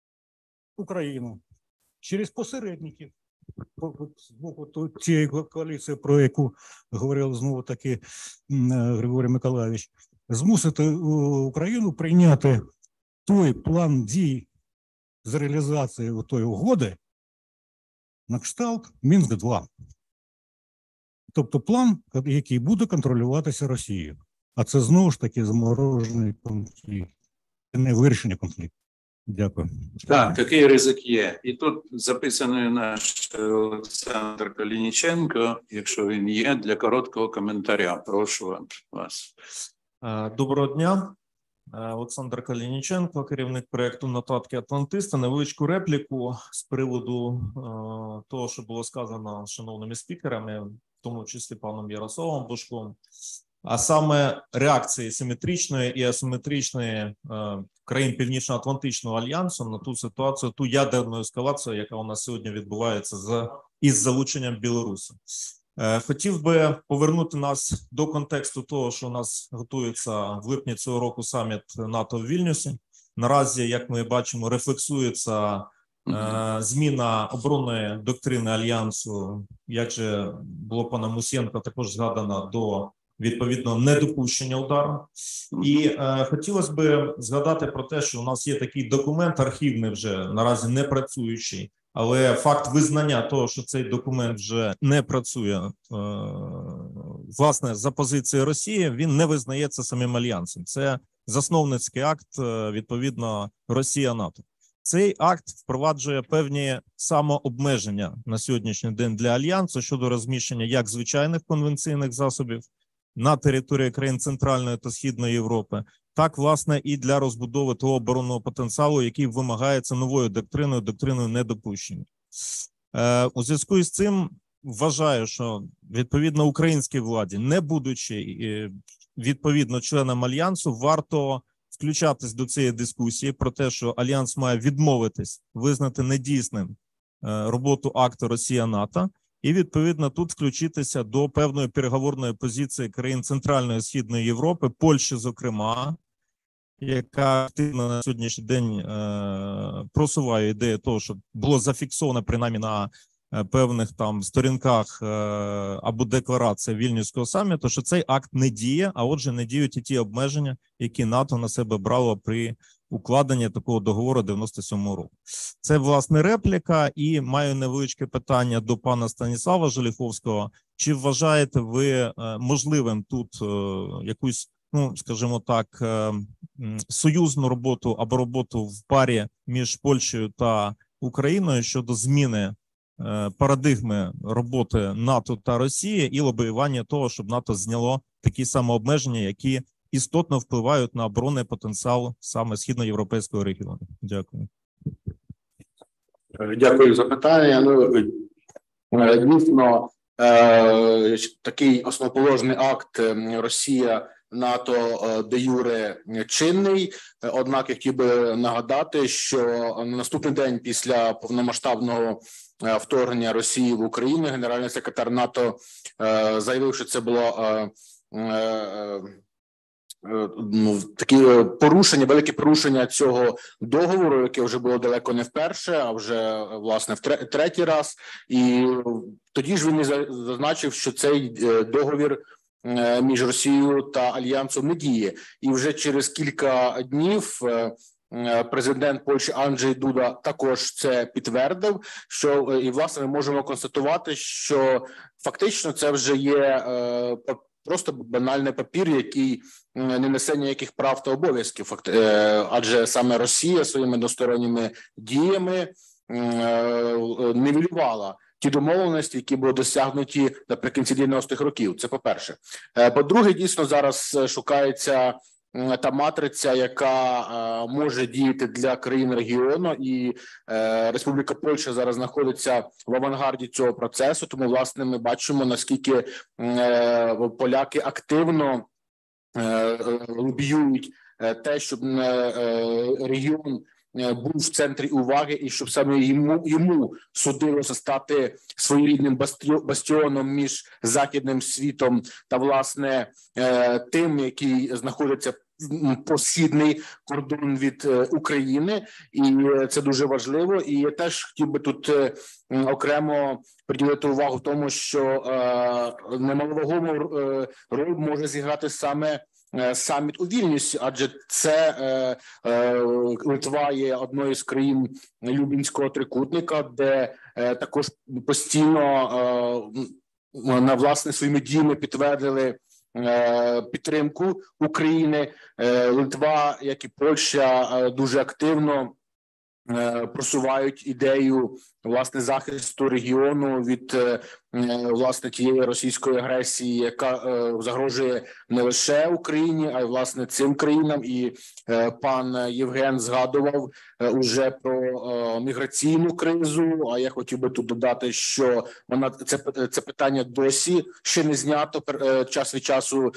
Україну через посередників, з боку тієї коаліції, про яку говорив знову-таки Григорій Миколайович, змусити Україну прийняти той план дій з реалізації тої угоди на кшталт Мінськ два. Тобто план, який буде контролюватися Росією. А це знову ж таки заморожений конфлікт, не вирішення конфлікту. Дякую. Так, такий ризик є. І тут записаний наш Олександр Калініченко, якщо він є, для короткого коментаря. Прошу вас. Доброго дня. Олександр Калініченко, керівник проєкту «Нотатки Атлантиста». Невеличку репліку з приводу того, що було сказано шановними спікерами, в тому числі паном Ярославом Божком, а саме реакції симетричної і асиметричної е, країн Північно-Атлантичного альянсу на ту ситуацію, ту ядерну ескалацію, яка у нас сьогодні відбувається з, із залученням Білорусі. Е, хотів би повернути нас до контексту того, що у нас готується в липні цього року саміт НАТО в Вільнюсі. Наразі, як ми бачимо, рефлексується е, зміна оборонної доктрини Альянсу, як же було пана Мусієнка також згадано, до відповідно недопущення удару. І е, хотілося б згадати про те, що у нас є такий документ архівний, вже наразі не працюючий, але факт визнання того, що цей документ вже не працює, е, власне, за позицією Росії, він не визнається самим Альянсом. Це засновницький акт, е, відповідно, Росія-НАТО. Цей акт впроваджує певні самообмеження на сьогоднішній день для Альянсу щодо розміщення як звичайних конвенційних засобів на території країн Центральної та Східної Європи, так, власне, і для розбудови того оборонного потенціалу, який вимагається новою доктриною, доктриною недопущення. Е, у зв'язку із цим вважаю, що відповідно українській владі, не будучи е, відповідно членом Альянсу, варто включатись до цієї дискусії про те, що Альянс має відмовитись визнати недійсним е, роботу акту Росія-НАТО, і, відповідно, тут включитися до певної переговорної позиції країн Центральної і Східної Європи, Польщі, зокрема, яка активно на сьогоднішній день е, просуває ідею того, щоб було зафіксовано, принаймні на певних там сторінках або декларація Вільнюського саміту, що цей акт не діє, а отже не діють і ті обмеження, які НАТО на себе брало при укладенні такого договору дев'яносто сьомого року. Це, власне, репліка, і маю невеличке питання до пана Станіслава Желіховського. Чи вважаєте ви можливим тут якусь, ну, скажімо так, союзну роботу або роботу в парі між Польщею та Україною щодо зміни парадигми роботи НАТО та Росії і лобіювання того, щоб НАТО зняло такі самообмеження, які істотно впливають на оборонний потенціал саме східноєвропейського регіону? Дякую. Дякую за питання. Ну, дійсно, такий основоположний акт Росія НАТО де юре чинний. Однак я хотів би нагадати, що на наступний день після повномасштабного вторгнення Росії в Україну генеральний секретар НАТО заявив, що це було ну, такі порушення, велике порушення цього договору, яке вже було далеко не вперше, а вже, власне, в третій раз. І тоді ж він зазначив, що цей договір між Росією та Альянсом не діє. І вже через кілька днів президент Польщі Анджей Дуда також це підтвердив, що, і, власне, ми можемо констатувати, що фактично це вже є просто банальний папір, який не несе ніяких прав та обов'язків, адже саме Росія своїми односторонніми діями нівелювала ті домовленості, які були досягнуті наприкінці дев'яностих років. Це по-перше. По-друге, дійсно зараз шукається та матриця, яка е, може діяти для країн регіону, і е, Республіка Польща зараз знаходиться в авангарді цього процесу. Тому, власне, ми бачимо, наскільки е, поляки активно е, лобіюють е, те, щоб е, е, регіон був в центрі уваги, і щоб саме йому, йому судилося стати своєрідним бастіоном між західним світом та, власне, тим, який знаходиться по східний кордон від України, і це дуже важливо. І я теж хотів би тут окремо приділити увагу в тому, що немаловагому роль може зіграти саме саміт у Вільнюсі, адже це е, е, Литва є одною з країн Люблінського трикутника, де е, також постійно е, на власне своїми діями підтвердили е, підтримку України. Е, Литва, як і Польща, е, дуже активно е, просувають ідею власне захисту регіону від власне тієї російської агресії, яка е, загрожує не лише Україні, а й власне цим країнам. І е, пан Євген згадував е, уже про е, міграційну кризу. А я хотів би тут додати, що вона це це питання досі ще не знято. Е, час від часу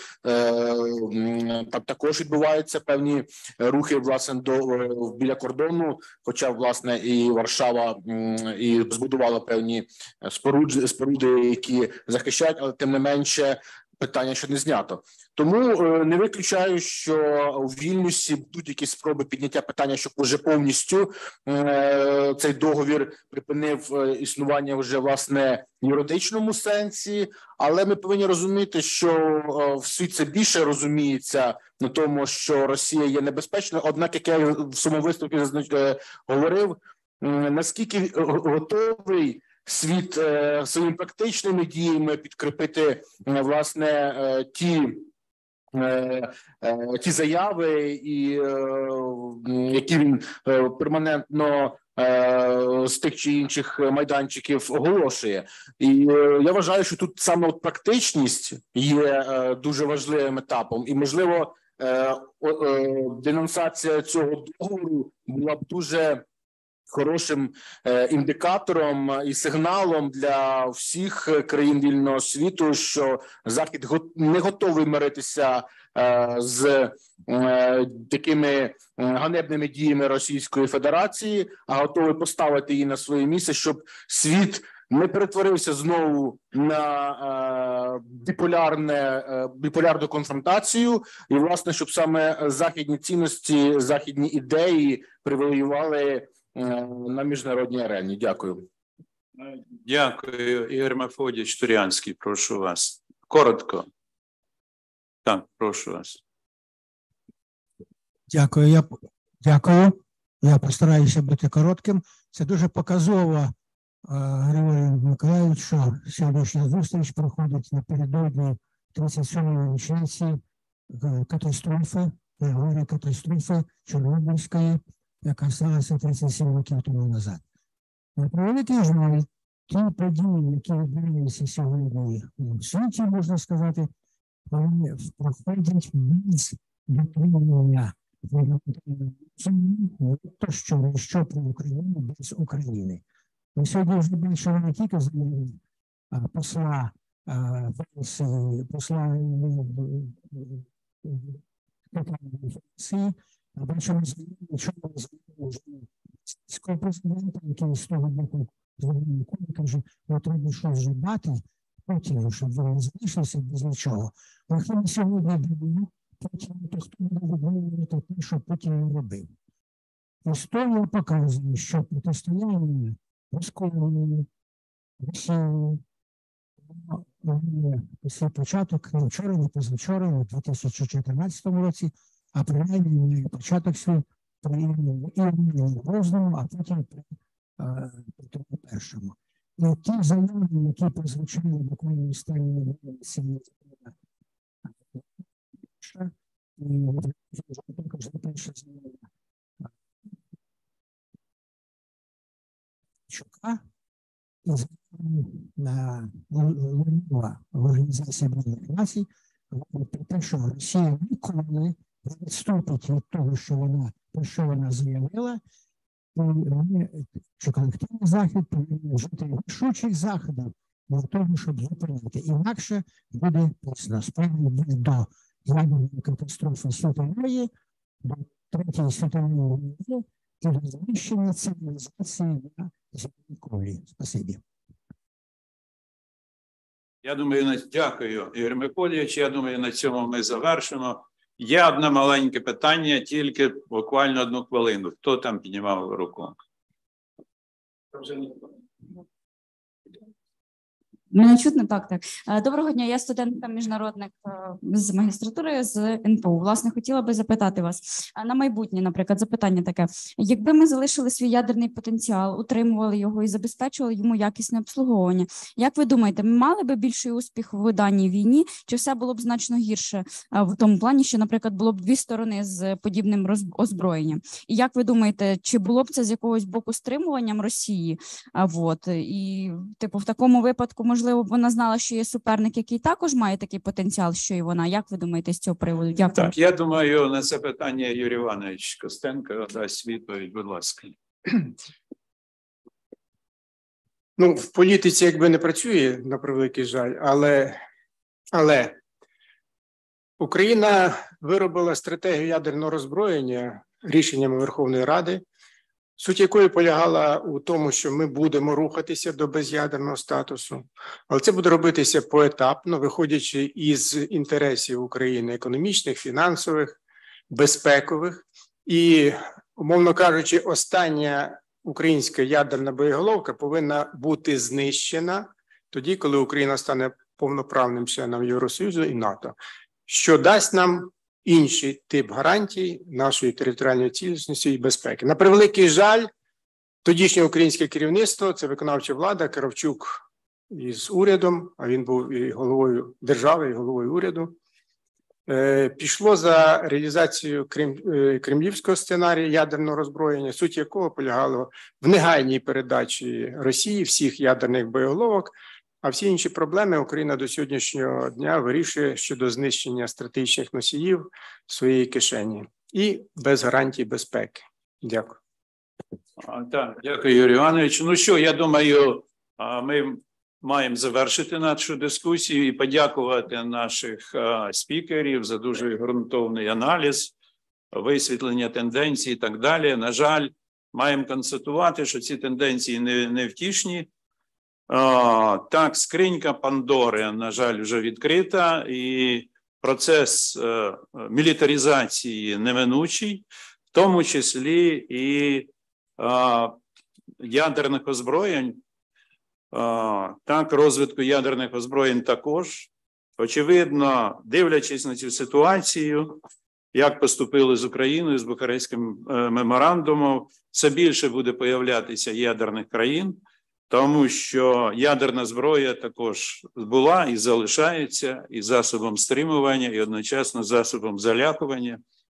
е, там також відбуваються певні рухи власне до біля кордону. Хоча власне і Варшава і збудувала певні споруди, споруди, які захищають, але тим не менше питання ще не знято. Тому не виключаю, що у Вільнюсі будуть якісь спроби підняття питання, щоб вже повністю е, цей договір припинив існування вже власне в юридичному сенсі, але ми повинні розуміти, що е, в світ це більше розуміється на тому, що Росія є небезпечною, однак, як я в своєму виступі е, говорив, е, наскільки готовий світ е, своїми практичними діями підкріпити е, власне е, ті е, е, ті заяви, і е, які він е, перманентно е, з тих чи інших майданчиків оголошує. І е, я вважаю, що тут саме от практичність є е, дуже важливим етапом, і можливо е, е, денонсація цього договору була б дуже хорошим е, індикатором і сигналом для всіх країн вільного світу, що Захід го, не готовий миритися е, з е, такими ганебними діями Російської Федерації, а готовий поставити її на своє місце, щоб світ не перетворився знову на е, біполярне, е, біполярну конфронтацію, і, власне, щоб саме західні цінності, західні ідеї привоювали на міжнародній арені. Дякую. Дякую. Ігор Мефодійович Турянський, прошу вас. Коротко. Так, прошу вас. Дякую. Я, дякую. Я постараюся бути коротким. Це дуже показово, Григорій Миколаївич, що сьогоднішня зустріч проходить напередодні тридцять сьомої річниці катастрофи, говорю, катастрофи Чорнобильської, яка сталася тридцять сім років тому назад. На превеликий жаль, ті події, які відбуваються сьогодні у світі, можна сказати, вони проходять без дотримання то, що, що про Україну без України. Ми сьогодні вже бачили не тільки посла Франції, посла Франції, а бачимо, що військового президента, який з того боку каже, що треба щось вже дати, потім, щоб вони не залишилися без нічого. Якщо ми сьогодні дивимо, потім, то хто буде виконувати те, що Путін не робив. Історія показує, що протистояння Москвою, Росією, цей початок не вчора, не позавчора, не в дві тисячі чотирнадцятому році, а принаймні початок свій при Івані Грозному, а потім при Петру Першому. І ті заяви, які прозвучали буквально останні місяці, і також перша заява Чука, і на в Організації Об'єднаних Націй про те, що Росія ніколи не відступить від того, що вона, про що вона заявила, і вони, що колективний захід повинен вжити рішучих заходів для того, щоб зупинити. Інакше буде пізно. Справді буде до ядерної катастрофи світової, до Третьої світової війни і до знищення цивілізації на земній кулі. Спасибі. Я думаю, на... дякую, Ігор Миколійович. Я думаю, на цьому ми завершимо. Є одне маленьке питання, тільки буквально одну хвилину. Хто там піднімав руку? Мене чутно? Так, так. Доброго дня, я студентка-міжнародник з магістратури з ен пе у. Власне, хотіла би запитати вас на майбутнє, наприклад, запитання таке. Якби ми залишили свій ядерний потенціал, утримували його і забезпечували йому якісне обслуговування, як ви думаєте, ми мали би більший успіх в даній війні, чи все було б значно гірше в тому плані, що, наприклад, було б дві сторони з подібним озброєнням? І як ви думаєте, чи було б це з якогось боку стримуванням Росії? Вот. І, типу, в такому випадку, можливо, Можливо, вона знала, що є суперник, який також має такий потенціал, що і вона. Як ви думаєте з цього приводу? Дякую. Так, я думаю, на це питання Юрій Іванович Костенко дасть відповідь, будь ласка. Ну, в політиці якби не працює, на превеликий жаль, але, але Україна виробила стратегію ядерного роззброєння рішеннями Верховної Ради, суть якої полягала у тому, що ми будемо рухатися до без'ядерного статусу, але це буде робитися поетапно, виходячи із інтересів України економічних, фінансових, безпекових. І, умовно кажучи, остання українська ядерна боєголовка повинна бути знищена тоді, коли Україна стане повноправним членом Євросоюзу і НАТО, що дасть нам інший тип гарантій нашої територіальної цілісності і безпеки. На превеликий жаль, тодішнє українське керівництво, це виконавча влада, Кравчук із урядом, а він був і головою держави, і головою уряду, пішло за реалізацією кремлівського сценарію ядерного роззброєння, суть якого полягала в негайній передачі Росії всіх ядерних боєголовок, а всі інші проблеми Україна до сьогоднішнього дня вирішує щодо знищення стратегічних носіїв своєї кишені і без гарантій безпеки. Дякую. А, так, дякую, Юрій Іванович. Ну що, я думаю, ми маємо завершити нашу дискусію і подякувати наших спікерів за дуже ґрунтовний аналіз, висвітлення тенденцій і так далі. На жаль, маємо констатувати, що ці тенденції не, не втішні. А, так, скринька Пандори, на жаль, вже відкрита, і процес е, мілітаризації неминучий, в тому числі і е, ядерних озброєнь, так, розвитку ядерних озброєнь також. Очевидно, дивлячись на цю ситуацію, як поступили з Україною, з Бухарестським меморандумом, все більше буде появлятися ядерних країн, тому що ядерна зброя також була і залишається і засобом стримування, і одночасно засобом залякування.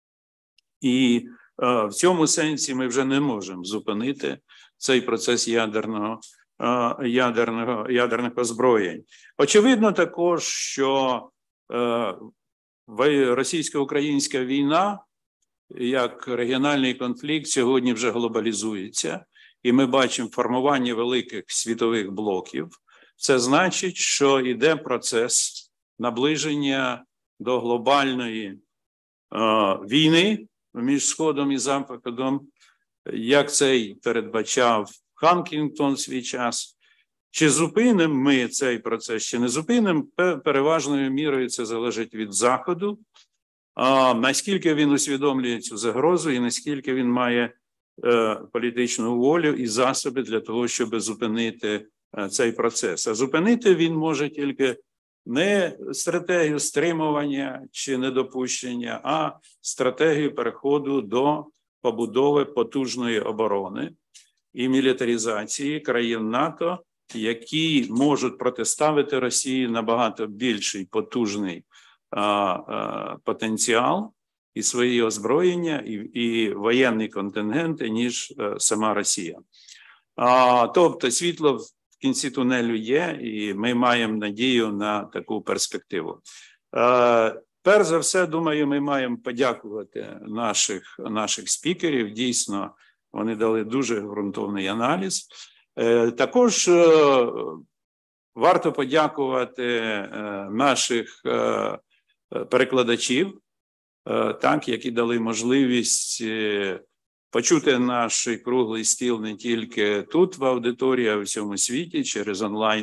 І е, в цьому сенсі ми вже не можемо зупинити цей процес ядерного, е, ядерного, ядерних озброєнь. Очевидно також, що е, російсько-українська війна, як регіональний конфлікт, сьогодні вже глобалізується. І ми бачимо формування великих світових блоків. Це значить, що йде процес наближення до глобальної е, війни між Сходом і Заходом, як це й передбачав Ханкінгтон в свій час. Чи зупинимо ми цей процес, чи не зупинимо, переважною мірою це залежить від Заходу, а наскільки він усвідомлює цю загрозу і наскільки він має політичну волю і засоби для того, щоб зупинити цей процес. А зупинити він може тільки не стратегію стримування чи недопущення, а стратегію переходу до побудови потужної оборони і мілітаризації країн НАТО, які можуть протиставити Росії набагато більший потужний а, а, потенціал, і свої озброєння, і, і воєнні контингенти, ніж е, сама Росія. А, тобто світло в кінці тунелю є, і ми маємо надію на таку перспективу. Е, перш за все, думаю, ми маємо подякувати наших, наших спікерів. Дійсно, вони дали дуже ґрунтовний аналіз. Е, також е, варто подякувати е, наших е, перекладачів, так, які дали можливість почути наш круглий стіл не тільки тут в аудиторії, а й у всьому світі через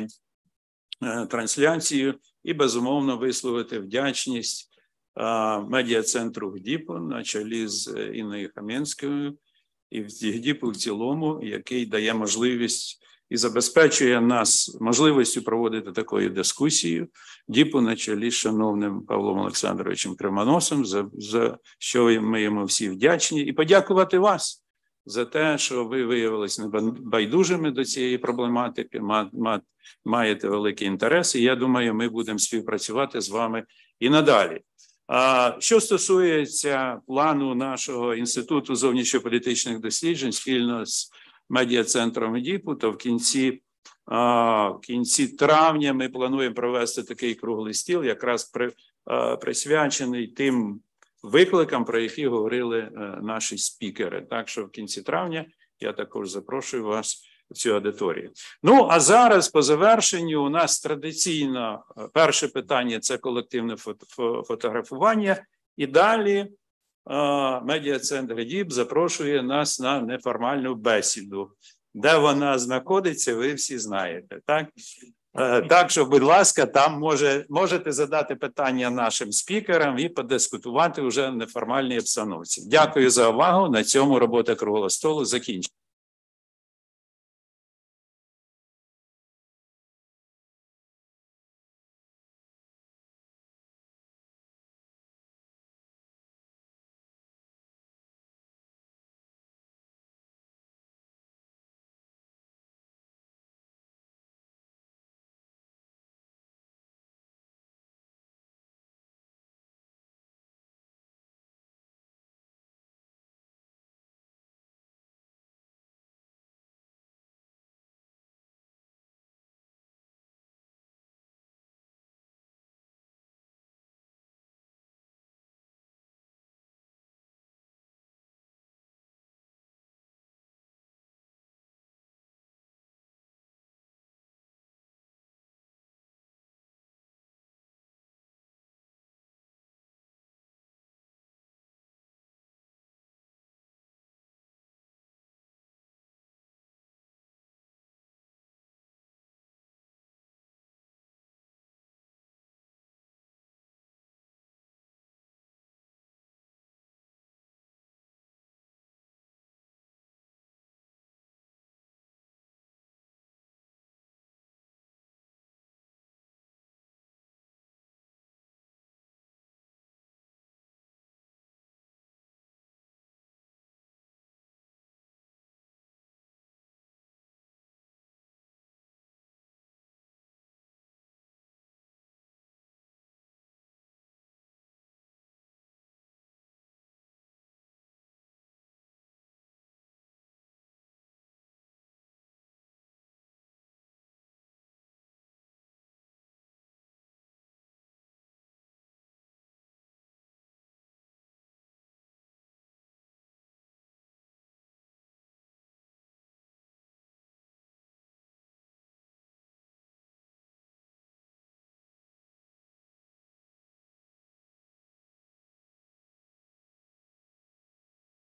онлайн-трансляцію і, безумовно, висловити вдячність медіа-центру ГДІПу на чолі з Інною Кам'янською і ГДІПу в цілому, який дає можливість і забезпечує нас можливістю проводити такою дискусію. ДІПу на чолі з шановним Павлом Олександровичем Кремоносом, за, за що ми йому всі вдячні. І подякувати вас за те, що ви виявилися небайдужими до цієї проблематики, маєте великий інтерес, і я думаю, ми будемо співпрацювати з вами і надалі. А що стосується плану нашого Інституту зовнішньополітичних досліджень спільно з медіа-центром ДІПу, то в кінці, а, в кінці травня ми плануємо провести такий круглий стіл, якраз при, а, присвячений тим викликам, про які говорили а, наші спікери. Так що в кінці травня я також запрошую вас в цю аудиторію. Ну, а зараз по завершенню у нас традиційно перше питання – це колективне фото фотографування. І далі медіа-центр ДІП запрошує нас на неформальну бесіду. Де вона знаходиться, ви всі знаєте. Так, так що, будь ласка, там може, можете задати питання нашим спікерам і подискутувати вже в неформальній обстановці. Дякую за увагу. На цьому робота круглого столу закінчена.